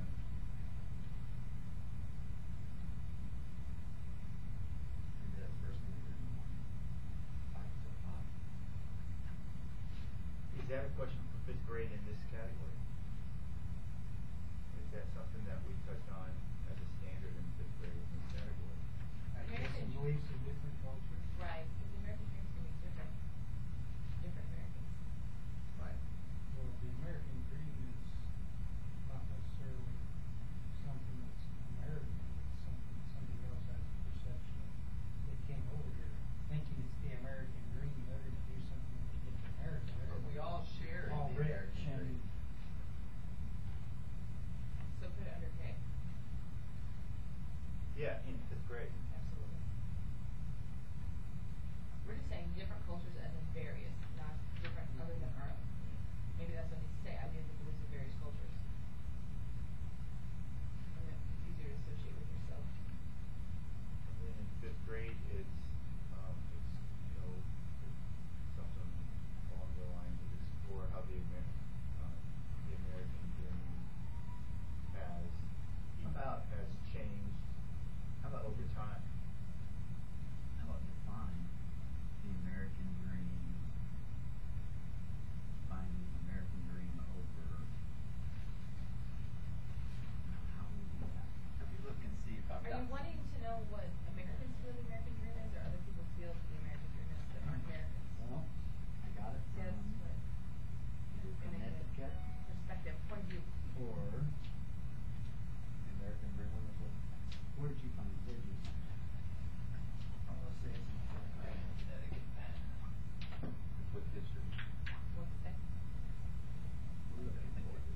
Maybe that's the first thing we do in the morning. Five to five. Is that a question for fifth grade in this category? Is that something that we touch on as a standard in fifth grade in this category? Ideas and beliefs of different cultures. Right, because the American dream's gonna be different, different Americans. Right. Well, the American dream is not necessarily something that's American, it's something, somebody else has a perception of, they came over here thinking it's the American dream, they're gonna do something when they get to America. they're But we gonna all share in all the rich American and dream. So put it under K, Yeah, in fifth grade. absolutely. We're just saying different cultures as in various, not different other than our own. Maybe that's what it needs to say, ideas and beliefs of various cultures. And then it's easier to associate with yourself. And then in fifth grade, it's, um, it's, you know, it's something along the lines of explore how the Amer- um, the American dream has, How about- has changed How about over time. How about define the American dream? Define the American dream over. How would we do that? Let me look and see if I've Are got. you wanting to know what Americans feel the American dream is, or other people feel the American dream is that aren't Americans? Well, I got it See, that's from what either is gonna get Connecticut perspective, point of view. or, The American dream was what? where did you find it? Where did you find it? Oh, let's see, it's in Connecticut. With history. What's it say? We're looking for it.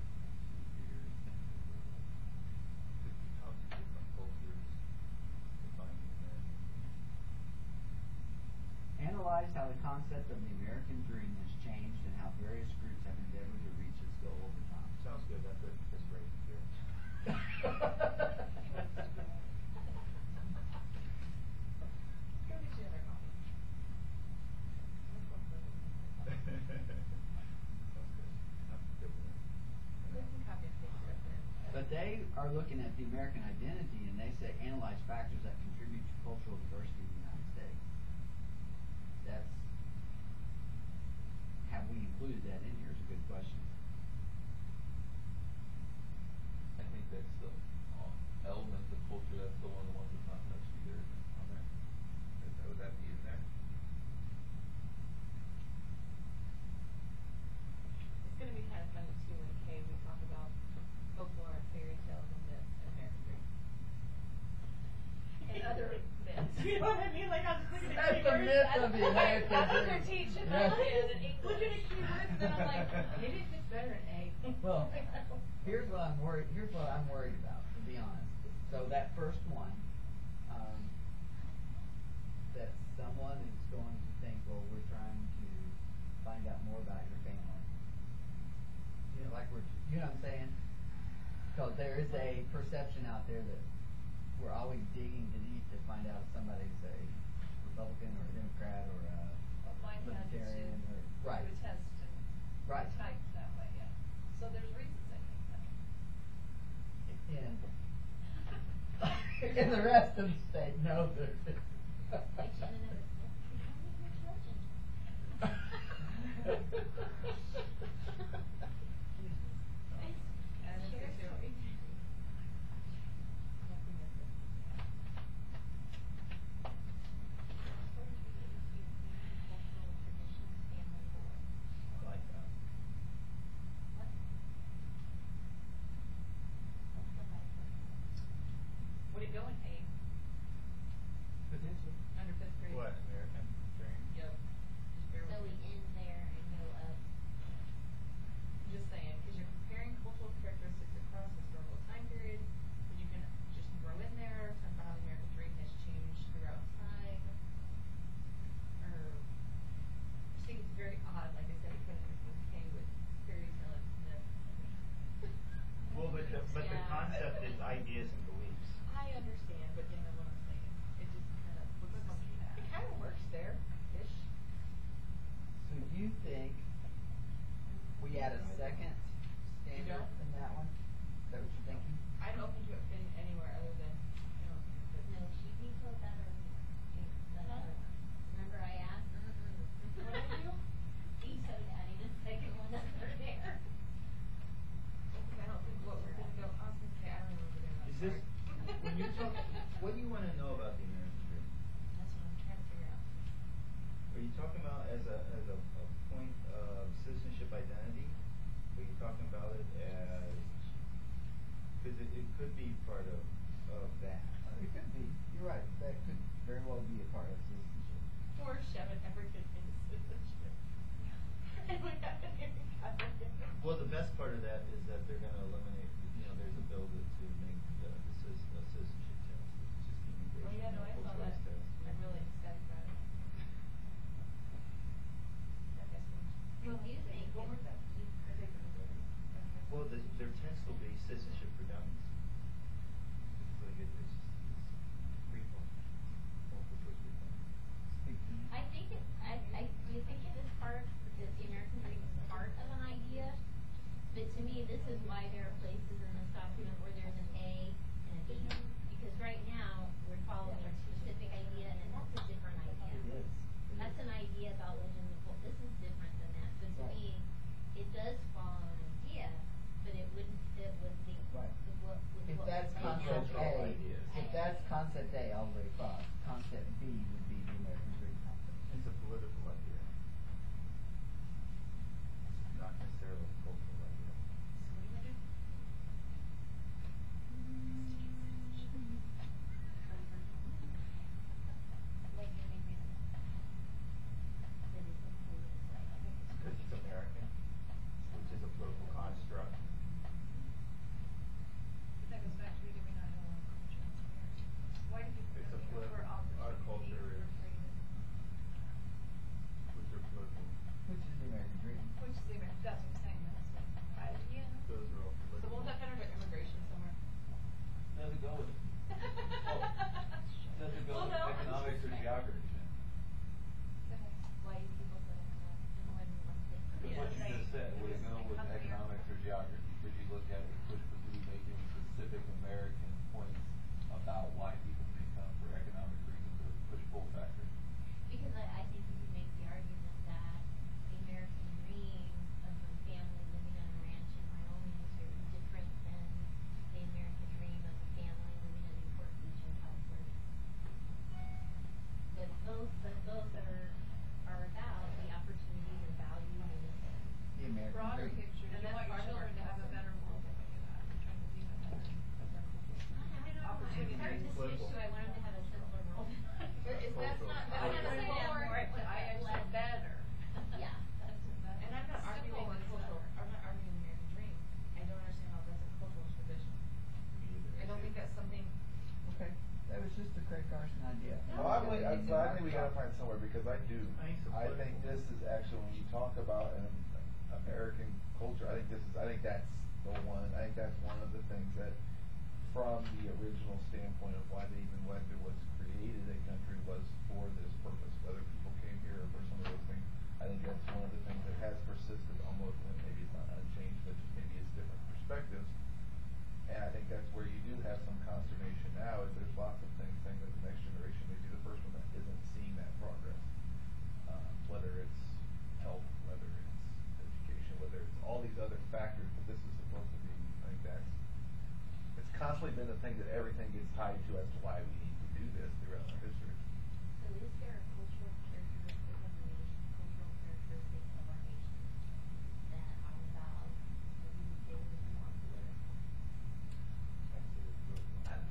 Fifty how different cultures define the American dream. Analyze how the concept of the American dream has changed and how various groups have endeavored to reach its goal over time. Sounds good, that's what fifth grade here. Go get you another copy. Sounds good. That's a good one. We can copy and paste it up there. But they are looking at the American identity and they say analyze factors that contribute to cultural diversity in the United States. That's, have we included that in here is a good question. I think that's the uh, element of culture, that's the one, the one that's not touched either on there. Is that, would that be in there? It's gonna be kind of funny too when Kay, we talk about folklore and fairy tales and myths and American dream. And other myths, you know what I mean? Like I'm just looking at That's the keywords. myth That's- of the American That's what they're dream. teaching Yeah. us is, and looking at keywords, and then I'm like, maybe it fits better in A. Well, here's what I'm worried, here's what I'm worried about, to be honest. So that first one, um, that someone is going to think, well, we're trying to find out more about your family. You know, like we're, you know what I'm saying? Because there is a perception out there that we're always digging deep to find out if somebody's a Republican or a Democrat or a, a Mine had to Libertarian or, right. do a test and Right. type that way, yeah. So there's reasons I think that. And, and the rest of the state knows it. Like Shannon and how many children? And it's a zero. I like that. go in eighth, Potentially. under fifth grade. What, American Dream? Yep. Just bear So with we me. end there and go up. Just saying, because you're comparing cultural characteristics across historical time periods, but you can just throw in there some how the American Dream has changed throughout time. Or, I just think it's very odd, like I said, because it's okay with fairy tale and myth. Well, but the, but the Yeah. concept is ideas and beliefs. I understand, but you know what I'm saying. It just kind of looks funky. It kind of works there, ish. So you think we add a second standard don't? in that one? Is that what you're thinking? I'm open to it fitting anywhere other than, you know, the- No, she vetoed that or the other one. Remember I asked? What did I do? Vetoed adding a second one under there. Because I don't think what we're gonna go, I was gonna say, I don't remember doing that. Is this, sorry. when you talk, what do you wanna know about the American Dream? That's what I'm trying to figure out. Are you talking about as a, as a, a point of citizenship identity? Are you talking about it as, cause it, it could be part of, of that. Uh, It could be, you're right, that could very well be a part of citizenship. Or shoving everything into citizenship. And we haven't even got it yet. Well, the best part of that is that they're gonna eliminate, you know, there's a bill to, to make the, the cis- a citizenship test, it's just Oh, immigration. yeah, no, I multiple saw that. choice test. I'm really ecstatic about it. I guess we- Well, you think What it- was that? You, I think it was really- Well, the, their test will be citizenship for dummies. So you get this, this free form, multiple choice free form. Speak to me. I think it, I, I, do think it is part, that the American Dream is part of an idea, but to me, this is why there are places in this document where there's an A and a B. Because right now, we're following a specific idea, and that's a different idea. It is. It That's is. an idea about legend of Col- this is different than that, so to Right. me, it does follow an idea, but it wouldn't fit with the, Right. with what, with If what that's we're saying now. concept Cultural A, ideas. if that's concept A all the way across, concept B would be the American Dream concept. It's a political idea. Not necessarily a cultural idea. So what do you wanna do? Like anything that is included, like, I think it's Because it's American, which is a political construct. But that goes back to, we do we not know our culture? Why do people It's a think political- we're our opportunity culture for is- freedom? Which are political. Which is the American Dream. Which is the American, that's what I'm saying, that's what, I, yeah. Those are all So political. won't that fit under immigration somewhere? Does it go with, does it go Well, with no, I'm economics just or saying. geography then? why do people put it on, and when one thing. Because what you just said, would it go with economics or geography? Could you look at it, push for food, making specific American points about why people may come for economic reasons or push pull factor? Because I, I think you could make the argument that the American dream of a family living on a ranch in Wyoming is very different than the American dream of a family living in Newport Beach in California. But both, but both are, are about the opportunity to value and The American Broader Dream. picture, And you that's want your part of children to our have a culture. better world than we do that, we're trying to be a better, better culture. Opportunity. I started this Political. issue, I wanted to have a simpler world. But is that's not, Cultural. I I'm didn't gonna say say that more, more, but I, I less. said better. Yeah, that's, that's. And I'm not Simple arguing the is cultural, better. I'm not arguing the American dream, I don't understand how that's a cultural tradition. Me either. I don't think that's something, Okay, that was just a Craig Carson idea. No, I'm, wait- I'm, so I think we gotta find somewhere, because I do, I think it's I think political. this is actually, when you talk about an American culture, I think this is, I think that's the one, I think that's one of the things that, from the original standpoint of why they even, why there was created a country was for this purpose, whether people came here or for some of those things. I think that's one of the things that has persisted almost, and maybe it's not unchanged, but just maybe it's different perspectives. And I think that's where you do have some consternation now, is there's lots of things saying that the next generation may be the first one that isn't seeing that progress. Uh, whether it's health, whether it's education, whether it's all these other factors, but this is supposed to be, I think that's, it's constantly been the thing that everything gets tied to as to why we need to do this throughout our history. So is there a cultural characteristic of the nation, cultural characteristic of our nation that are about, that you would say is more political? I, I don't know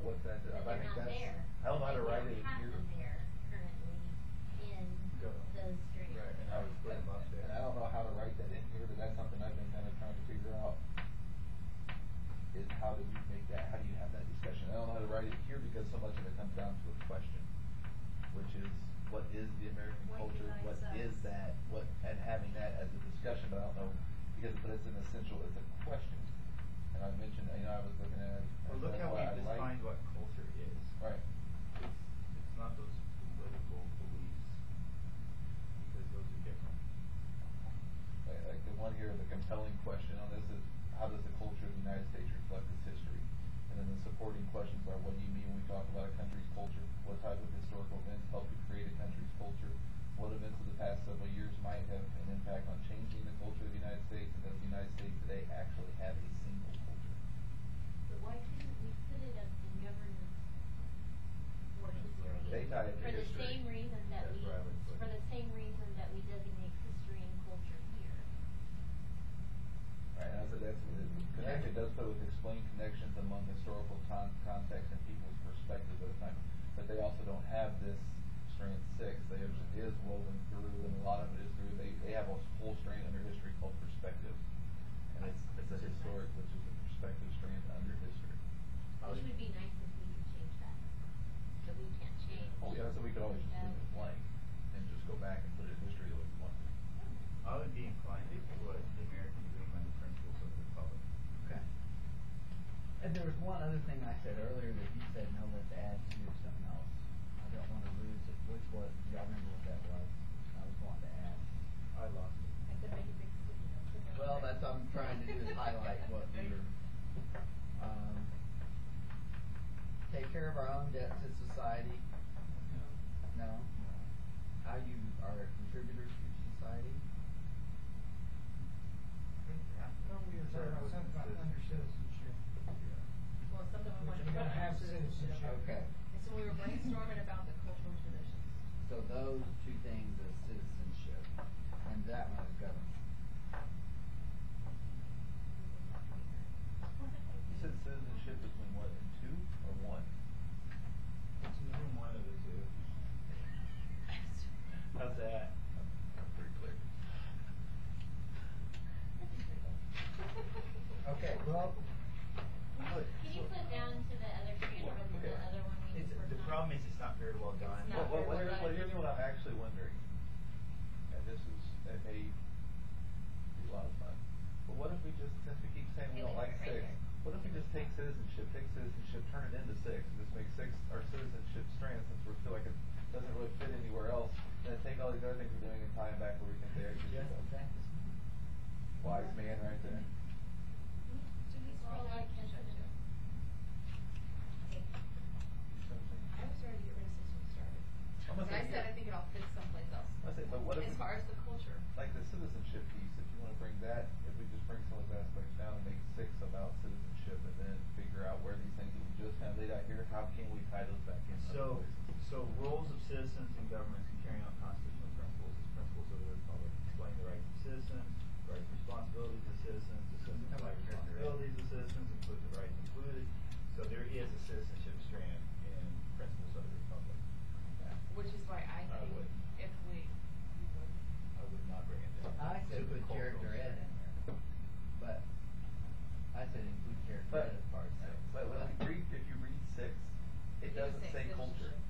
what that is. But I they're think not that's, there. I don't know how to And we write don't it have here. them there currently in Go. those streets. Right, and I would put them up there. And I don't know how to write that in here, but that's something I've been kind of trying to figure out. Is how do you make that, how do you have that discussion? I don't know how to write it here because so much of it comes down to a question, which is, what is the American What culture? What unites is us? that? What, and having that as a discussion, but I don't know, because, but it's an essential, it's a question. And I mentioned, you know, I was looking at. Well, look that's how why we I like- defined what culture is. Right. It's, it's not those political beliefs, because those are different. Like, like the one here, the compelling question on this is, how does the culture of the United States reflect its history? And then the supporting questions are, what do you mean when we talk about a country's culture? What type of historical events help to create a country's culture? What events of the past several years might have an impact on changing the culture of the United States? And does the United States today actually have a single culture? But why couldn't we put it up in governance for history? They tie it to For the history. same reason that That's we, where I would put for it. the same reason that we designate history and culture here. Right, and I said that's what it, connect, it does put with explain connections among historical con- context and people's perspectives at a time. But they also don't have this strand six, they have, it is woven through, and a lot of it is through, they, they have a whole strand under history called perspective. And it's, it's a historic, which is a perspective strand under history. Which would be nice if we could change that, but we can't change. Oh, yeah, so we could always just leave it blank and just go back and put it in history the way we want to. I would be inclined to put the American Dream and the principles of the Republic. Okay. And there was one other thing I said earlier that you said, no, let's add to or something else. I don't wanna lose it, which was, do y'all remember what that was? I was wanting to add. I lost it. I could make a big sticky note. put that Well, there. that's what I'm trying to do is highlight what we were, um, take care of our own debts as society. No? How you are a contributor to society? No, we were talking about something about under citizenship. Well, something we But wanted you to put gotta on have citizenship. citizenship. Okay. And so we were brainstorming about the cultural traditions. So those two things is citizenship, and that one is government. You said citizenship between what, and two or one? It's maybe one of the two. How's that? That's pretty clear. Okay, well, Look, Can you so- put down to the other camera, the Okay. other one we It's, just worked the on? problem is it's not very well done. It's Well, not well, very well, here's, well well, done. here's what I'm actually wondering, and this is, it may be a lot of fun, but what if we just, since we keep saying we Okay, don't like right six, there. what if we just take citizenship, take citizenship, turn it into six, and just make six our citizenship strand, since we feel like it doesn't really fit anywhere else, and then take all these other things we're doing and tie them back where we think they actually yes, go. exactly. Wise man right there. Do we scroll like this? Okay. I was ready to get rid of this when we started. I'm gonna But I say- said I think it all fits someplace else. I say, but what if As we- far as the culture. Like the citizenship piece, if you wanna bring that, if we just bring some of those aspects down and make six about citizenship and then figure out where these things that we just kinda laid out here, how can we tie those back in So, other places? so roles of citizens in governments in carrying out constitutional principles is principles of the Republic. Explain the rights of citizens, rights and responsibilities of citizens, discuss the rights and responsibilities of citizens, include the rights included. So there is a citizenship strand in principles of the Republic. Which is why I I think would. if we, we would. I would not bring it down. I to said the put cultural character ed in strand. there, but I said include character But, ed as part of six. but when you read, if you read six, it You doesn't say say culture. citizenship.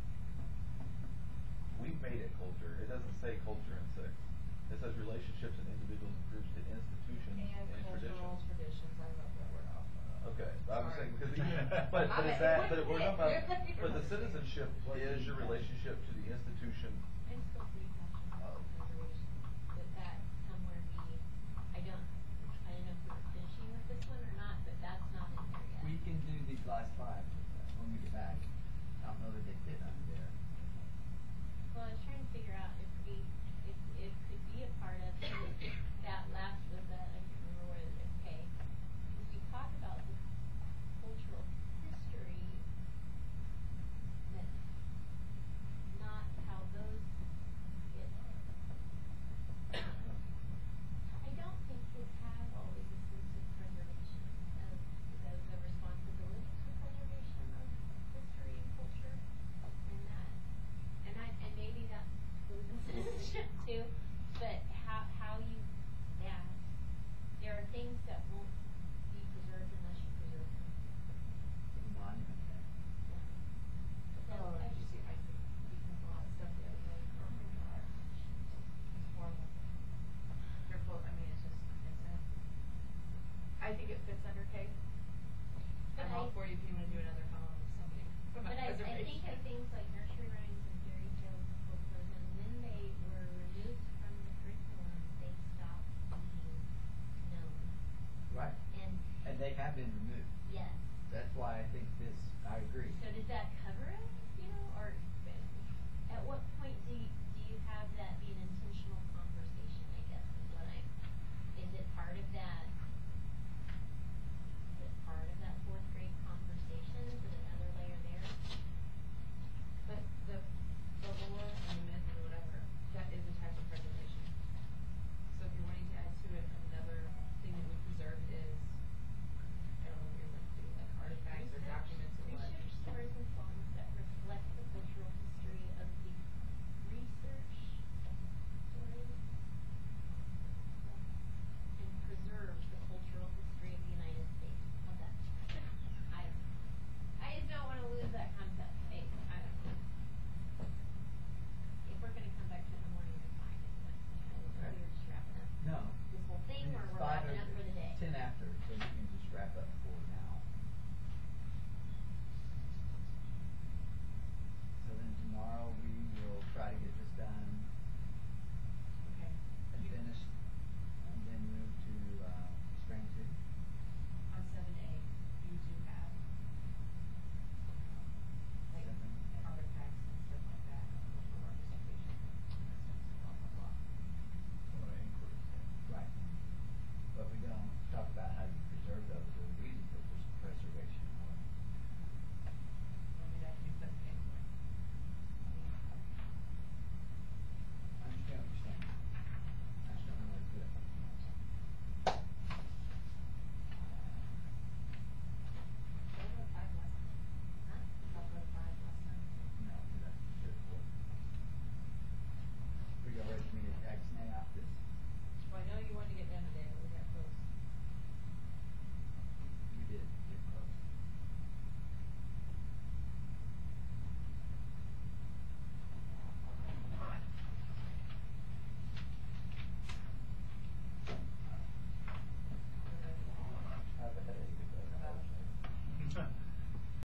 We've made it culture, it doesn't say culture in six. It says relationships and individuals and groups to institutions And and cultural traditions. traditions, I wrote that word off. Okay, I was Sorry. saying, because even, but, but I is bet it that, but wouldn't we're fit. talking about, but the citizenship is your relationship to the institution. I'm still pretty passionate about conservation, but that somewhere we, I don't, I don't know if we were finishing with this one or not, but that's not in there yet. We can do these last five when we get back. I don't know that they fit under there. Well, I was trying to figure out if we, if it could be a part of, if that last was that, I can't remember what it is, okay. If we talk about the cultural history, that not how those it fits under K. But I'm all I- for you if you wanna do another column of something But about I, I preservation. think of things like nursery rhymes and fairy tales and folklore, and when they were removed from the curriculum, they stopped being known. Right. And, And they have been removed. yes. That's why I think this, I agree. So does that cover it, you know, or at what point do you, do you have that